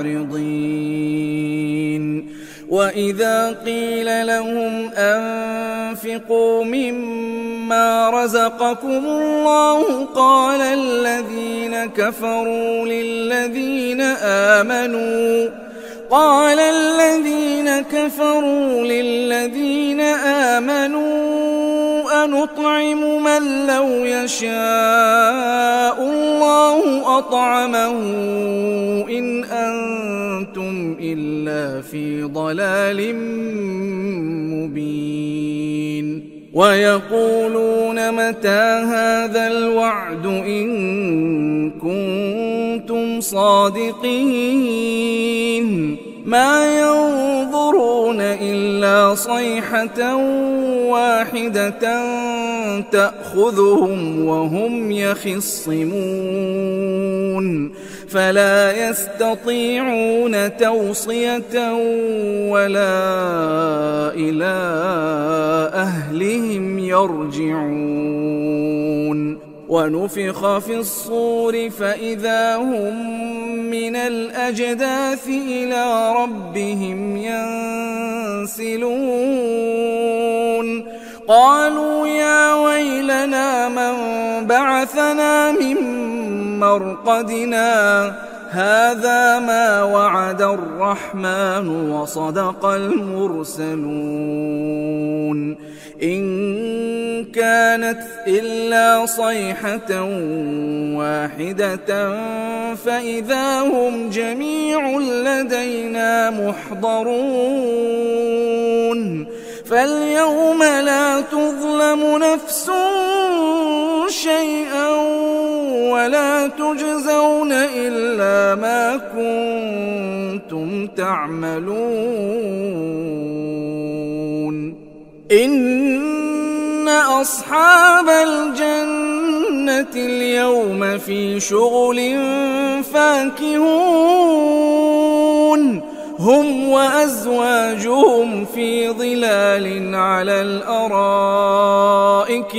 معرضين وإذا قيل لهم أنفقوا مما رزقكم الله قال الذين كفروا للذين آمنوا قال الذين كفروا للذين آمنوا أنطعم من لو يشاء الله أطعمه إن أنتم إلا في ضلال مبين ويقولون متى هذا الوعد إن كنتم صادقين ما ينظرون إلا صيحة واحدة تأخذهم وهم يخصمون فلا يستطيعون توصية ولا إلى أهلهم يرجعون ونفخ في الصور فإذا هم من الأجداث إلى ربهم ينسلون قالوا يا ويلنا من بعثنا من مرقدنا هذا ما وعد الرحمن وصدق المرسلون إن كانت إلا صيحة واحدة فإذا هم جميع لدينا محضرون فاليوم لا تظلم نفس شيئا ولا تجزون إلا ما كنتم تعملون إن أصحاب الجنة اليوم في شغل فاكهون هم وأزواجهم في ظلال على الأرائك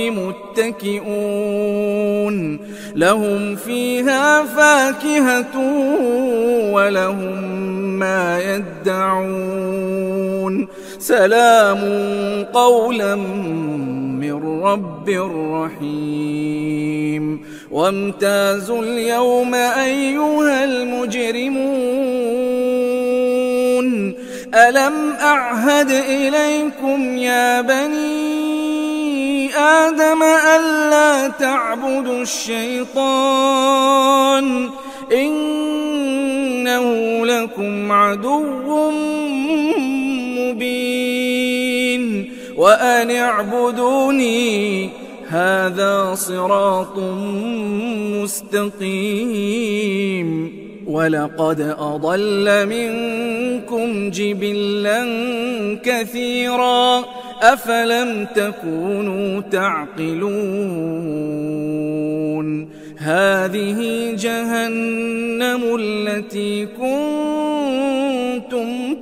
متكئون لهم فيها فاكهة ولهم ما يدعون سلام قولا من رب رحيم وامتازوا اليوم أيها المجرمون ألم أعهد إليكم يا بني آدم ألا تعبدوا الشيطان إنه لكم عدو مبين وأن اعبدوني هذا صراط مستقيم ولقد أضل منكم جبلا كثيرا أفلم تكونوا تعقلون هذه جهنم التي كنتم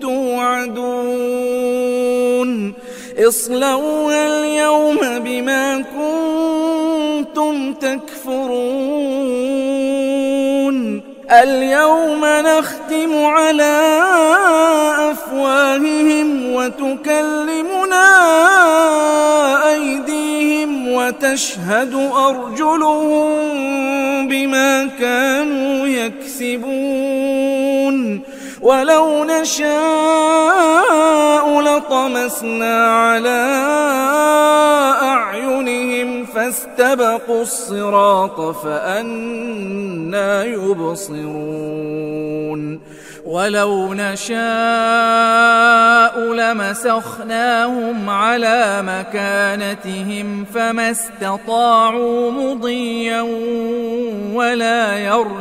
توعدون اصلوها اليوم بما كنتم تكفرون اليوم نختم على أفواههم وتكلمنا أيديهم وتشهد أرجلهم بما كانوا يكسبون ولو نشاء لطمسنا على أعينهم فاستبقوا الصراط فأنى يبصرون ولو نشاء لمسخناهم على مكانتهم فما استطاعوا مضيا ولا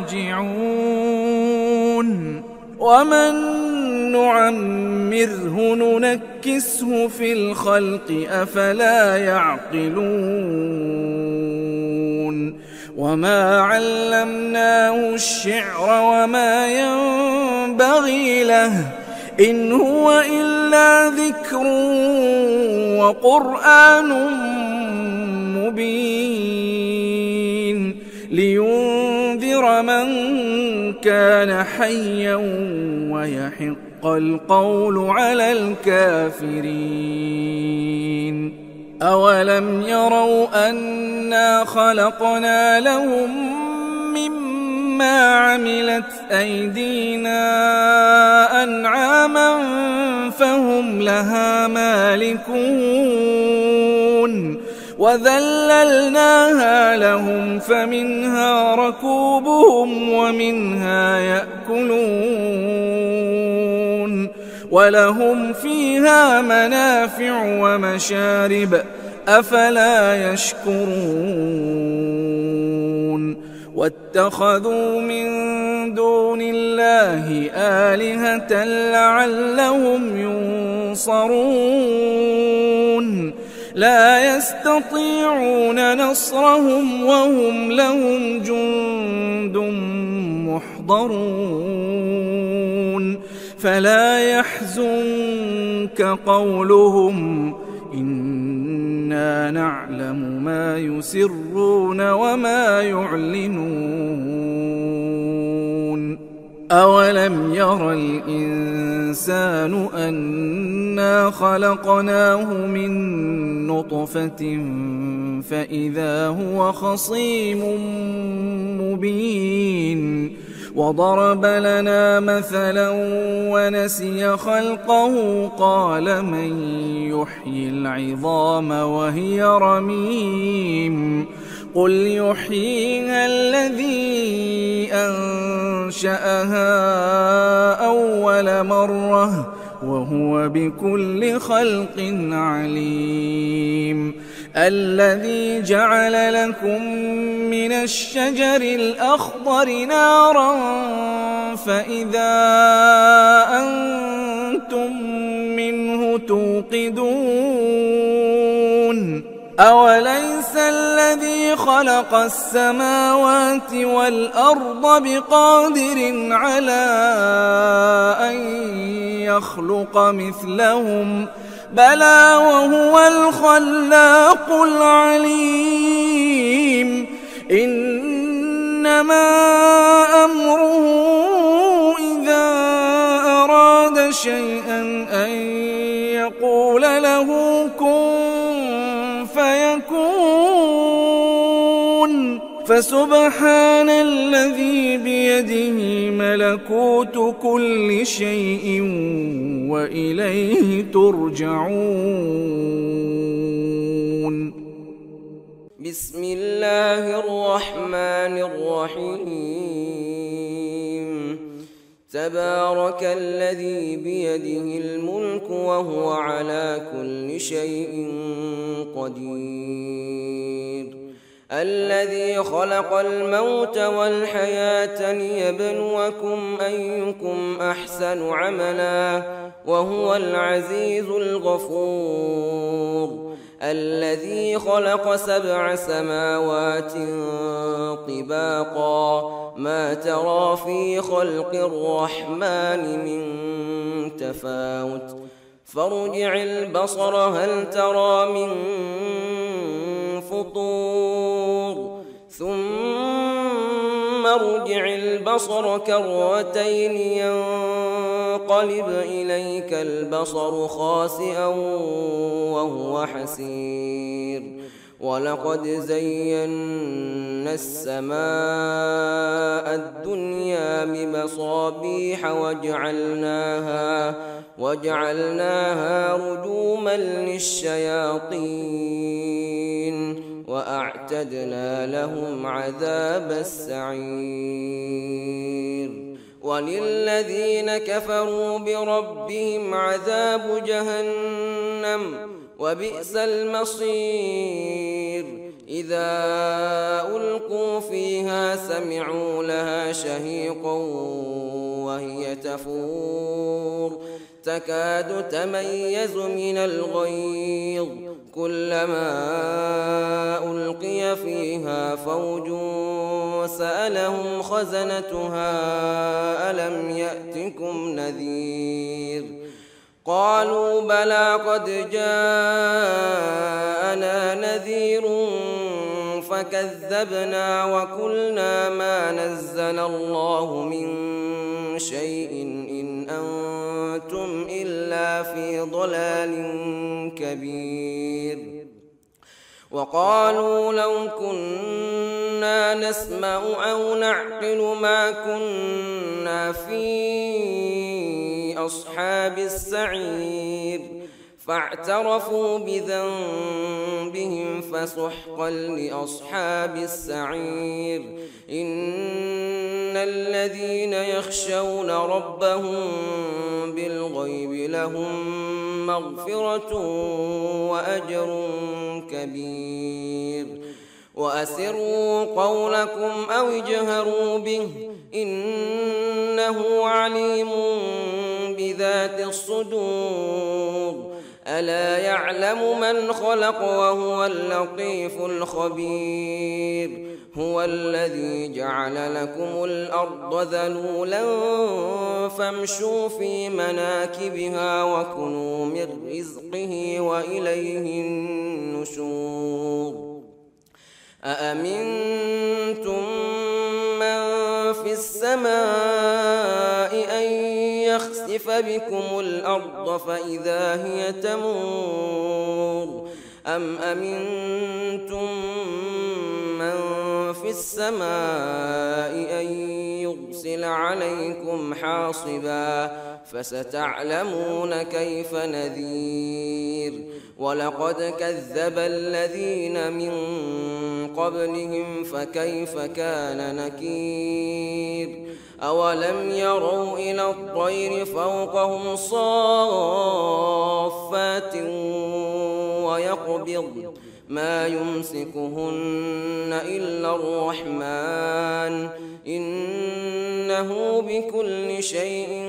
يرجعون ومن نعمره ننكسه في الخلق أفلا يعقلون وما علمناه الشعر وما ينبغي له إن هو إلا ذكر وقرآن مبين لينذر من كان حيا ويحق القول على الكافرين أولم يروا أنا خلقنا لهم مما عملت أيدينا أنعاما فهم لها مالكون وذللناها لهم فمنها ركوبهم ومنها يأكلون ولهم فيها منافع ومشارب أفلا يشكرون واتخذوا من دون الله آلهة لعلهم ينصرون لا يستطيعون نصرهم وهم لهم جند محضرون فلا يحزنك قولهم إنا نعلم ما يسرون وما يعلنون أولم ير الإنسان أنا خلقناه من نطفة فإذا هو خصيم مبين وضرب لنا مثلا ونسي خلقه قال من يحيي العظام وهي رميم قل يحييها الذي أنشأها أول مرة وهو بكل خلق عليم الذي جعل لكم من الشجر الأخضر نارا فإذا أنتم منه توقدون أوليس الذي الذي خلق السماوات والأرض بقادر على أن يخلق مثلهم بلى وهو الخلاق العليم إنما أمره إذا أراد شيئا أن يقول له كن فيكون فسبحان الذي بيده ملكوت كل شيء وإليه ترجعون. بسم الله الرحمن الرحيم تبارك الذي بيده الملك وهو على كل شيء قدير الذي خلق الموت والحياة ليبلوكم أيكم أحسن عملا وهو العزيز الغفور الذي خلق سبع سماوات طباقا ما ترى في خلق الرحمن من تفاوت فارجع البصر هل ترى من فطور ثم ارجع البصر كرتين ينقلب إليك البصر خاسئا وهو حسير ولقد زينا السماء الدنيا بمصابيح وجعلناها وجعلناها رجوما للشياطين وأعتدنا لهم عذاب السعير وللذين كفروا بربهم عذاب جهنم وبئس المصير إذا ألقوا فيها سمعوا لها شهيقا وهي تفور تكاد تميز من الغيظ كلما ألقي فيها فوج سألهم خزنتها ألم يأتكم نذير قالوا بلى قد جاءنا نذير فكذبنا وقلنا ما نزل الله من شيء إن أنتم إلا في ضلال كبير وقالوا لو كنا نسمع أو نعقل ما كنا في أصحاب السعير فاعترفوا بذنبهم فسحقا لأصحاب السعير إن الذين يخشون ربهم بالغيب لهم مغفرة وأجر كبير وأسروا قولكم أو اجهروا به إنه عليم بذات الصدور ألا يعلم من خلق وهو اللطيف الخبير هو الذي جعل لكم الأرض ذلولا فامشوا في مناكبها وكلوا من رزقه وإليه النشور أأمنتم من في السماء أن يخسف بكم الأرض فإذا هي تمور أم أمنتم من في السماء أن يرسل عليكم حاصبا فستعلمون كيف نذير ولقد كذب الذين من قبلهم فكيف كان نكير أولم يروا إلى الطير فوقهم صافات ويقبض ما يمسكهن إلا الرحمن إنه بكل شيء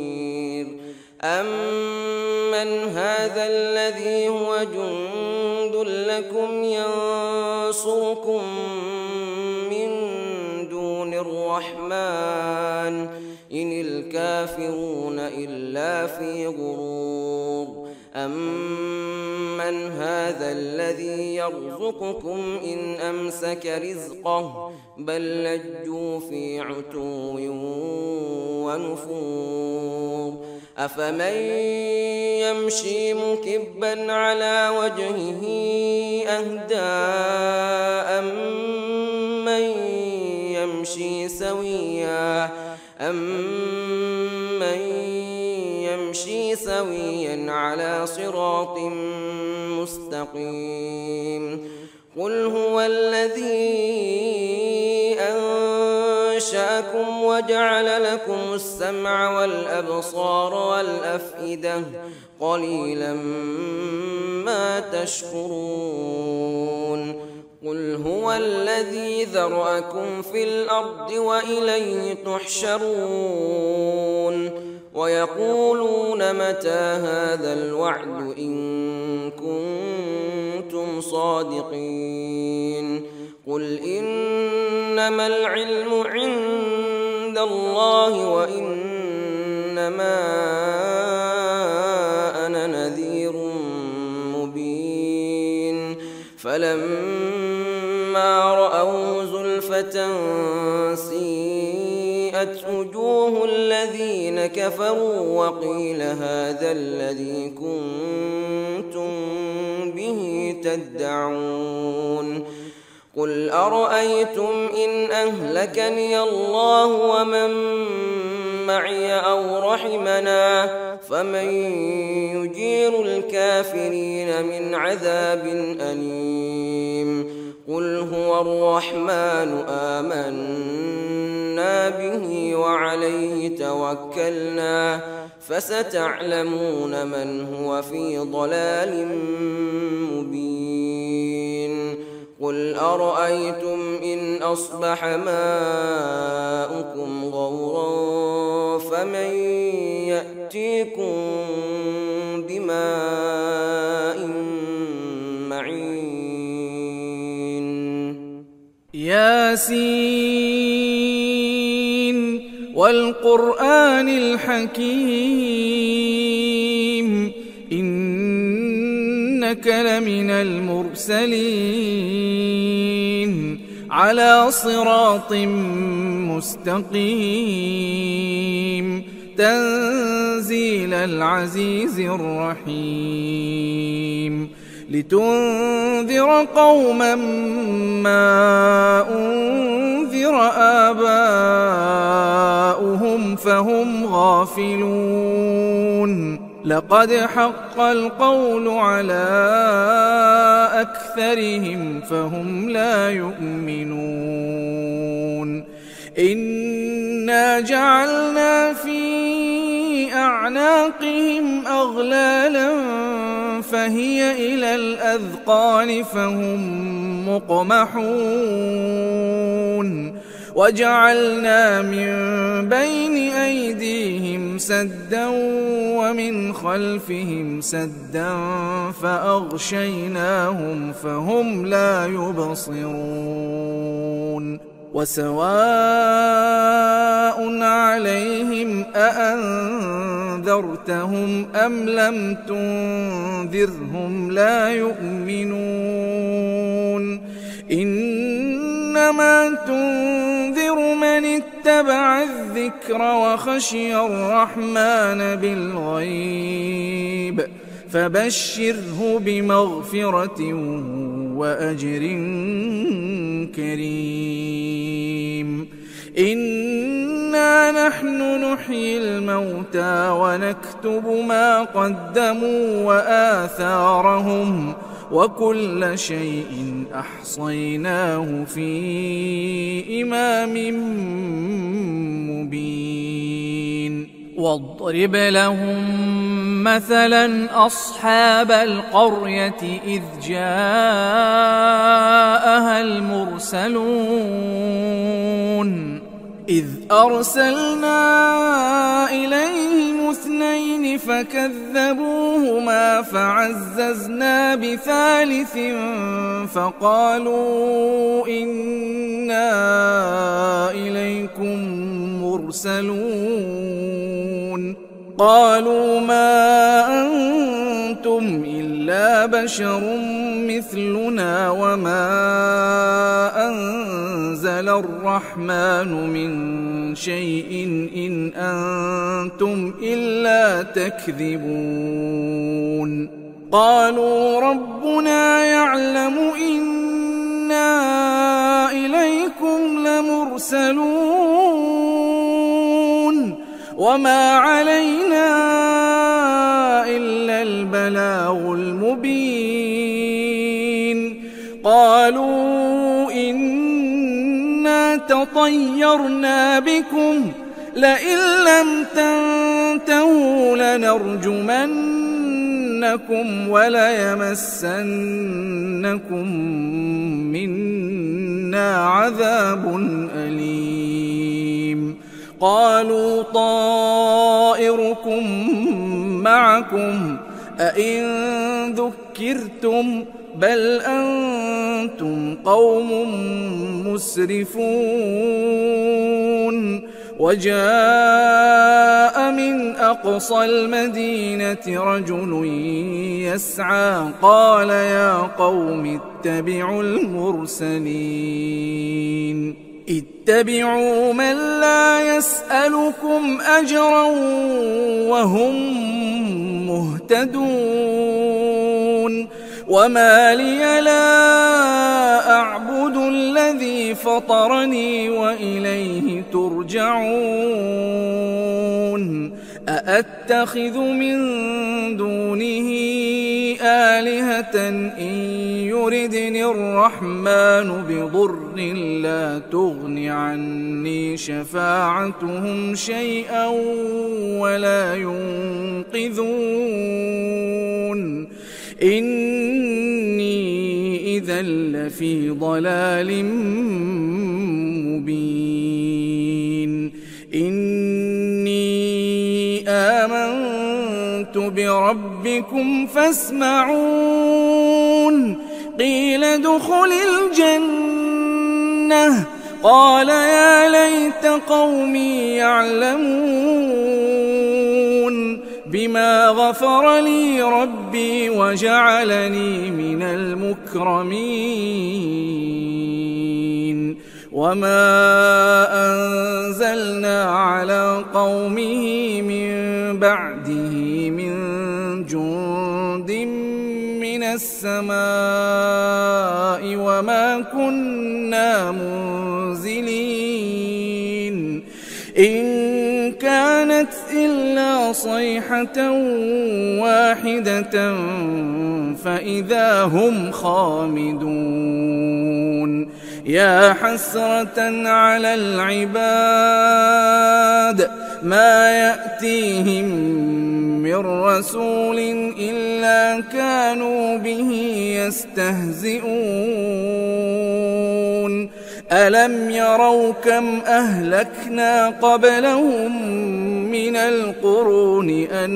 بصير أمن هذا الذي هو جند لكم ينصركم من دون الرحمن إن الكافرون إلا في غرور أمن هذا الذي يرزقكم إن أمسك رزقه بل لجوا في عتو ونفور أفمن يمشي مكبا على وجهه أهدى أمن يمشي سويا أمن يمشي سويا على صراط مستقيم قل هو الذي أنشأكم وجعل لكم السمع والأبصار والأفئدة قليلا ما تشكرون قل هو الذي ذرأكم في الأرض وإليه تحشرون ويقولون متى هذا الوعد إن كنتم صادقين قل إنما العلم عند الله وإنما أنا نذير مبين فلما رأوا زلفة سيئت وجوه الذين كفروا وقيل هذا الذي كنتم به تدعون قل أرأيتم إن أهلكني الله ومن معي أو رحمنا فمن يجير الكافرين من عذاب أليم قل هو الرحمن آمنا به وعليه توكلنا فستعلمون من هو في ضلال مبين قل أرأيتم إن أصبح ماؤكم غورا فمن يأتيكم بماء معين ياسين والقرآن الحكيم إنك لمن المرسلين على صراط مستقيم تنزيل العزيز الرحيم لتنذر قوما ما أنذر آباؤهم فهم غافلون لقد حق القول على أكثرهم فهم لا يؤمنون إنا جعلنا في أعناقهم أغلالا فهي إلى الأذقان فهم مقمحون وجعلنا من بين أيديهم سدا ومن خلفهم سدا فأغشيناهم فهم لا يبصرون وسواء عليهم أأنذرتهم أم لم تنذرهم لا يؤمنون إنما تنذر من اتبع الذكر وخشي الرحمن بالغيب فبشره بمغفرة وأجر كريم إنا نحن نحيي الموتى ونكتب ما قدموا وآثارهم وكل شيء أحصيناه في إمام مبين واضرب لهم مثلا أصحاب القرية إذ جاءها المرسلون إذ أرسلنا إليهم اثنين فكذبوهما فعززنا بثالث فقالوا إنا إليكم مرسلون قالوا ما أنتم إلا بشر مثلنا وما أنزل الرحمن من شيء إن أنتم إلا تكذبون قالوا ربنا يعلم إنا إليكم لمرسلون وما علينا إلا البلاغ المبين قالوا إنا تطيرنا بكم لئن لم تنتهوا لنرجمنكم وليمسنكم منا عذاب أليم قالوا طائركم معكم أئن ذكرتم بل أنتم قوم مسرفون وجاء من أقصى المدينة رجل يسعى قال يا قوم اتبعوا المرسلين اتبعوا من لا يسألكم أجرا وهم مهتدون وما لي لا أعبد الذي فطرني وإليه ترجعون أأتخذ من دونه آلهة إن يردني الرحمن بضر لا تغن عني شفاعتهم شيئا ولا ينقذون إني إذا لفي ضلال مبين إني آمنت بربكم فاسمعون قيل ادخل الجنة قال يا ليت قومي يعلمون بما غفر لي ربي وجعلني من المكرمين وما أنزلنا على قومه من بعده من جند من السماء وما كنا منزلين إن كانت إلا صيحة واحدة فإذا هم خامدون يا حسرة على العباد ما يأتيهم من رسول إلا كانوا به يستهزئون ألم يروا كم أهلكنا قبلهم من القرون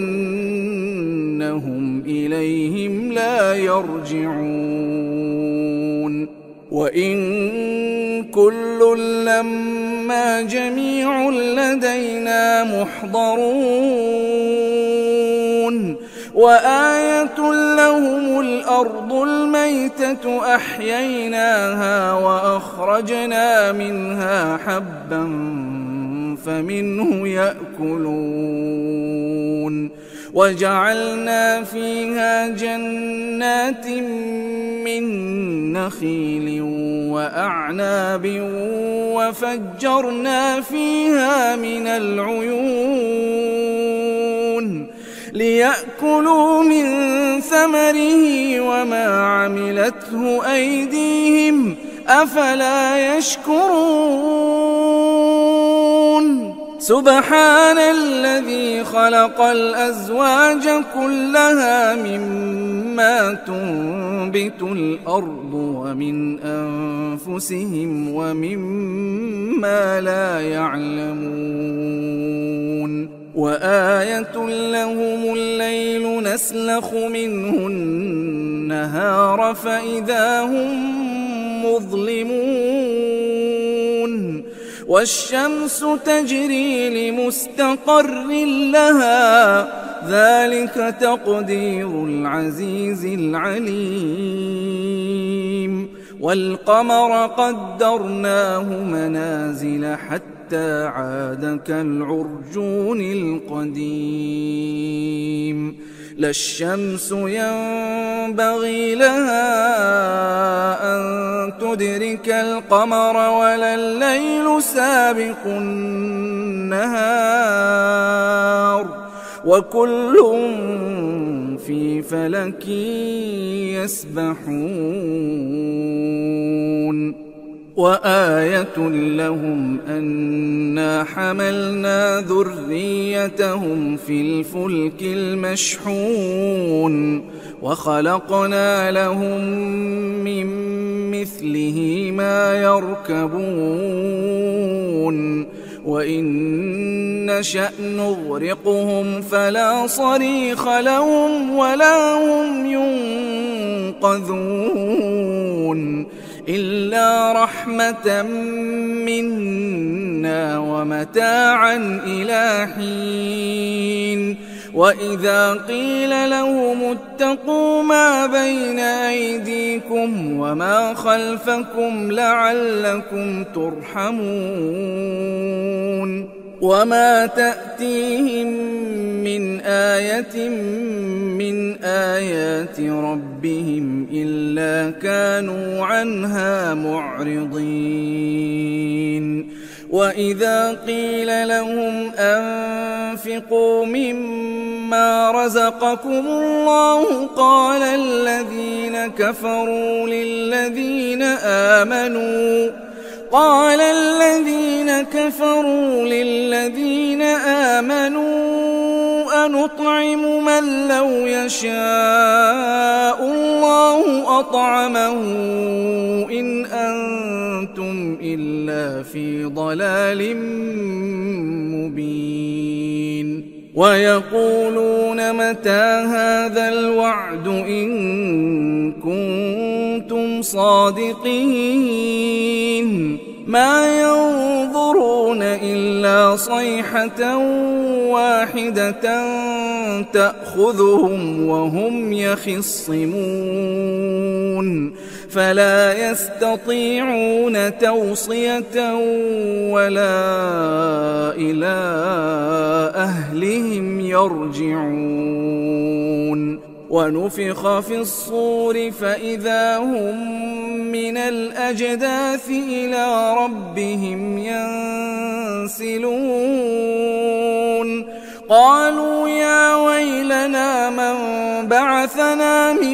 أنهم إليهم لا يرجعون وإن كل لما جميع لدينا محضرون وآية لهم الأرض الميتة أحييناها وأخرجنا منها حبا فمنه يأكلون وجعلنا فيها جنات من نخيل وأعناب وفجرنا فيها من العيون ليأكلوا من ثمره وما عملته أيديهم أفلا يشكرون سبحان الذي خلق الأزواج كلها مما تنبت الأرض ومن أنفسهم ومما لا يعلمون وآية لهم الليل نسلخ منه النهار فإذا هم مظلمون والشمس تجري لمستقر لها ذلك تقدير العزيز العليم والقمر قدرناه منازل حتى عاد كالعرجون القديم لا الشمس ينبغي لها أن تدرك القمر ولا الليل سابق النهار وكل في فلك يسبحون وآية لهم أنا حملنا ذريتهم في الفلك المشحون وخلقنا لهم من مثله ما يركبون وإن نشأ نغرقهم فلا صريخ لهم ولا هم ينقذون إلا رحمة منا ومتاعا إلى حين وإذا قيل لهم اتقوا ما بين أيديكم وما خلفكم لعلكم ترحمون وما تأتيهم من آية من آيات ربهم إلا كانوا عنها معرضين وإذا قيل لهم أنفقوا مما رزقكم الله قال الذين كفروا للذين آمنوا قال الذين كفروا للذين آمنوا أنطعم من لو يشاء الله أطعمه إن أنتم إلا في ضلال مبين ويقولون متى هذا الوعد إن كنتم صادقين ما ينظرون إلا صيحة واحدة تأخذهم وهم يخصمون فلا يستطيعون توصية ولا إلى أهلهم يرجعون ونفخ في الصور فإذا هم من الأجداث إلى ربهم ينسلون قالوا يا ويلنا من بعثنا من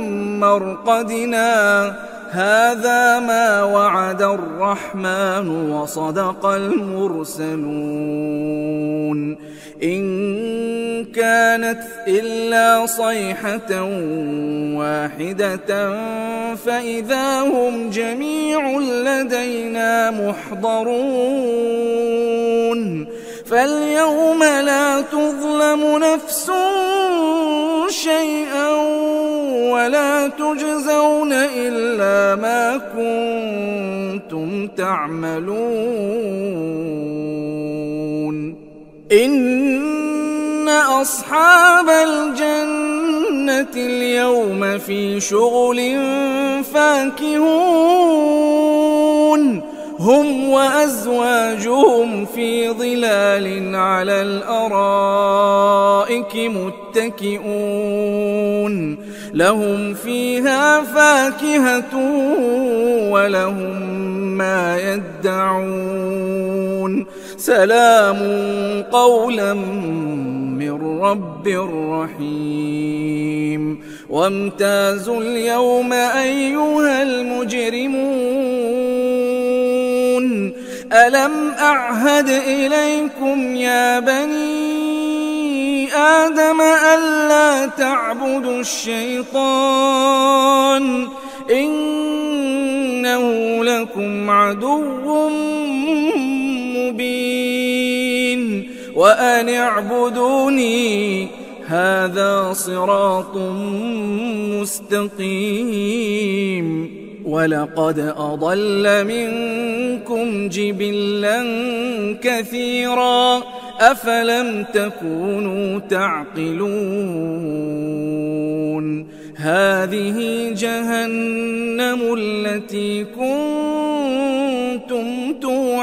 مرقدنا هذا ما وعد الرحمن وصدق المرسلون إن كانت إلا صيحة واحدة فإذا هم جميع لدينا محضرون فاليوم لا تظلم نفس شيئا ولا تجزون إلا ما كنتم تعملون إن أصحاب الجنة اليوم في شغل فاكهون هم وأزواجهم في ظلال على الأرائك متكئون لهم فيها فاكهة ولهم ما يدعون سلام قولا من رب رحيم وامتازوا اليوم أيها المجرمون ألم أعهد إليكم يا بني آدم ألا تعبدوا الشيطان إنه لكم عدو مبين وأن اعبدوني هذا صراط مستقيم. ولقد أضل منكم جبلا كثيرا أفلم تكونوا تعقلون. هذه جهنم التي كنتم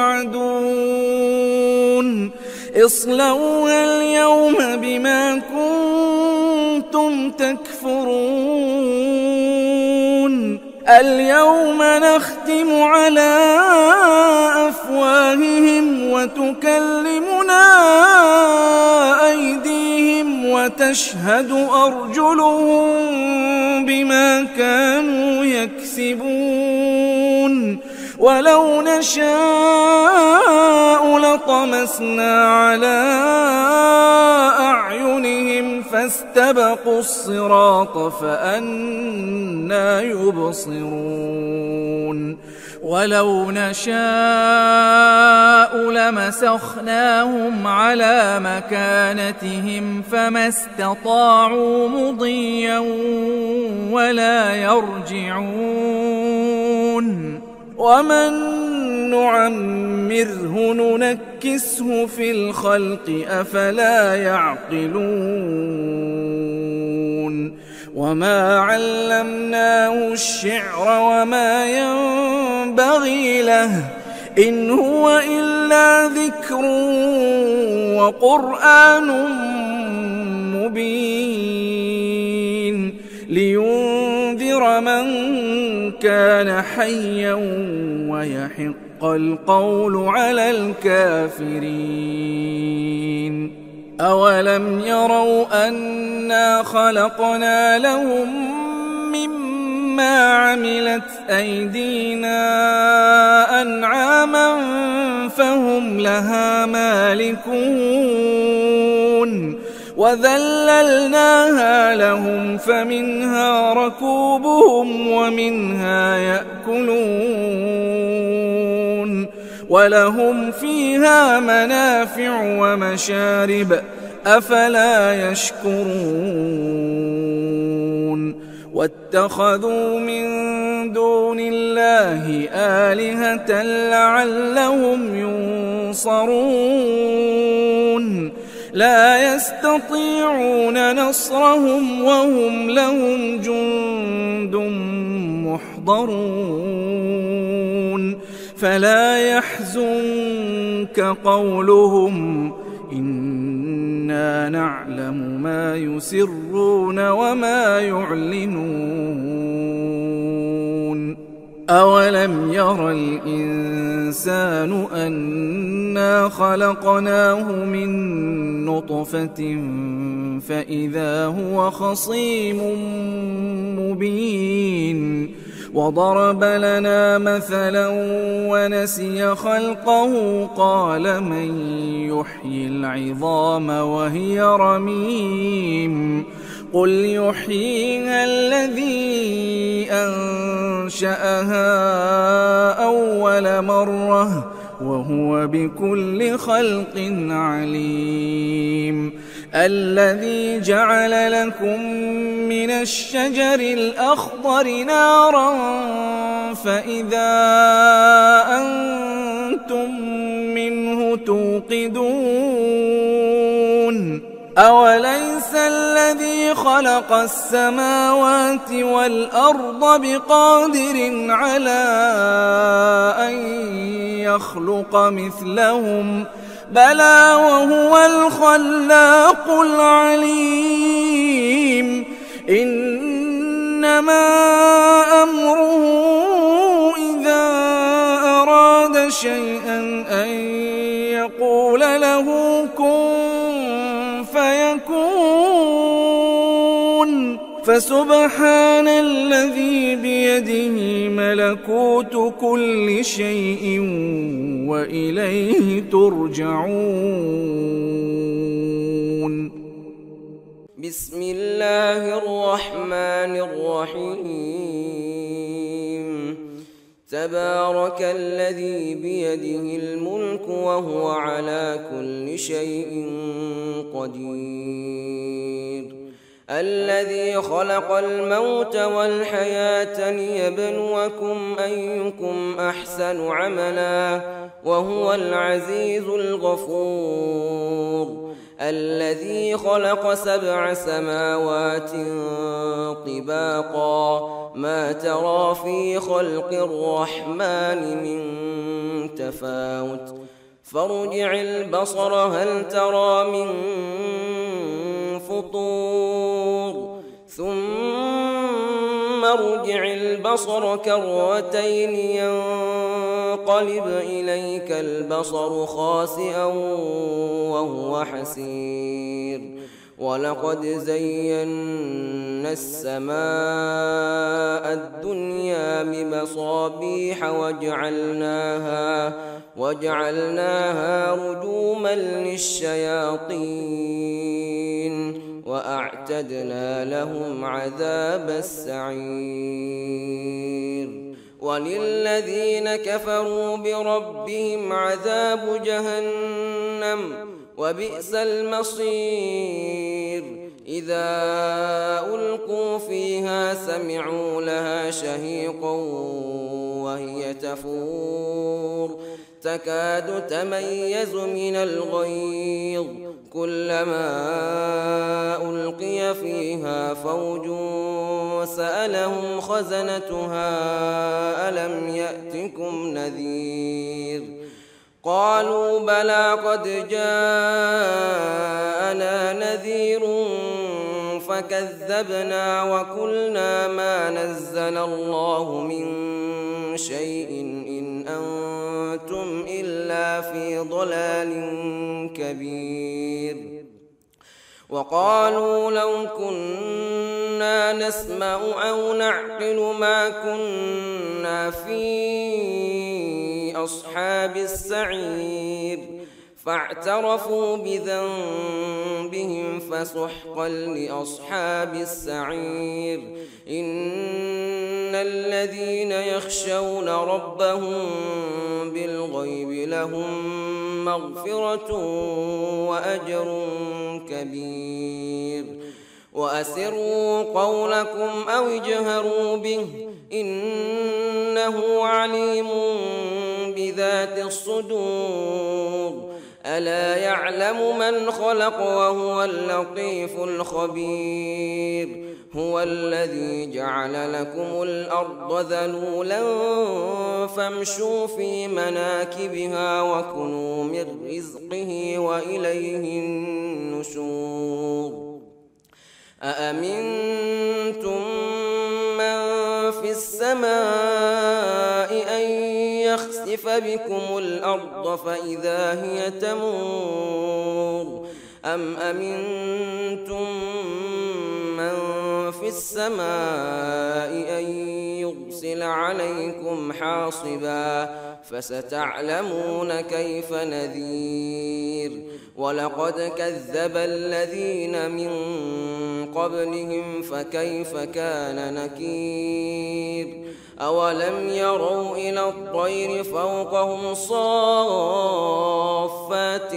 توعدون اصلوها اليوم بما كنتم تكفرون. اليوم نختم على أفواههم وتكلمنا أيديهم وتشهد أرجلهم بما كانوا يكسبون. ولو نشاء لطمسنا على أعينهم فاستبقوا الصراط فأنى يبصرون. ولو نشاء لمسخناهم على مكانتهم فما استطاعوا مضيا ولا يرجعون. ومن نعمره ننكسه في الخلق أفلا يعقلون. وما علمناه الشعر وما ينبغي له إن هو إلا ذكر وقرآن مبين لينذر من كان حيا ويحق القول على الكافرين. أولم يروا أنا خلقنا لهم مما عملت أيدينا أنعاما فهم لها مالكون وذللناها لهم فمنها ركوبهم ومنها يأكلون ولهم فيها منافع ومشارب أفلا يشكرون. واتخذوا من دون الله آلهة لعلهم ينصرون لا يستطيعون نصرهم وهم لهم جند محضرون. فلا يحزنك قولهم إنا نعلم ما يسرون وما يعلنون. أولم ير الإنسان أنا خلقناه من نطفة فإذا هو خصيم مبين وضرب لنا مثلا ونسي خلقه قال من يحيي العظام وهي رميم قل يحييها الذي أنشأها أول مرة وهو بكل خلق عليم. الذي جعل لكم من الشجر الأخضر نارا فإذا أنتم منه توقدون. أوليس الذي خلق السماوات والأرض بقادر على أن يخلق مثلهم بلى وهو الخلاق العليم. إنما أمره إذا أراد شيئا أن يقول له كن فيكون. فسبحان الذي بيده ملكوت كل شيء وإليه ترجعون. بسم الله الرحمن الرحيم. تبارك الذي بيده الملك وهو على كل شيء قدير الذي خلق الموت والحياة ليبلوكم أيكم أحسن عملا وهو العزيز الغفور الذي خلق سبع سماوات طباقا ما ترى في خلق الرحمن من تفاوت فارجع البصر هل ترى من فطور ثم ارجع البصر كرتين ينقلب إليك البصر خاسئا وهو حسير ولقد زينا السماء الدنيا بمصابيح وجعلناها وجعلناها رجوما للشياطين وأعتدنا لهم عذاب السعير وللذين كفروا بربهم عذاب جهنم وبئس المصير إذا ألقوا فيها سمعوا لها شهيقا وهي تفور تكاد تميز من الغيظ كلما ألقي فيها فوج سألهم خزنتها ألم يأتكم نذير قالوا بلى قد جاءنا نذير فكذبنا وقلنا ما نزل الله من شيء إن أنتم إلا في ضلال كبير وقالوا لو كنا نسمع أو نعقل ما كنا في أصحاب السعير فاعترفوا بذنبهم فسحقا لأصحاب السعير إن الذين يخشون ربهم بالغيب لهم مغفرة وأجر كبير وأسروا قولكم أو اجهروا به إنه عليم بذات الصدور ألا يعلم من خلق وهو اللطيف الخبير هو الذي جعل لكم الأرض ذلولا فامشوا في مناكبها وكلوا من رزقه وإليه النشور أأمنتم من في السماء أن يخسف بكم الأرض فإذا هي تمور أم أمنتم من في السماء أن يرسل عليكم حاصبا فستعلمون كيف نذير ولقد كذب الذين من قبلهم فكيف كان نكير أولم يروا إلى الطير فوقهم صافات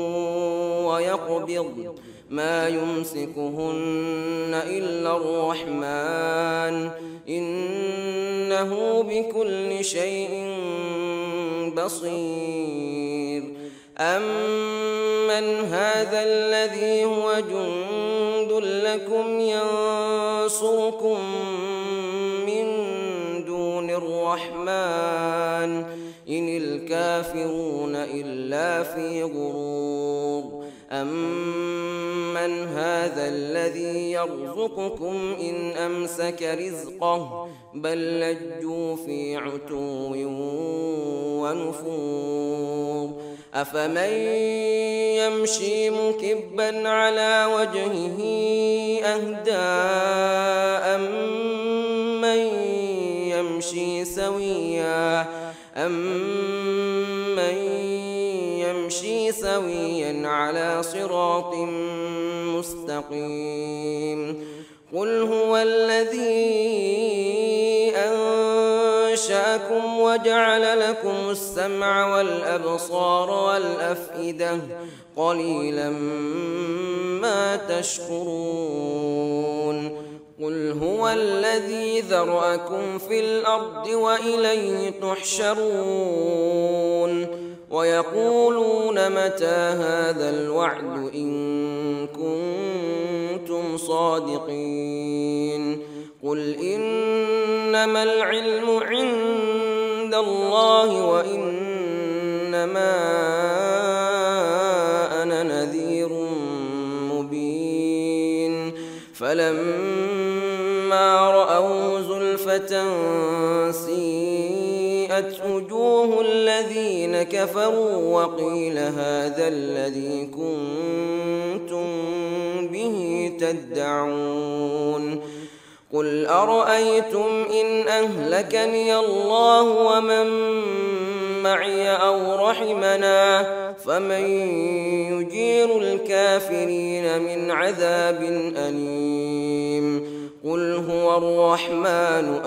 ويقبض ما يمسكهن إلا الرحمن إنه بكل شيء بصير أمن هذا الذي هو جند لكم ينصركم من دون الرحمن إن الكافرون إلا في غرور أمن هذا الذي يرزقكم إن أمسك رزقه بل لجوا في عتو ونفور أفمن يمشي مكبا على وجهه أهدى أمن يمشي سويا أمن يمشي سويا على صراط مستقيم قل هو الذي أنشأكم أبناءكم وجعل لكم السمع والأبصار والأفئدة قليلا ما تشكرون قل هو الذي ذرأكم في الأرض وإليه تحشرون ويقولون متى هذا الوعد إن كنتم صادقين قل إنما العلم عند الله وإنما أنا نذير مبين فلما رأوا زلفة سيئت وجوه الذين كفروا وقيل هذا الذي كنتم به تدعون قل أرأيتم إن أهلكني الله ومن معي أو رحمنا فمن يجير الكافرين من عذاب أليم قل هو الرحمن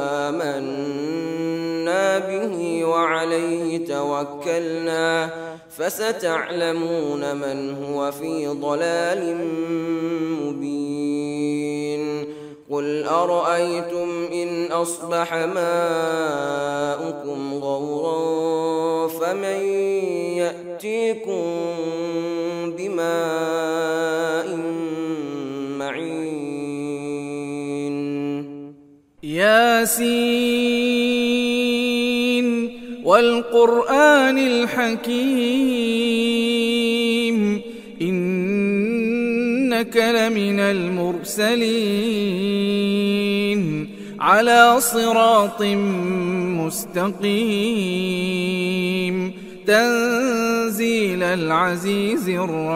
آمنا به وعليه توكلنا فستعلمون من هو في ضلال مبين قل أرأيتم إن أصبح ماؤكم غورا فمن يأتيكم بماء معين ياسين والقرآن الحكيم إنك لمن المرسلين على صراط مستقيم تنزيل العزيز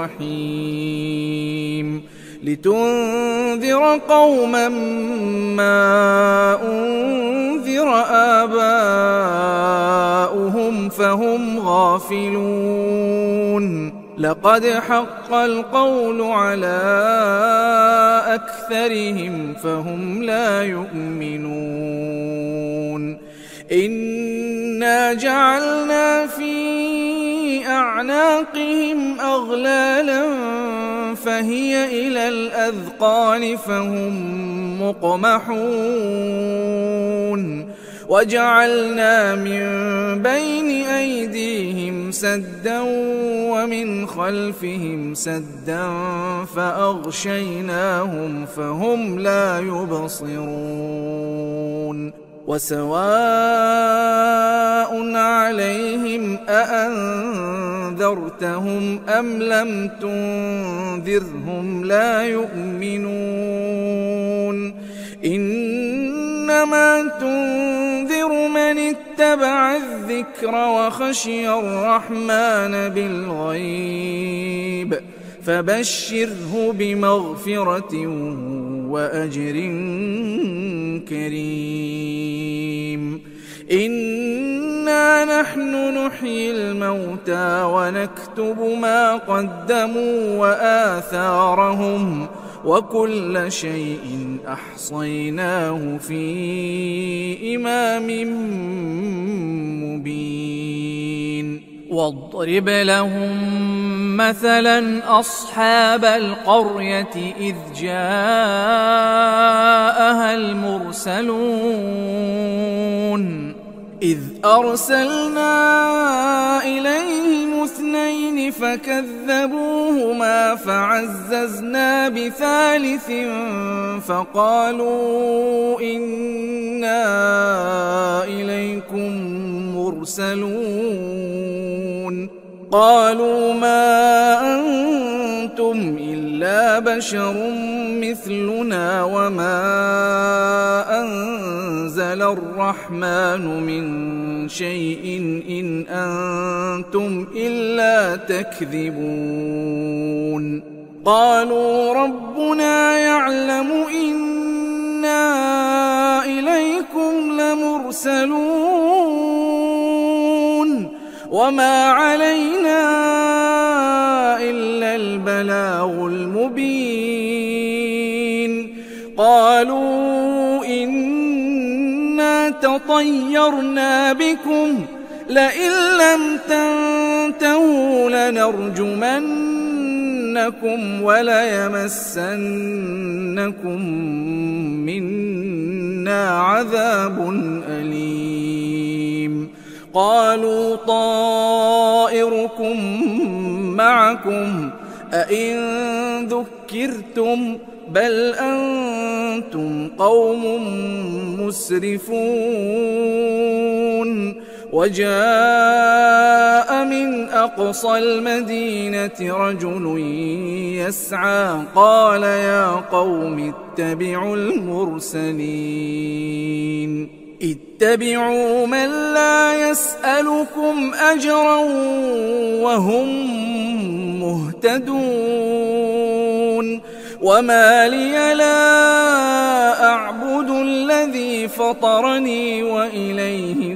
الرحيم لتنذر قوما ما أنذر آباؤهم فهم غافلون لقد حق القول على أكثرهم فهم لا يؤمنون إنا جعلنا في أعناقهم أغلالا فهي إلى الأذقان فهم مقمحون وجعلنا من بين أيديهم سدا ومن خلفهم سدا فأغشيناهم فهم لا يبصرون وسواء عليهم أأنذرتهم أم لم تنذرهم لا يؤمنون إنما تنذر من اتبع الذكر وخشي الرحمن بالغيب فبشره بمغفرة وأجر كريم إنا نحن نحيي الموتى ونكتب ما قدموا وآثارهم وكل شيء أحصيناه في إمام مبين واضرب لهم مثلا أصحاب القرية إذ جاءها المرسلون إذ أرسلنا إليهم اثنين فكذبوهما فعززنا بثالث فقالوا إنا إليكم مرسلون قالوا ما أنتم إلا بشر مثلنا وما أنزل الرحمن من شيء إن أنتم إلا تكذبون قالوا ربنا يعلم إنا إليكم لمرسلون وما علينا إلا البلاغ المبين قالوا إنا تطيرنا بكم لئن لم تنتهوا لنرجمنكم وليمسنكم منا عذاب أليم قالوا طائركم معكم أئن ذكرتم بل أنتم قوم مسرفون وجاء من أقصى المدينة رجل يسعى قال يا قوم اتبعوا المرسلين اتبعوا من لا يسألكم أجرا وهم مهتدون وما لي لا أعبد الذي فطرني وإليه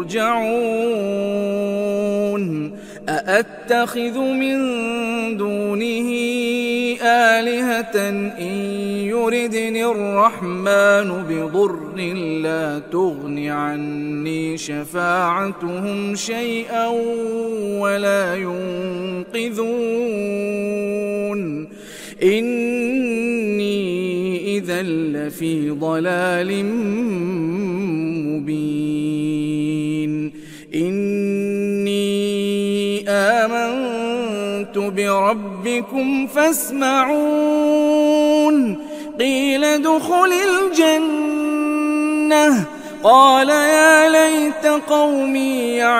ترجعون أأتخذ من دونه آلهة إن يردني الرحمن بضر لا تغن عني شفاعتهم شيئا ولا ينقذون إني إذا لفي ضلال مبين إني آمنت بربكم فاسمعون قيل ادخل الجنة قال يا ليت قومي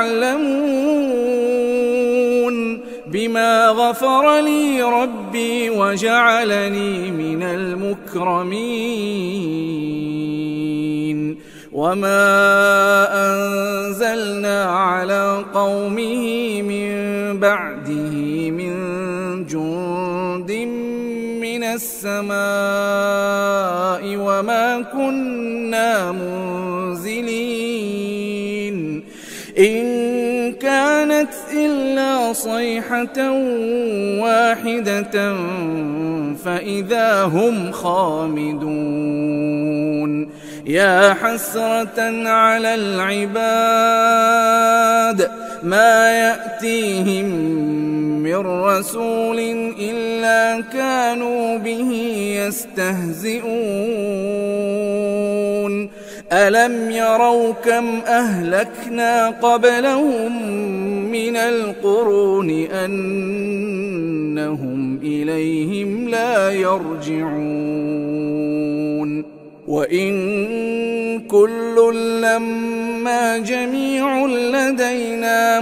يعلمون بما غفر لي ربي وجعلني من المكرمين وما أنزلنا على قومه من بعده من جند من السماء وما كنا منزلين إن كانت إلا صيحة واحدة فإذا هم خامدون يا حسرة على العباد ما يأتيهم من رسول إلا كانوا به يستهزئون ألم يروا كم أهلكنا قبلهم من القرون أنهم إليهم لا يرجعون وإن كل لما جميع لدينا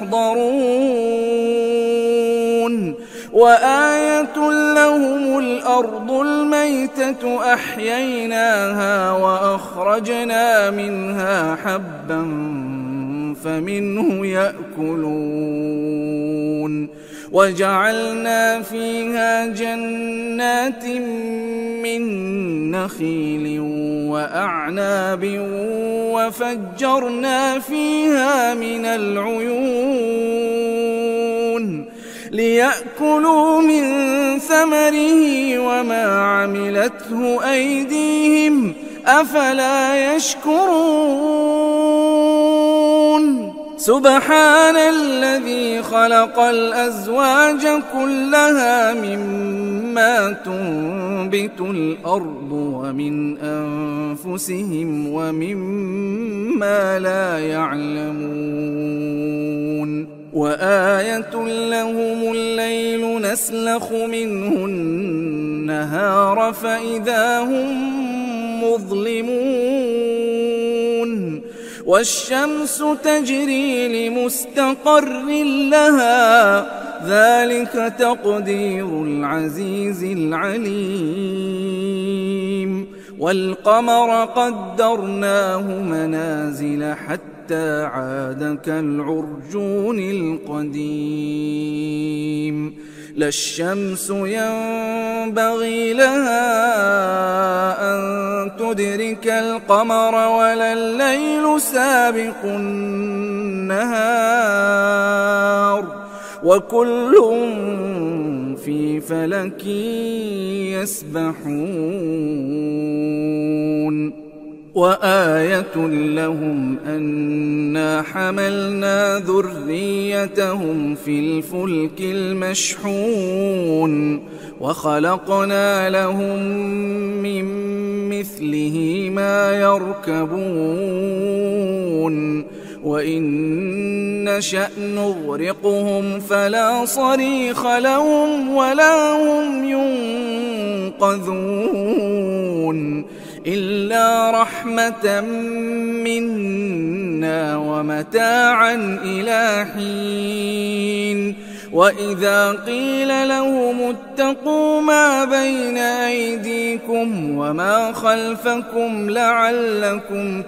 محضرون وآية لهم الأرض الميتة أحييناها وأخرجنا منها حبا فمنه يأكلون وجعلنا فيها جنات من نخيل وأعناب وفجرنا فيها من العيون ليأكلوا من ثمره وما عملته أيديهم أفلا يشكرون سبحان الذي خلق الأزواج كلها مما تنبت الأرض ومن أنفسهم ومما لا يعلمون وآية لهم الليل نسلخ منه النهار فإذا هم مظلمون والشمس تجري لمستقر لها ذلك تقدير العزيز العليم والقمر قدرناه منازل حتى عاد كالعرجون القديم لا الشمس ينبغي لها أن تدرك القمر ولا الليل سابق النهار وكل في فلك يسبحون وآية لهم أنا حملنا ذريتهم في الفلك المشحون وخلقنا لهم من مثله ما يركبون وإن نشأ نغرقهم فلا صريخ لهم ولا هم ينقذون إلا رحمة منا ومتاعا إلى حين وإذا قيل لهم اتقوا ما بين أيديكم وما خلفكم لعلكم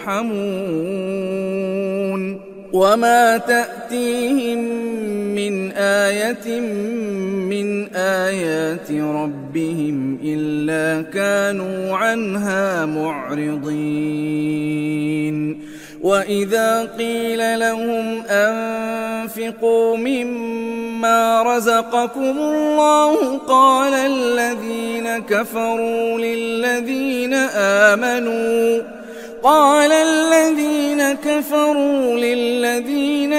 ترحمون وما تأتيهم من آية من آيات ربهم إلا كانوا عنها معرضين وإذا قيل لهم أنفقوا مما رزقكم الله قال الذين كفروا للذين آمنوا قال الذين كفروا للذين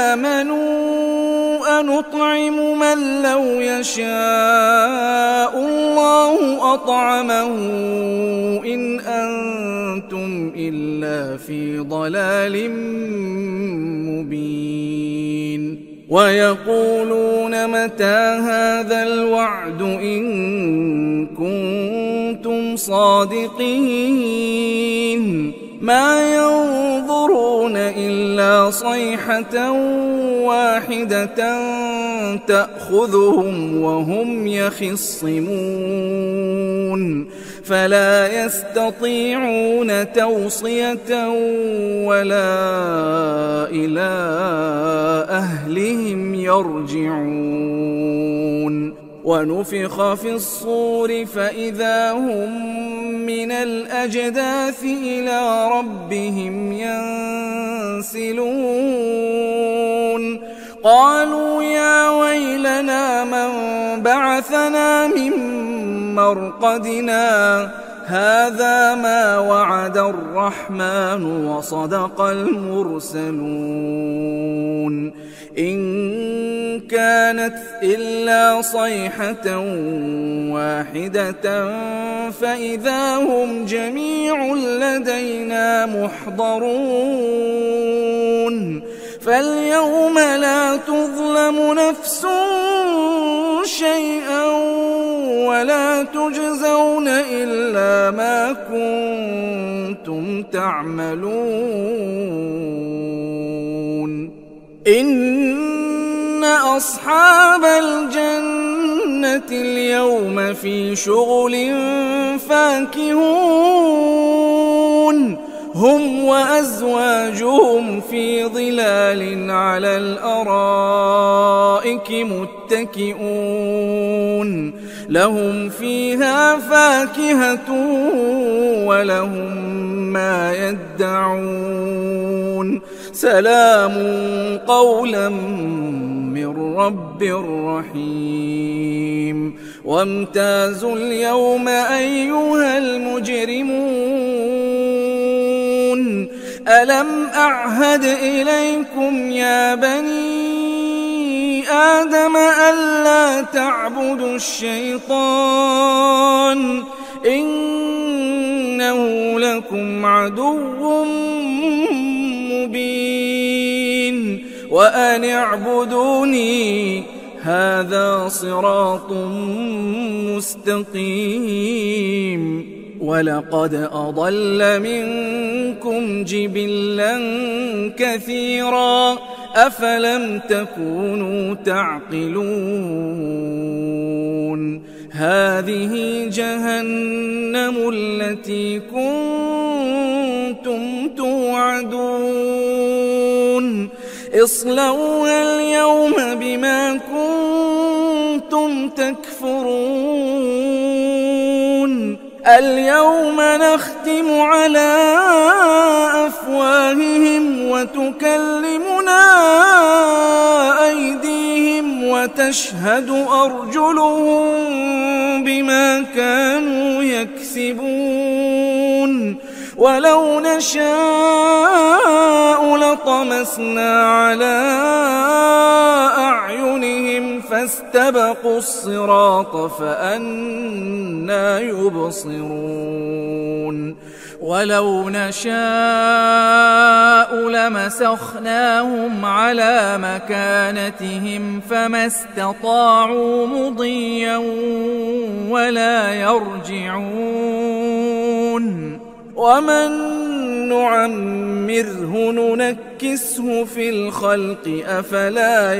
آمنوا أنطعم من لو يشاء الله أطعمه إن أنتم إلا في ضلال مبين ويقولون متى هذا الوعد إن كنتم صادقين ما ينظرون إلا صيحة واحدة تأخذهم وهم يخصمون فلا يستطيعون توصية ولا إلى أهلهم يرجعون ونفخ في الصور فإذا هم من الأجداث إلى ربهم ينسلون قالوا يا ويلنا من بعثنا من مرقدنا هذا ما وعد الرحمن وصدق المرسلون إن كانت إلا صيحة واحدة فإذا هم جميع لدينا محضرون فاليوم لا تظلم نفس شيئا ولا تجزون إلا ما كنتم تعملون إن أصحاب الجنة اليوم في شغل فاكهون هم وأزواجهم في ظلال على الأرائك متكئون لهم فيها فاكهة ولهم ما يدعون سلام قولا من رب رحيم وامتازوا اليوم أيها المجرمون ألم أعهد إليكم يا بني آدم ألا تعبدوا الشيطان إنه لكم عدو مبين وأن اعبدوني هذا صراط مستقيم ولقد أضل منكم جبلا كثيرا أفلم تكونوا تعقلون هذه جهنم التي كنتم توعدون اصلوها اليوم بما كنتم تكفرون اليوم نختم على أفواههم وتكلمنا أيديهم وتشهد أرجلهم بما كانوا يكسبون ولو نشاء لطمسنا على أعينهم فاستبقوا الصراط فأنى يبصرون ولو نشاء لمسخناهم على مكانتهم فما استطاعوا مضيا ولا يرجعون ومن نعمره ننكسه في الخلق أفلا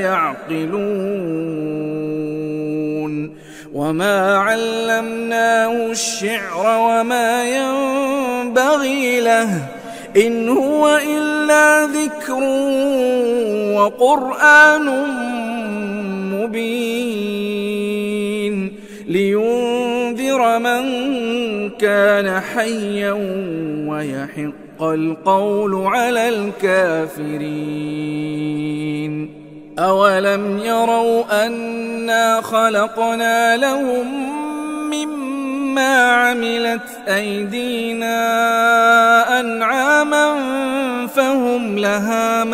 يعقلون وما علمناه الشعر وما ينبغي له إن هو إلا ذكر وقرآن مبين لينذر من كان حيا ويحق القول على الكافرين أولم يروا أنا خلقنا لهم مما عملت أيدينا أنعاما فهم لها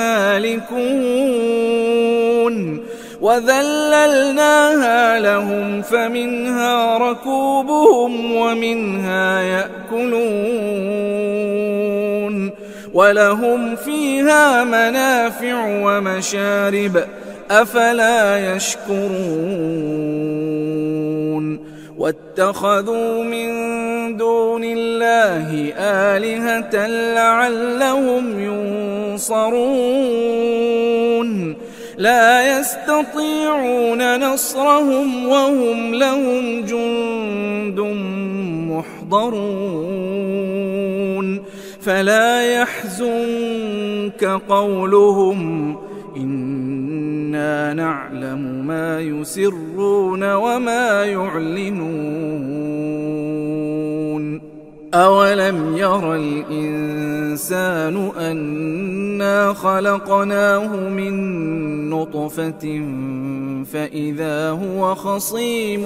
مالكون وذللناها لهم فمنها ركوبهم ومنها يأكلون ولهم فيها منافع ومشارب أفلا يشكرون واتخذوا من دون الله آلهة لعلهم ينصرون لا يستطيعون نصرهم وهم لهم جند محضرون فلا يحزنك قولهم إنا نعلم ما يسرون وما يعلنون أولم ير الإنسان أنا خلقناه من نطفة فإذا هو خصيم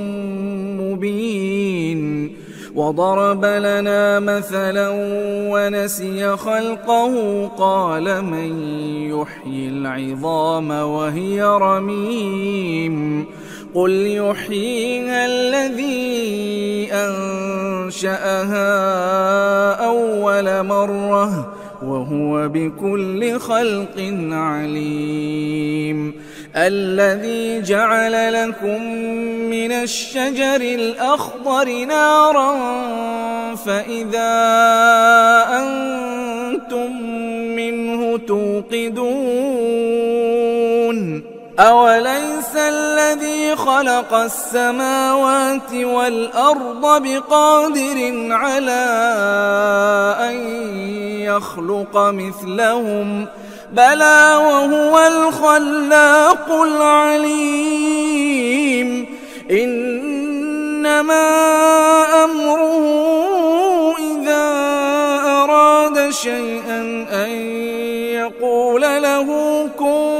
مبين وضرب لنا مثلا ونسي خلقه قال من يحيي العظام وهي رميم قل يحييها الذي أنشأها أول مرة وهو بكل خلق عليم الذي جعل لكم من الشجر الأخضر نارا فإذا أنتم منه توقدون أوليس الذي خلق السماوات والأرض بقادر على أن يخلق مثلهم بلى وهو الخلاق العليم إنما أمره إذا أراد شيئا أن يقول له كن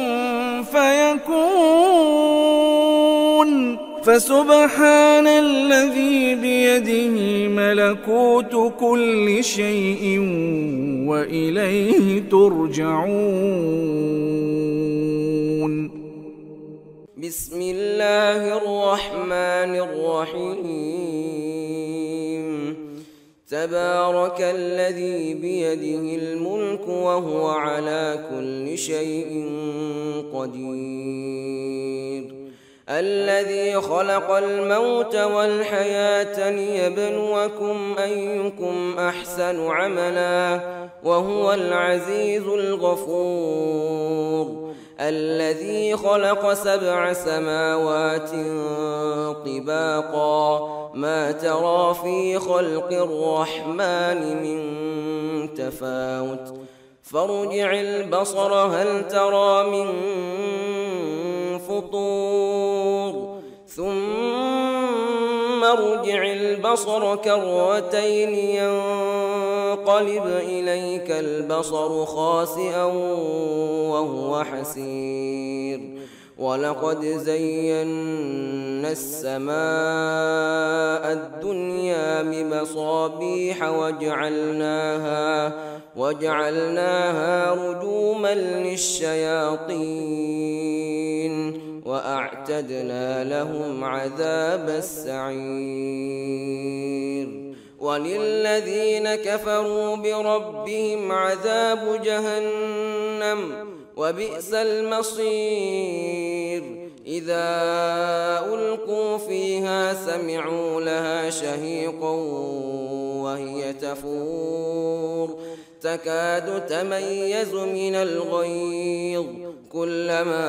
فيكون فسبحان الذي بيده ملكوت كل شيء وإليه ترجعون بسم الله الرحمن الرحيم تبارك الذي بيده الملك وهو على كل شيء قدير الذي خلق الموت والحياة ليبلوكم أيكم أحسن عملا وهو العزيز الغفور الذي خلق سبع سماوات طباقا ما ترى في خلق الرحمن من تفاوت فارجع البصر هل ترى من فطور ثم ارجع البصر كرتين ينقلب إليك البصر خاسئا وهو حسير ولقد زينا السماء الدنيا بمصابيح وجعلناها وجعلناها رجوما للشياطين وأعتدنا لهم عذاب السعير وللذين كفروا بربهم عذاب جهنم وبئس المصير إذا ألقوا فيها سمعوا لها شهيقا وهي تفور تكاد تميز من الغيظ كلما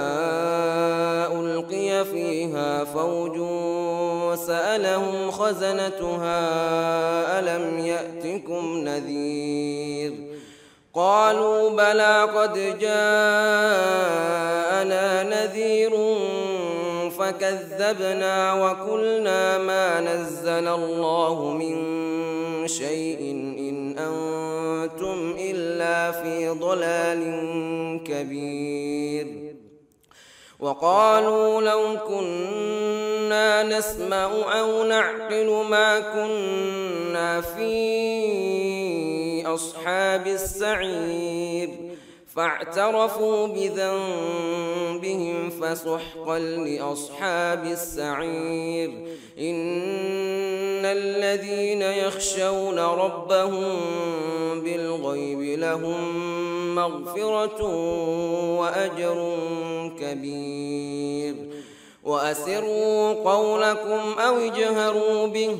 ألقي فيها فوج سألهم خزنتها ألم يأتكم نذير قالوا بلى قد جاءنا نذير فكذبنا وقلنا ما نزل الله من شيء إن أنتم إلا في ضلال كبير وقالوا لو كنا نسمع أو نعقل ما كنا في أصحاب السعير فاعترفوا بذنبهم فسحقا لأصحاب السعير إن الذين يخشون ربهم بالغيب لهم مغفرة وأجر كبير وأسروا قولكم أو اجهروا به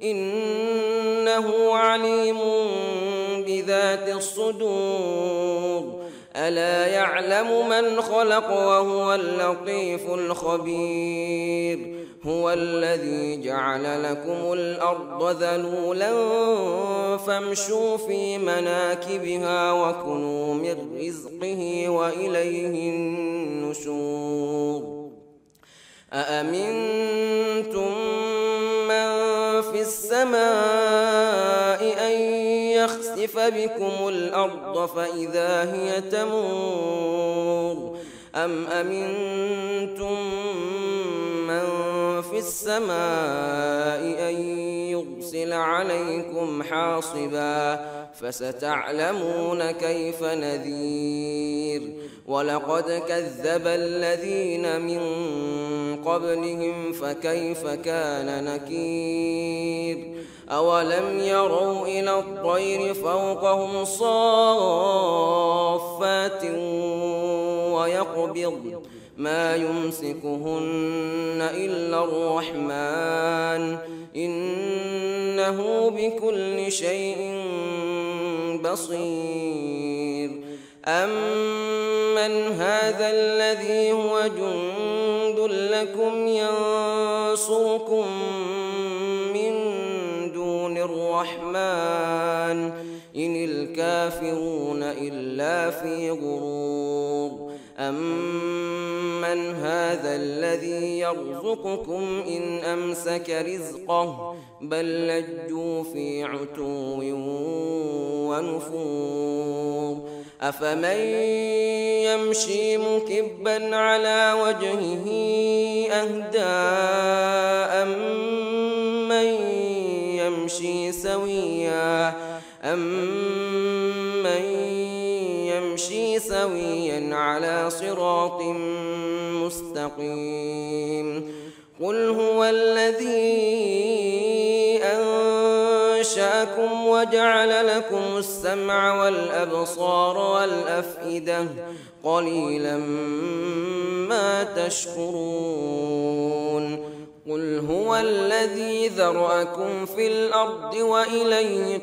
إنه عليم بذات الصدور ألا يعلم من خلق وهو اللطيف الخبير هو الذي جعل لكم الأرض ذلولا فامشوا في مناكبها وكلوا من رزقه وإليه النشور أأمنتم من في السماء أن يخسف بكم الأرض فإذا هي تمور أم أمنتم من في السماء أن يرسل عليكم حاصبا فستعلمون كيف نذير ولقد كذب الذين من قبلهم فكيف كان نكير أولم يروا إلى الطير فوقهم صافات ويقبض ما يمسكهن إلا الرحمن إنه بكل شيء بصير أمن هذا الذي هو جند لكم ينصركم من دون الرحمن إن الكافرون إلا في غرور أمن هذا الذي يرزقكم إن أمسك رزقه بل لجوا في عتو ونفور أفمن يمشي مكبا على وجهه أهدى أمن يمشي سويا أمن يمشي سويا على صراط مستقيم قل هو الذي أنشأكم وجعل لكم السمع والأبصار والأفئدة قليلا ما تشكرون قل هو الذي ذرأكم في الأرض وإليه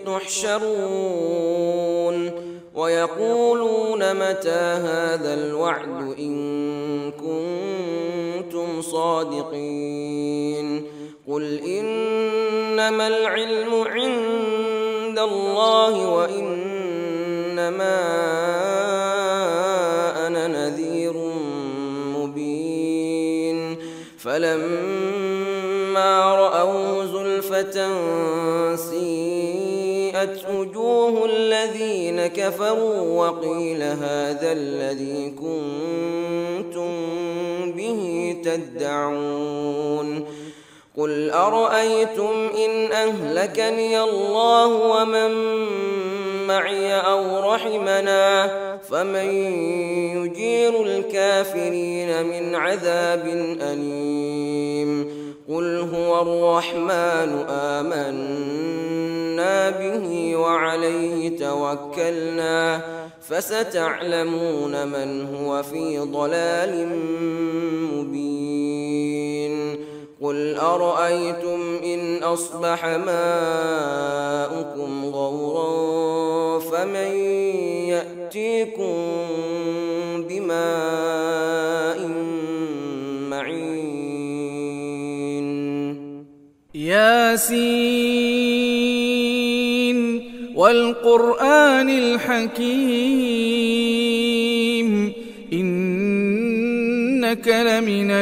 تحشرون ويقولون متى هذا الوعد إن كنتم صادقين قل إنما العلم عند الله وإنما أنا نذير مبين فلما رأوا زلفة سيئت وجوه الذين كفروا وقيل هذا الذي كنتم به به تدعون قل أرأيتم إن أهلكني الله ومن معي أو رحمنا فمن يجير الكافرين من عذاب أليم قل هو الرحمن آمنا به وعليه توكلنا فستعلمون من هو في ضلال مبين قل أرأيتم إن أصبح ماؤكم غورا فمن يأتيكم بماء معين ياسين والقرآن الحكيم إنك لمن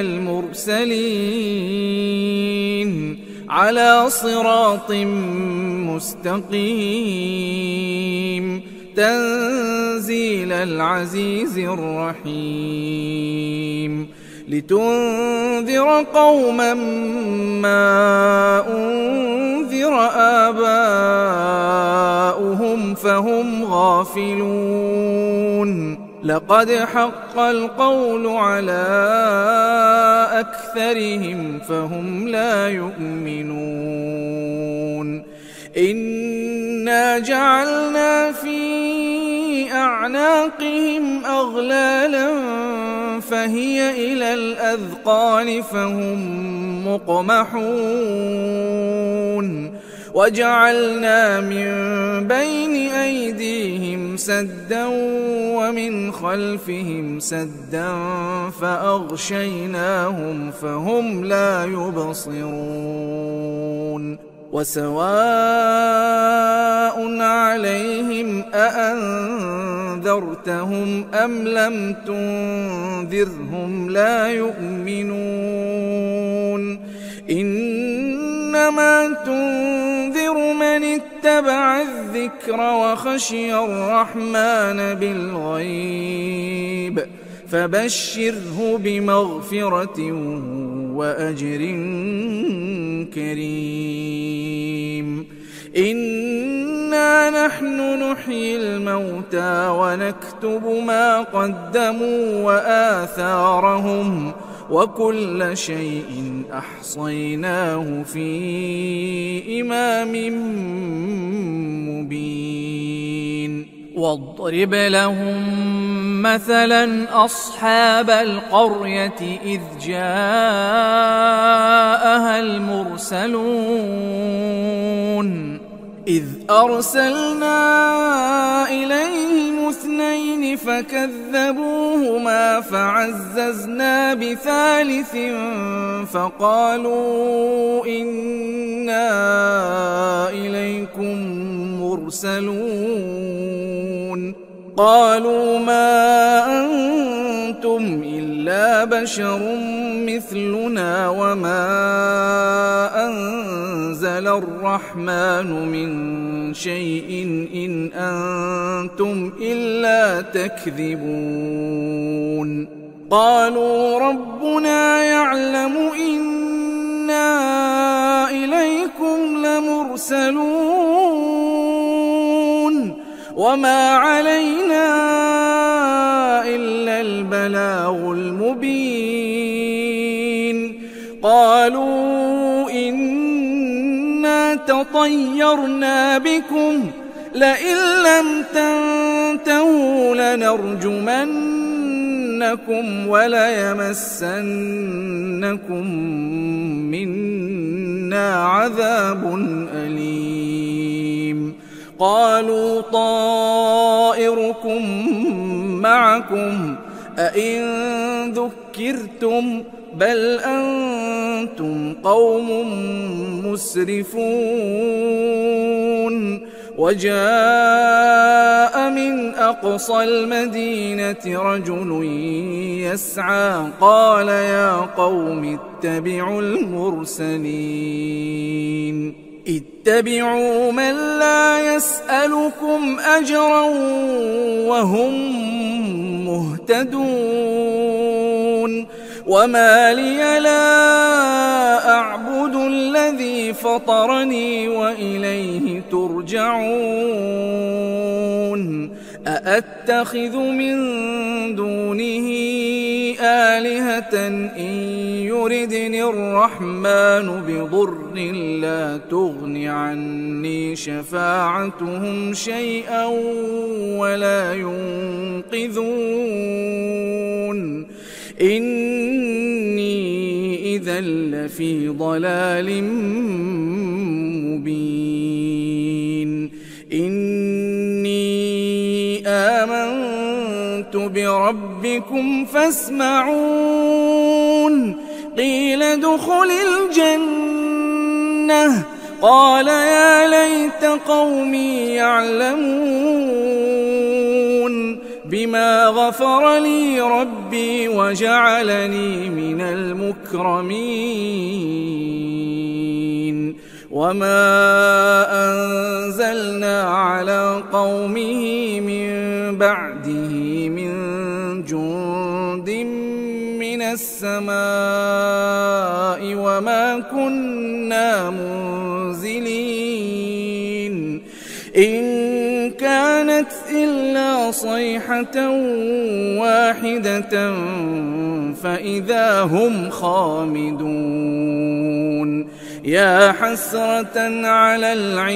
المرسلين على صراط مستقيم تنزيل العزيز الرحيم لتنذر قوما ما أنذر آباؤهم فهم غافلون لقد حق القول على أكثرهم فهم لا يؤمنون إنا جعلنا في أعناقهم أغلالا فهي إلى الأذقان فهم مقمحون وجعلنا من بين أيديهم سدا ومن خلفهم سدا فأغشيناهم فهم لا يبصرون وسواء عليهم أأنذرتهم أم لم تنذرهم لا يؤمنون إنما تنذر من اتبع الذكر وخشي الرحمن بالغيب فبشره بمغفرة وأجر كريم إنا نحن نحيي الموتى ونكتب ما قدموا وآثارهم وكل شيء أحصيناه في إمام مبين واضرب لهم مثلا أصحاب القرية إذ جاءها المرسلون إذ أرسلنا إليهم اثنين فكذبوهما فعززنا بثالث فقالوا إنا إليكم مرسلون قالوا ما أنتم إلا بشر مثلنا وما أنزل الرحمن من شيء إن أنتم إلا تكذبون قالوا ربنا يعلم إنا إليكم لمرسلون وما علينا إلا البلاغ المبين قالوا إنا تطيرنا بكم لئن لم تنتهوا لنرجمنكم وليمسنكم منا عذاب أليم قالوا طائركم معكم أئن ذكرتم بل أنتم قوم مسرفون وجاء من أقصى المدينة رجل يسعى قال يا قوم اتبعوا المرسلين اتبعوا من لا يسألكم أجرا وهم مهتدون وما لي لا أعبد الذي فطرني وإليه ترجعون أأتخذ من دونه آلهة إن يردني الرحمن بضر لا تغن عني شفاعتهم شيئا ولا ينقذون إني إذا لفي ضلال مبين إني آمنت بربكم فاسمعون قيل ادخل الجنة قال يا ليت قومي يعلمون بما غفر لي ربي وجعلني من المكرمين وما أنزلنا على قومه من بعده من جند من السماء وما كنا منزلين إن كانت إلا صيحة واحدة فإذا هم خامدون يا حسرة على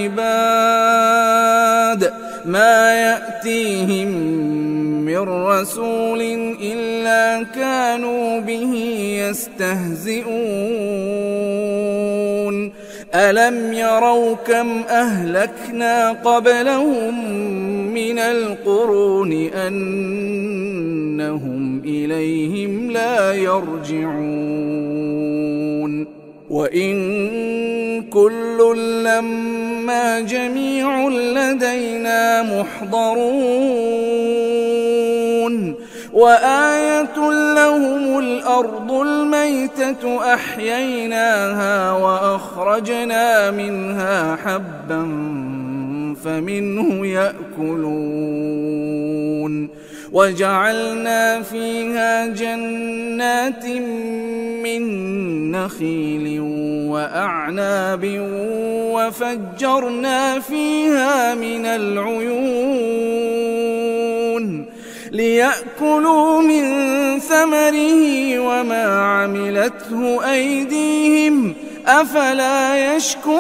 العباد ما يأتيهم من رسول إلا كانوا به يستهزئون ألم يروا كم أهلكنا قبلهم من القرون أنهم إليهم لا يرجعون وإن كل لما جميع لدينا محضرون وآية لهم الأرض الميتة أحييناها وأخرجنا منها حبا فمنه يأكلون وجعلنا فيها جنات من نخيل وأعناب وفجرنا فيها من العيون ليأكلوا من ثمره وما عملته أيديهم أفلا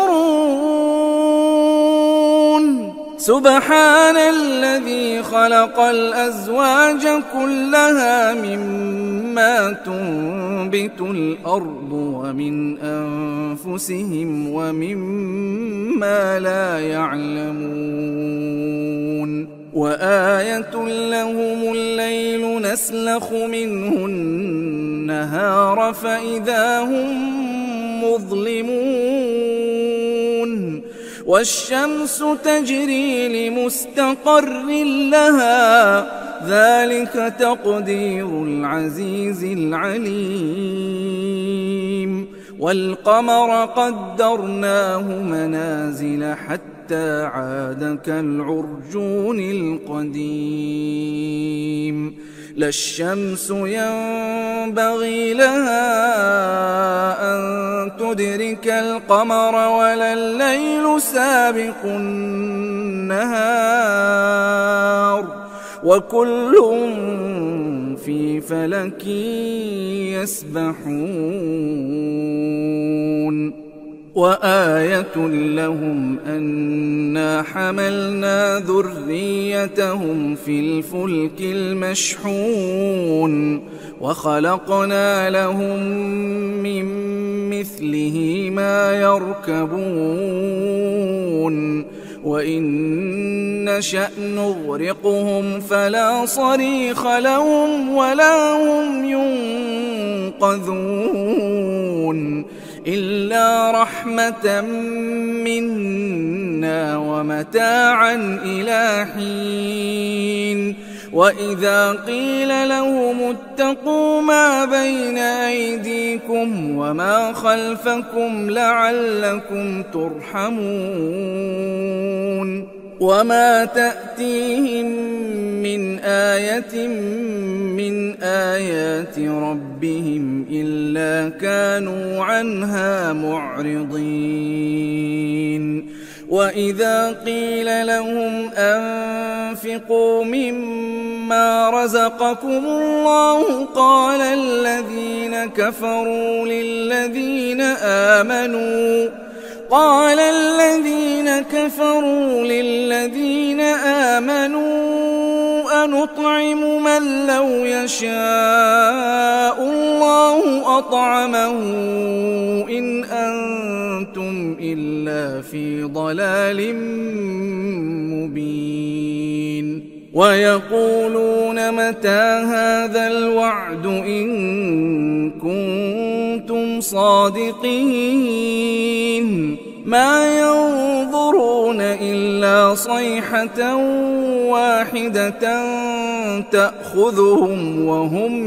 يشكرون سبحان الذي خلق الأزواج كلها مما تنبت الأرض ومن أنفسهم ومما لا يعلمون وآية لهم الليل نسلخ منه النهار فإذا هم مظلمون والشمس تجري لمستقر لها ذلك تقدير العزيز العليم والقمر قدرناه منازل حتى عاد كالعرجون القديم لا الشمس ينبغي لها أن تدرك القمر ولا الليل سابق النهار وكل في فلك يسبحون وآية لهم أنا حملنا ذريتهم في الفلك المشحون وخلقنا لهم من مثله ما يركبون وإن نشأ نغرقهم فلا صريخ لهم ولا هم ينقذون إلا رحمة منا ومتاعا إلى حين وإذا قيل لهم اتقوا ما بين أيديكم وما خلفكم لعلكم ترحمون وما تأتيهم من آية من آيات ربهم إلا كانوا عنها معرضين وإذا قيل لهم أنفقوا مما رزقكم الله قال الذين كفروا للذين آمنوا قال الذين كفروا للذين آمنوا أنطعم من لو يشاء الله أطعمه إن أنتم إلا في ضلال مبين ويقولون متى هذا الوعد إن كنتم صادقين ما ينظرون إلا صيحة واحدة تأخذهم وهم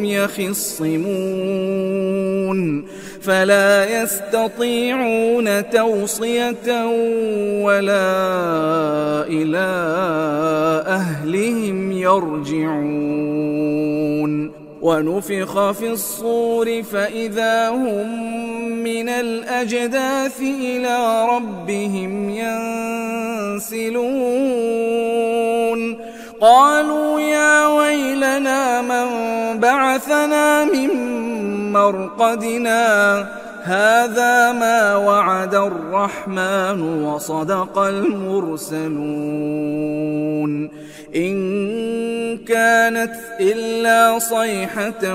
يخصمون فلا يستطيعون توصية ولا إلى أهلهم يرجعون ونفخ في الصور فإذا هم من الأجداث إلى ربهم ينسلون قالوا يا ويلنا من بعثنا من مرقدنا هذا ما وعد الرحمن وصدق المرسلون إن كانت إلا صيحة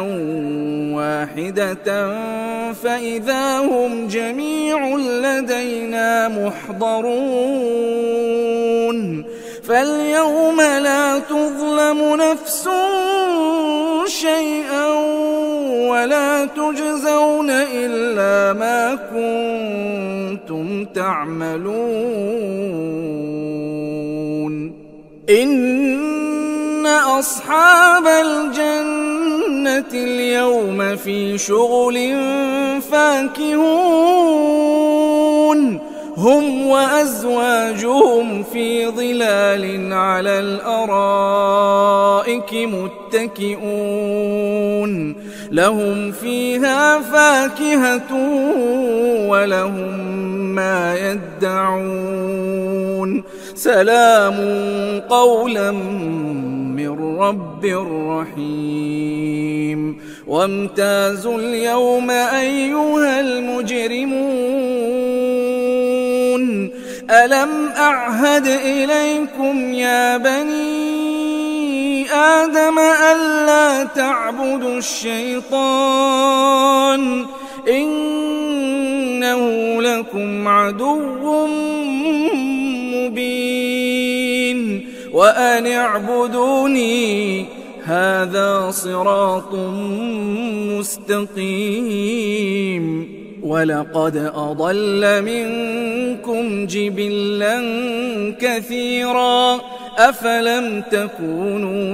واحدة فإذا هم جميع لدينا محضرون فاليوم لا تظلم نفس شيئا ولا تجزون إلا ما كنتم تعملون إن أصحاب الجنة اليوم في شغل فاكهون هم وأزواجهم في ظلال على الأرائك متكئون لهم فيها فاكهة ولهم ما يدعون سلام قولا من رب رحيم وامتازوا اليوم أيها المجرمون ألم أعهد إليكم يا بني آدم ألا تعبدوا الشيطان إنه لكم عدو مبين وأن اعبدوني هذا صراط مستقيم ولقد أضل منكم جبلا كثيرا أفلم تكونوا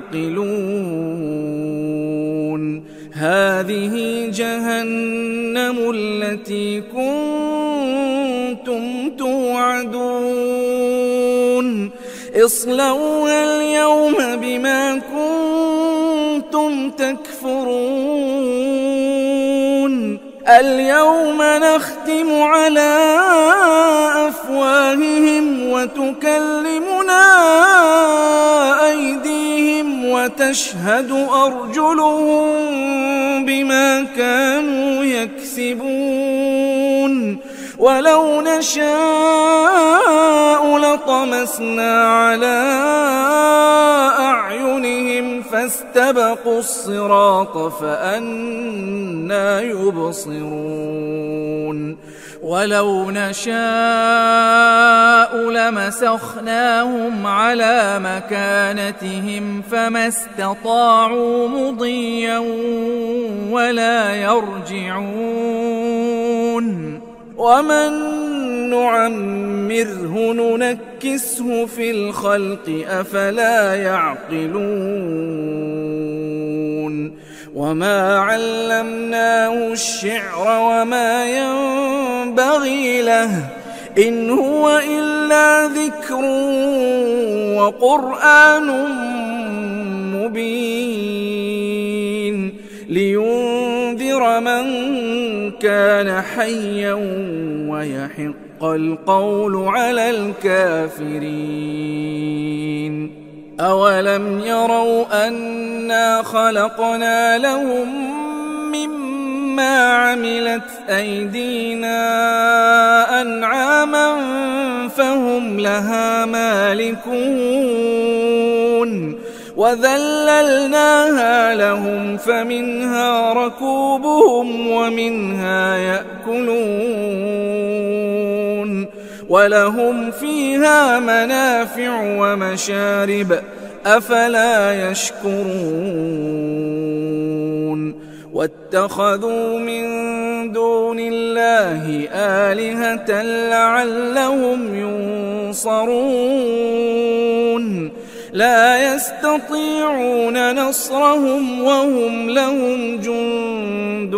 تعقلون هذه جهنم التي كنتم توعدون اصلوها اليوم بما كنتم تكفرون اليوم نختم على أفواههم وتكلمنا أيديهم وتشهد أرجلهم بما كانوا يكسبون ولو نشاء لطمسنا على أعينهم فاستبقوا الصراط فأنى يبصرون ولو نشاء لمسخناهم على مكانتهم فما استطاعوا مضيا ولا يرجعون ومن نعمره ننكسه في الخلق أفلا يعقلون وما علمناه الشعر وما ينبغي له إن هو إلا ذكر وقرآن مبين لينذر من كان حيا ويحق القول على الكافرين. أولم يروا أنا خلقنا لهم مما عملت أيدينا أنعاما فهم لها مالكون وذللناها لهم فمنها ركوبهم ومنها يأكلون ولهم فيها منافع ومشارب أفلا يشكرون واتخذوا من دون الله آلهة لعلهم ينصرون لا يستطيعون نصرهم وهم لهم جند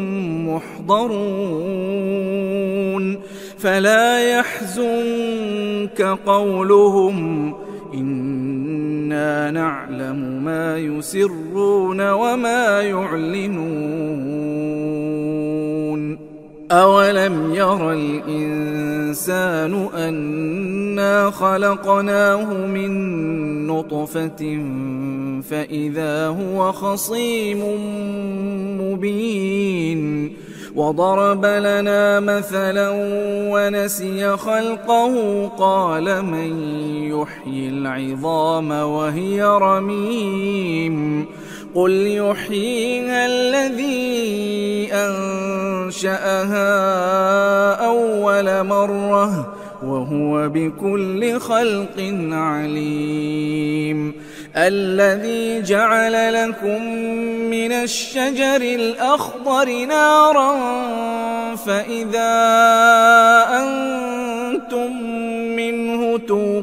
محضرون فلا يحزنك قولهم إنا نعلم ما يسرون وما يعلنون. أولم ير الإنسان أنا خلقناه من نطفة فإذا هو خصيم مبين وضرب لنا مثلا ونسي خلقه قال من يحيي العظام وهي رميم قل يحييها الذي أنشأها أول مرة وهو بكل خلق عليم. الذي جعل لكم من الشجر الأخضر نارا فإذا أنتم منه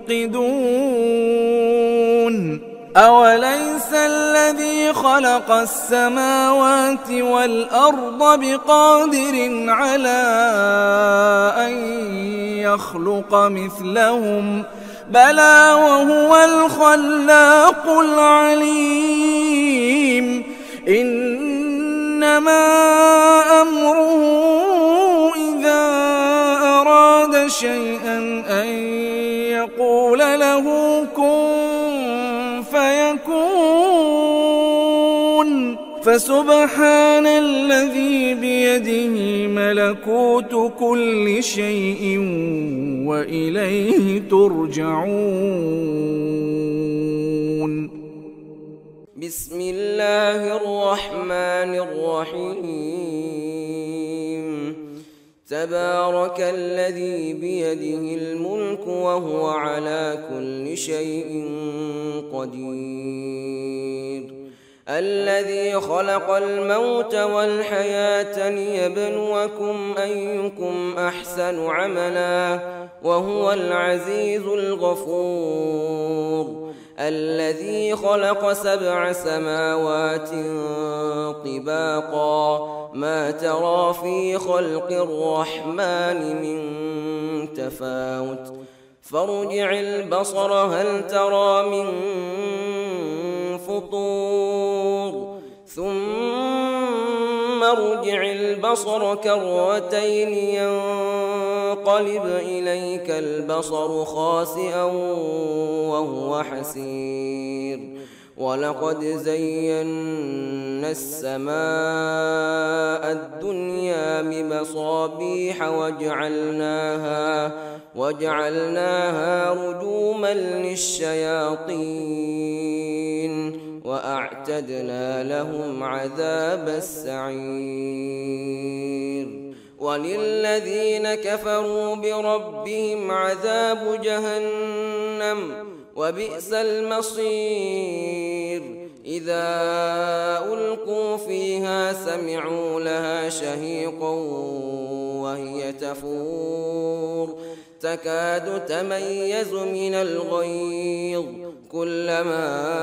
توقدون أوليس الذي خلق السماوات والأرض بقادر على أن يخلق مثلهم بلى وهو الخلاق العليم. إنما أمره إذا أراد شيئا أن يقول له كن فيكون فسبحان الذي بيده ملكوت كل شيء وإليه ترجعون. بسم الله الرحمن الرحيم. تبارك الذي بيده الملك وهو على كل شيء قدير. الذي خلق الموت والحياة ليبلوكم أيكم أحسن عملا وهو العزيز الغفور. الذي خلق سبع سماوات طباقا ما ترى في خلق الرحمن من تفاوت فارجع البصر هل ترى من فطور ثم ارجع البصر كرتين ينقلب إليك البصر خاسئا وهو حسير. ولقد زينا السماء الدنيا بمصابيح وجعلناها وجعلناها رجوما للشياطين وأعتدنا لهم عذاب السعير. وللذين كفروا بربهم عذاب جهنم وبئس المصير. إذا ألقوا فيها سمعوا لها شهيقا وهي تفور تكاد تميز من الغيظ كلما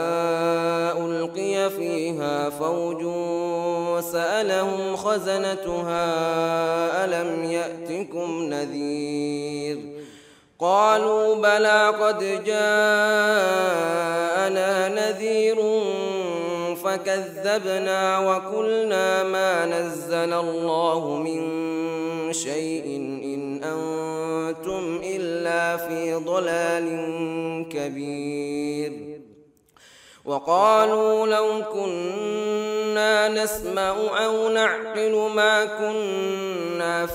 ألقي فيها فوج سألهم خزنتها ألم يأتكم نذير قالوا بلى قد جاءنا نذير فكذبنا وقلنا ما نزل الله من شيء إن أنتم إلا في ضلال كبير وقالوا لو كنا نسمع أو نعقل ما كنا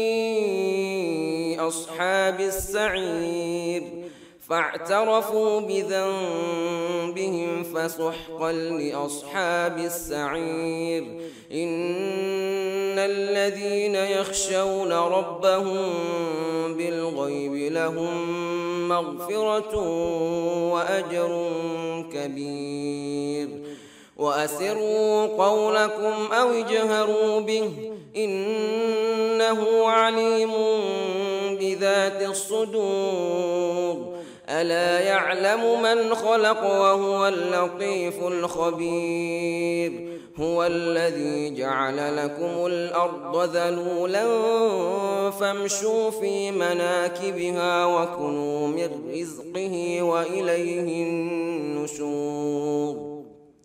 في أصحاب السعير فاعترفوا بذنبهم فسحقا لأصحاب السعير إن الذين يخشون ربهم بالغيب لهم مغفرة وأجر كبير وأسروا قولكم أو اجهروا به إنه عليم بذات الصدور ألا يعلم من خلق وهو اللطيف الخبير هو الذي جعل لكم الأرض ذلولا فامشوا في مناكبها وكلوا من رزقه وإليه النشور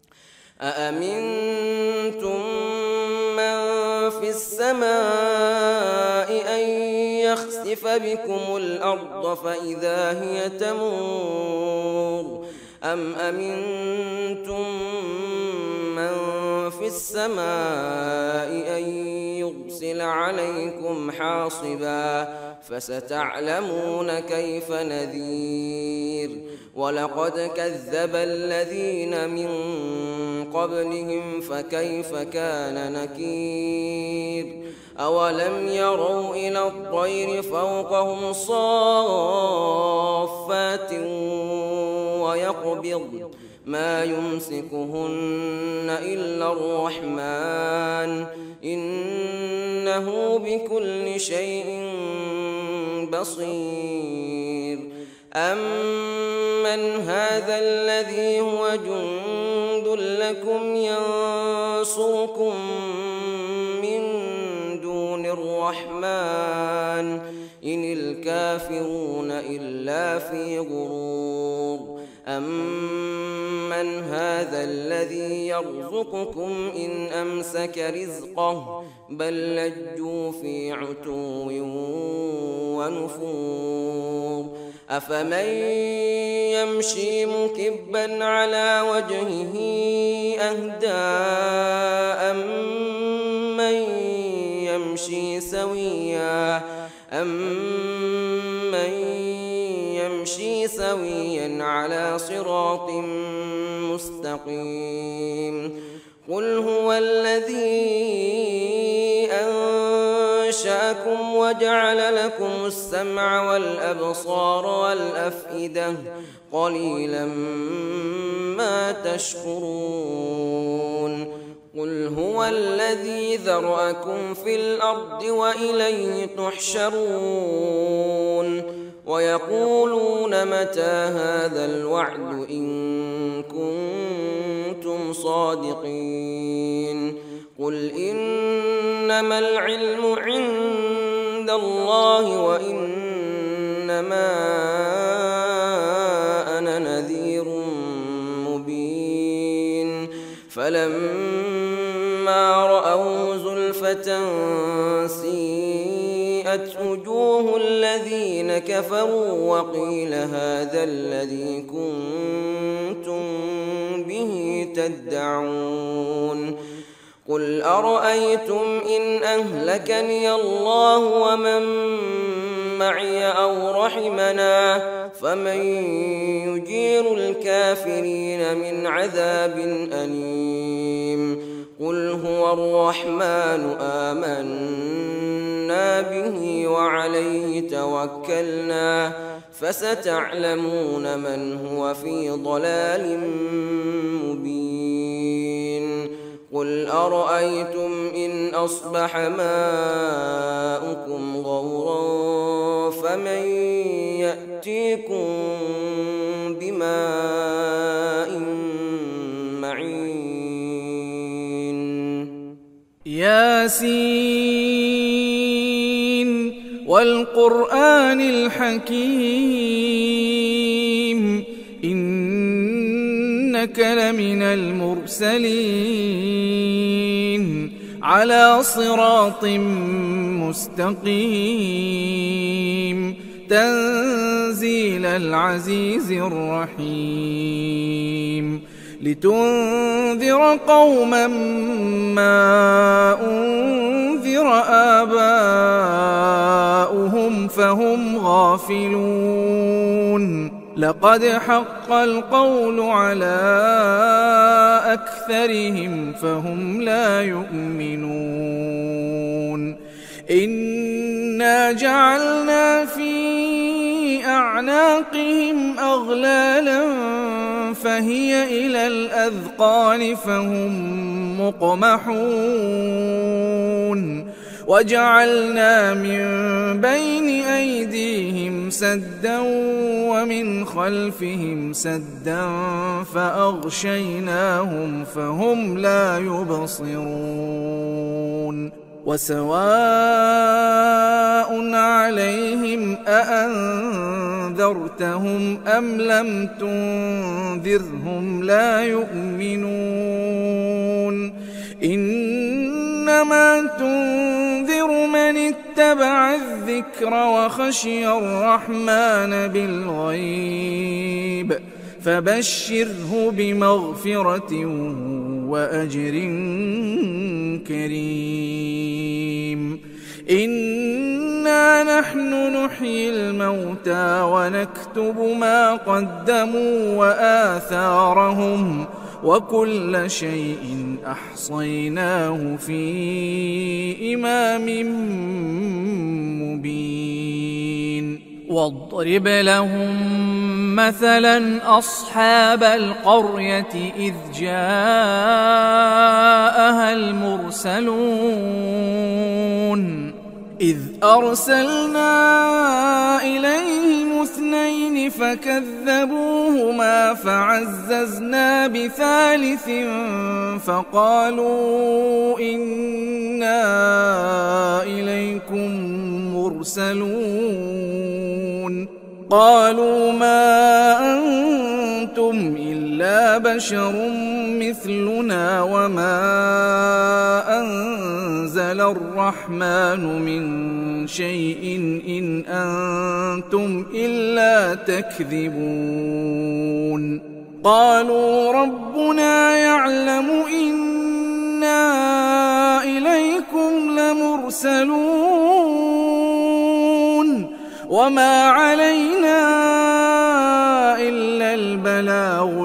أأمنتم من في السماء أن يخسف بكم الأرض فإذا هي تمور أم أمنتم من في السماء أن يرسل عليكم حاصبا فستعلمون كيف نذير ولقد كذب الذين من قبلهم فكيف كان نكير أولم يروا إلى الطير فوقهم صافات ويقبض ما يمسكهن إلا الرحمن إنه بكل شيء بصير أمن هذا الذي هو جند لكم ينصركم من دون الرحمن إن الكافرون إلا في غرور أمن هذا الذي يرزقكم إن أمسك رزقه بل لجوا في عتو ونفور أفمن يمشي مكبا على وجهه أهدى أمن يمشي سويا أمن يمشي سويا على صراط مستقيم قل هو الذي أنشأكم وجعل لكم السمع والأبصار والأفئدة قليلا ما تشكرون قل هو الذي ذرأكم في الأرض وإليه تحشرون ويقولون متى هذا الوعد إن كنتم صادقين قل إنما العلم عند الله وإنما أنا نذير مبين فلما رأوا زلفة سيئت وجوه الذين كفروا وقيل هذا الذي كنتم به تدعون قل أرأيتم إن أهلكني الله ومن معي أو رحمنا فمن يجير الكافرين من عذاب أليم قل هو الرحمن آمنا به وعليه توكلنا فستعلمون من هو في ضلال مبين قل أرأيتم إن أصبح ماؤكم غورا فمن يأتيكم بماء معين ياسين والقرآن الحكيم إنك لمن المرسلين على صراط مستقيم تنزيل العزيز الرحيم لتنذر قوما ما أنذر آباؤهم فهم غافلون لقد حق القول على أكثرهم فهم لا يؤمنون إنا جعلنا في أعناقهم أغلالا فهي إلى الأذقان فهم مقمحون وجعلنا من بين أيديهم سدا ومن خلفهم سدا فأغشيناهم فهم لا يبصرون وسواء عليهم أأنذرتهم أم لم تنذرهم لا يؤمنون إنما تنذر من اتبع الذكر وخشي الرحمن بالغيب فبشره بمغفرة وأجر كريم إنا نحن نحيي الموتى ونكتب ما قدموا وآثارهم وكل شيء أحصيناه في إمام مبين واضرب لهم مثلا أصحاب القرية إذ جاءها المرسلون إذ أرسلنا إليهم اثنين فكذبوهما فعززنا بثالث فقالوا إنا إليكم مرسلون قالوا ما أنتم إلا بشر مثلنا وما أنزل الرحمن من شيء إن أنتم إلا تكذبون قالوا ربنا يعلم إنا إليكم لمرسلون وما علينا إلا البلاغ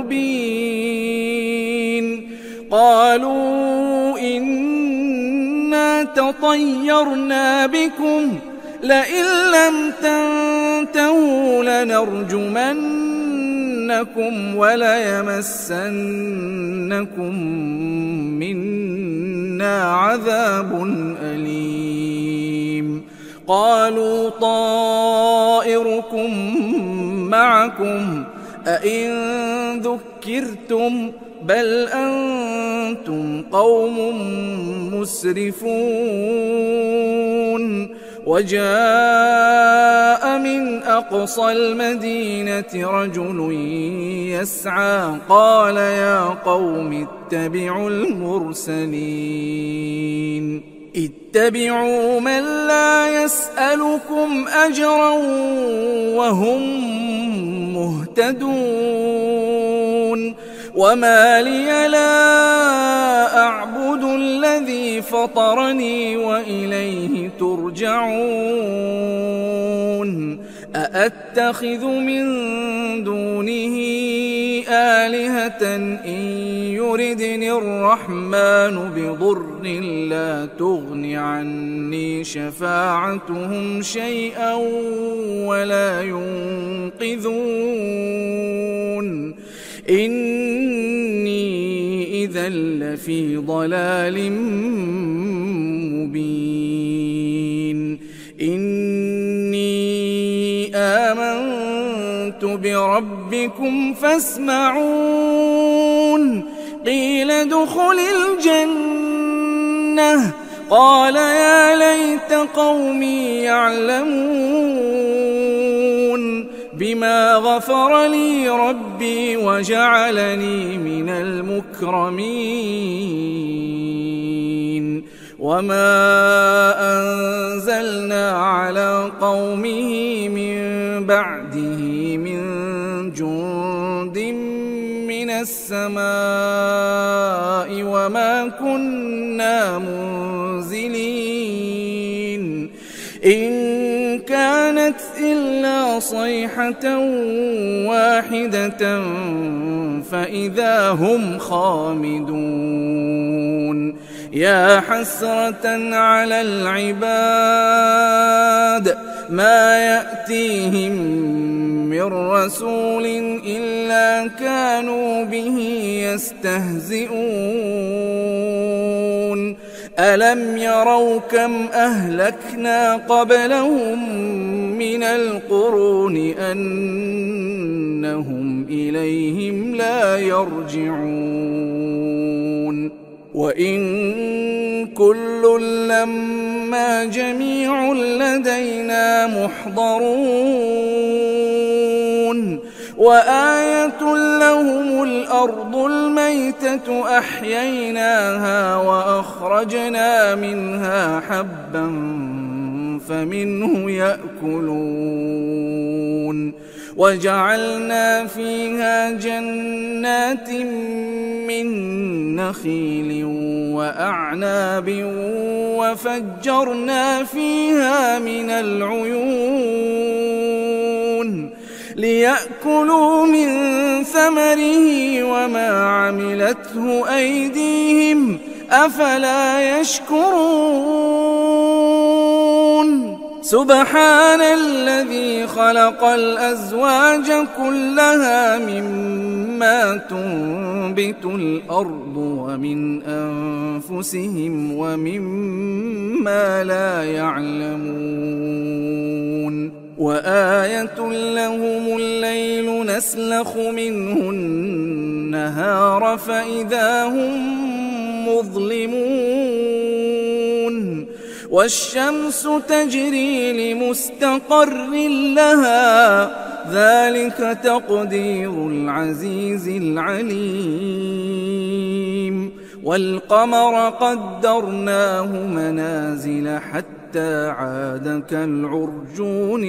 المبين قالوا إنا تطيرنا بكم لئن لم تنتهوا لنرجمنكم وليمسنكم منا عذاب أليم قالوا طائركم معكم أئن ذكرتم بل أنتم قوم مسرفون وجاء من أقصى المدينة رجل يسعى قال يا قوم اتبعوا المرسلين اتبعوا من لا يسألكم أجرا وهم مهتدون وما لي لا أعبد الذي فطرني وإليه ترجعون أأتخذ من دونه آلهة إن يردني الرحمن بضر لا تغن عني شفاعتهم شيئا ولا ينقذون إني إذا لفي ضلال مبين إني بربكم فاسمعون قيل ادخل الجنة قال يا ليت قومي يعلمون بما غفر لي ربي وجعلني من المكرمين وما أنزلنا على قومه من بعده من جند من السماء وما كنا منزلين إن كانت إلا صيحة واحدة فإذا هم خامدون يا حسرة على العباد ما يأتيهم من رسول إلا كانوا به يستهزئون ألم يروا كم أهلكنا قبلهم من القرون أنهم إليهم لا يرجعون وإن كل لما جميع لدينا محضرون وآية لهم الأرض الميتة أحييناها وأخرجنا منها حبا فمنه يأكلون وجعلنا فيها جنات من نخيل وأعناب وفجرنا فيها من العيون ليأكلوا من ثمره وما عملته أيديهم أفلا يشكرون سبحان الذي خلق الأزواج كلها مما تنبت الأرض ومن أنفسهم ومما لا يعلمون وآية لهم الليل نسلخ منه النهار فإذا هم مظلمون والشمس تجري لمستقر لها ذلك تقدير العزيز العليم والقمر قدرناه منازل حتى عاد كالعرجون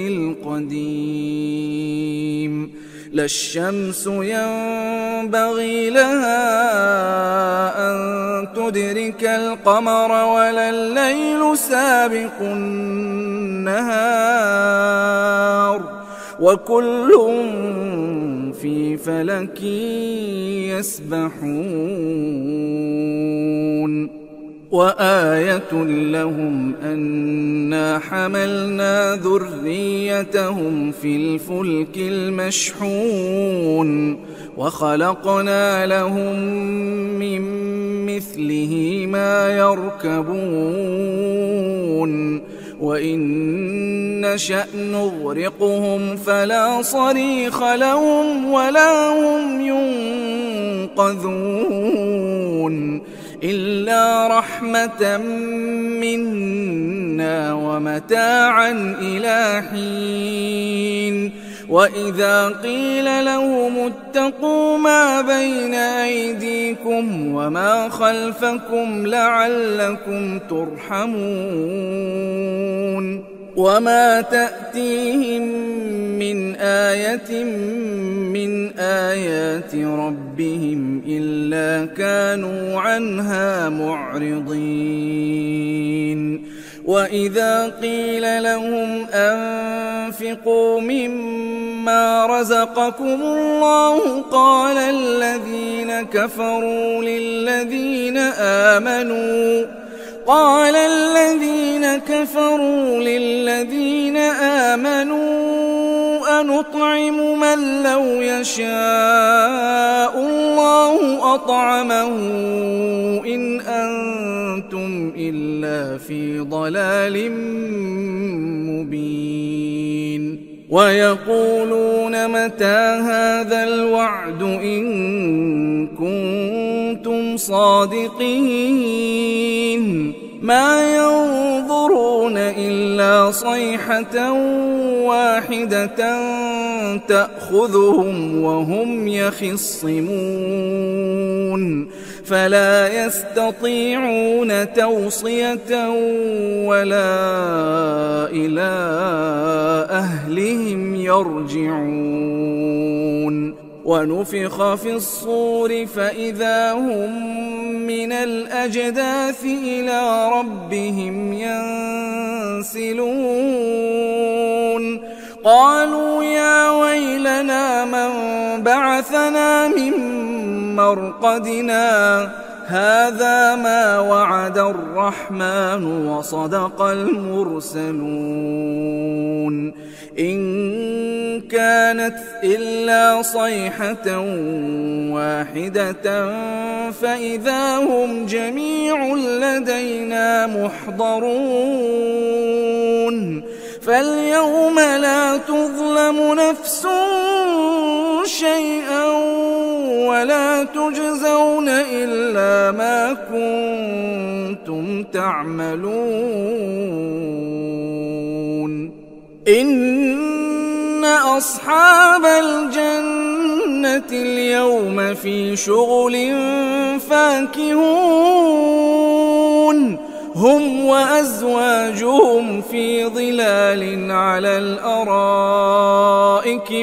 القديم لا الشمس ينبغي لها أن تدرك القمر ولا الليل سابق النهار وكل في فلك يسبحون وآية لهم أنا حملنا ذريتهم في الفلك المشحون وخلقنا لهم من مثله ما يركبون وإن نشأ نغرقهم فلا صريخ لهم ولا هم ينقذون إلا رحمة منا ومتاعا إلى حين وإذا قيل لهم اتقوا ما بين أيديكم وما خلفكم لعلكم ترحمون وما تأتيهم من آية من آيات ربهم إلا كانوا عنها معرضين وإذا قيل لهم أنفقوا مما رزقكم الله قال الذين كفروا للذين آمنوا قال الذين كفروا للذين آمنوا أنطعم من لو يشاء الله أطعمه إن أنتم إلا في ضلال مبين ويقولون متى هذا الوعد إن كنتم صادقين ما ينظرون إلا صيحة واحدة تأخذهم وهم يخصمون فلا يستطيعون توصية ولا إلى أهلهم يرجعون ونفخ في الصور فإذا هم من الأجداث إلى ربهم ينسلون قالوا يا ويلنا من بعثنا من مرقدنا هذا ما وعد الرحمن وصدق المرسلون إن كانت إلا صيحة واحدة فإذا هم جميع لدينا محضرون فاليوم لا تظلم نفس شيئا ولا تجزون إلا ما كنتم تعملون إن أصحاب الجنة اليوم في شغل فاكهون هم وأزواجهم في ظلال على الأرائك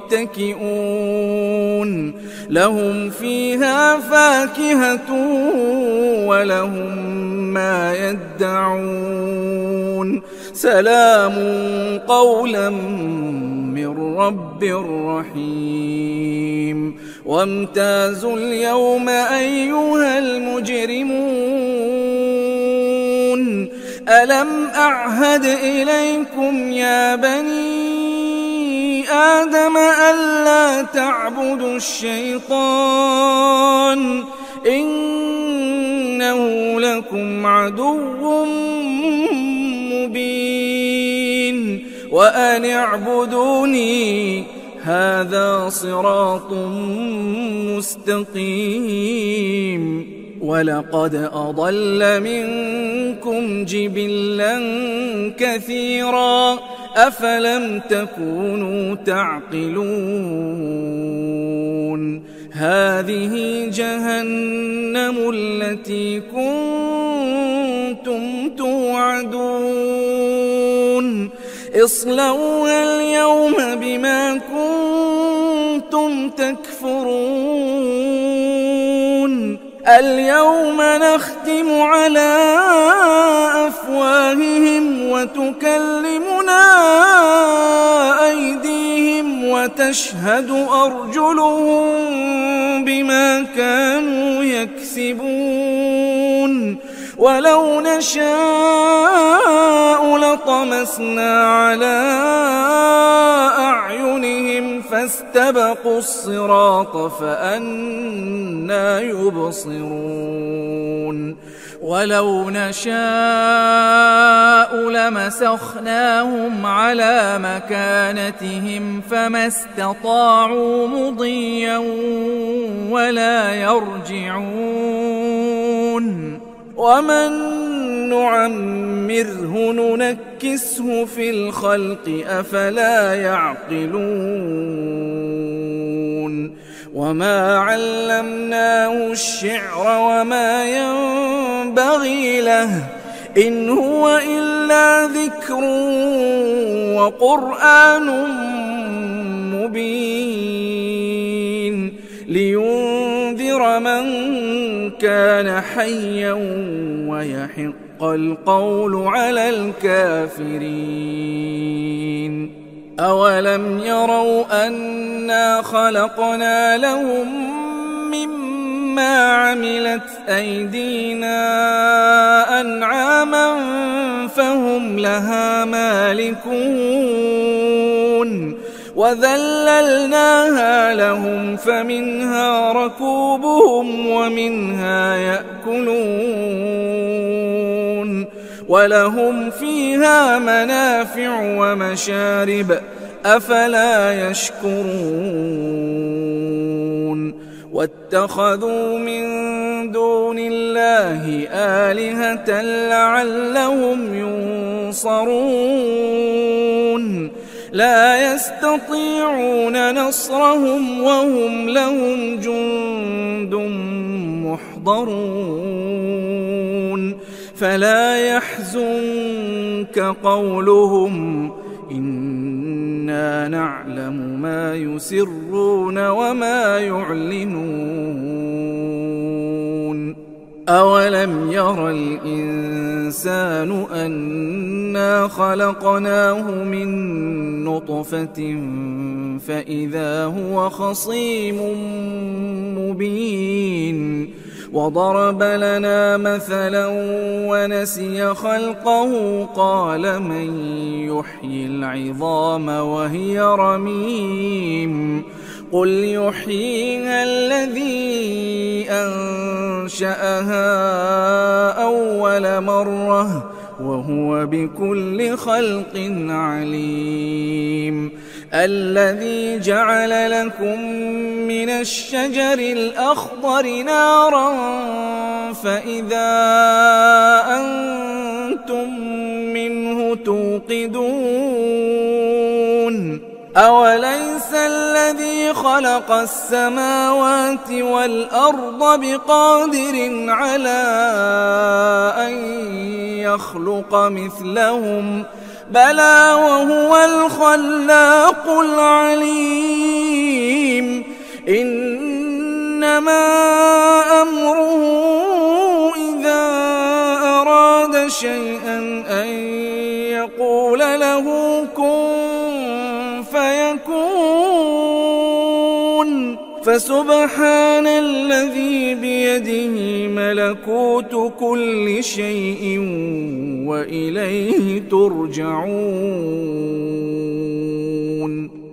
متكئون لهم فيها فاكهة ولهم ما يدعون سلام قولا من رب رحيم وامتازوا اليوم أيها المجرمون ألم أعهد إليكم يا بني آدم ألا تعبدوا الشيطان إنه لكم عدو مبين وأن اعبدوني هذا صراط مستقيم ولقد أضل منكم جبلا كثيرا أفلم تكونوا تعقلون هذه جهنم التي كنتم توعدون اصلوها اليوم بما كنتم تكفرون اليوم نختم على أفواههم وتكلمنا أيديهم وتشهد أرجلهم بما كانوا يكسبون ولو نشاء لطمسنا على أعينهم فاستبقوا الصراط فأنى يبصرون ولو نشاء لمسخناهم على مكانتهم فما استطاعوا مضيا ولا يرجعون ومن نعمره ننكسه في الخلق أفلا يعقلون وما علمناه الشعر وما ينبغي له إن هو إلا ذكر وقرآن مبين لينذر من كان حيا ويحق القول على الكافرين أولم يروا أنا خلقنا لهم مما عملت أيدينا أنعاما فهم لها مالكون وذللناها لهم فمنها ركوبهم ومنها يأكلون ولهم فيها منافع ومشارب أفلا يشكرون واتخذوا من دون الله آلهة لعلهم ينصرون لا يستطيعون نصرهم وهم لهم جند محضرون فلا يحزنك قولهم إنا نعلم ما يسرون وما يعلنون أولم ير الإنسان أنا خلقناه من نطفة فإذا هو خصيم مبين وضرب لنا مثلا ونسي خلقه قال من يحيي العظام وهي رميم قل يحييها الذي أنشأها أول مرة وهو بكل خلق عليم الذي جعل لكم من الشجر الأخضر نارا فإذا أنتم منه توقدون أوليس الذي خلق السماوات والأرض بقادر على أن يخلق مثلهم بلى وهو الخلاق العليم إنما أمره إذا أراد شيئا أن يقول له كن فيكون فسبحان الذي بيده ملكوت كل شيء وإليه ترجعون.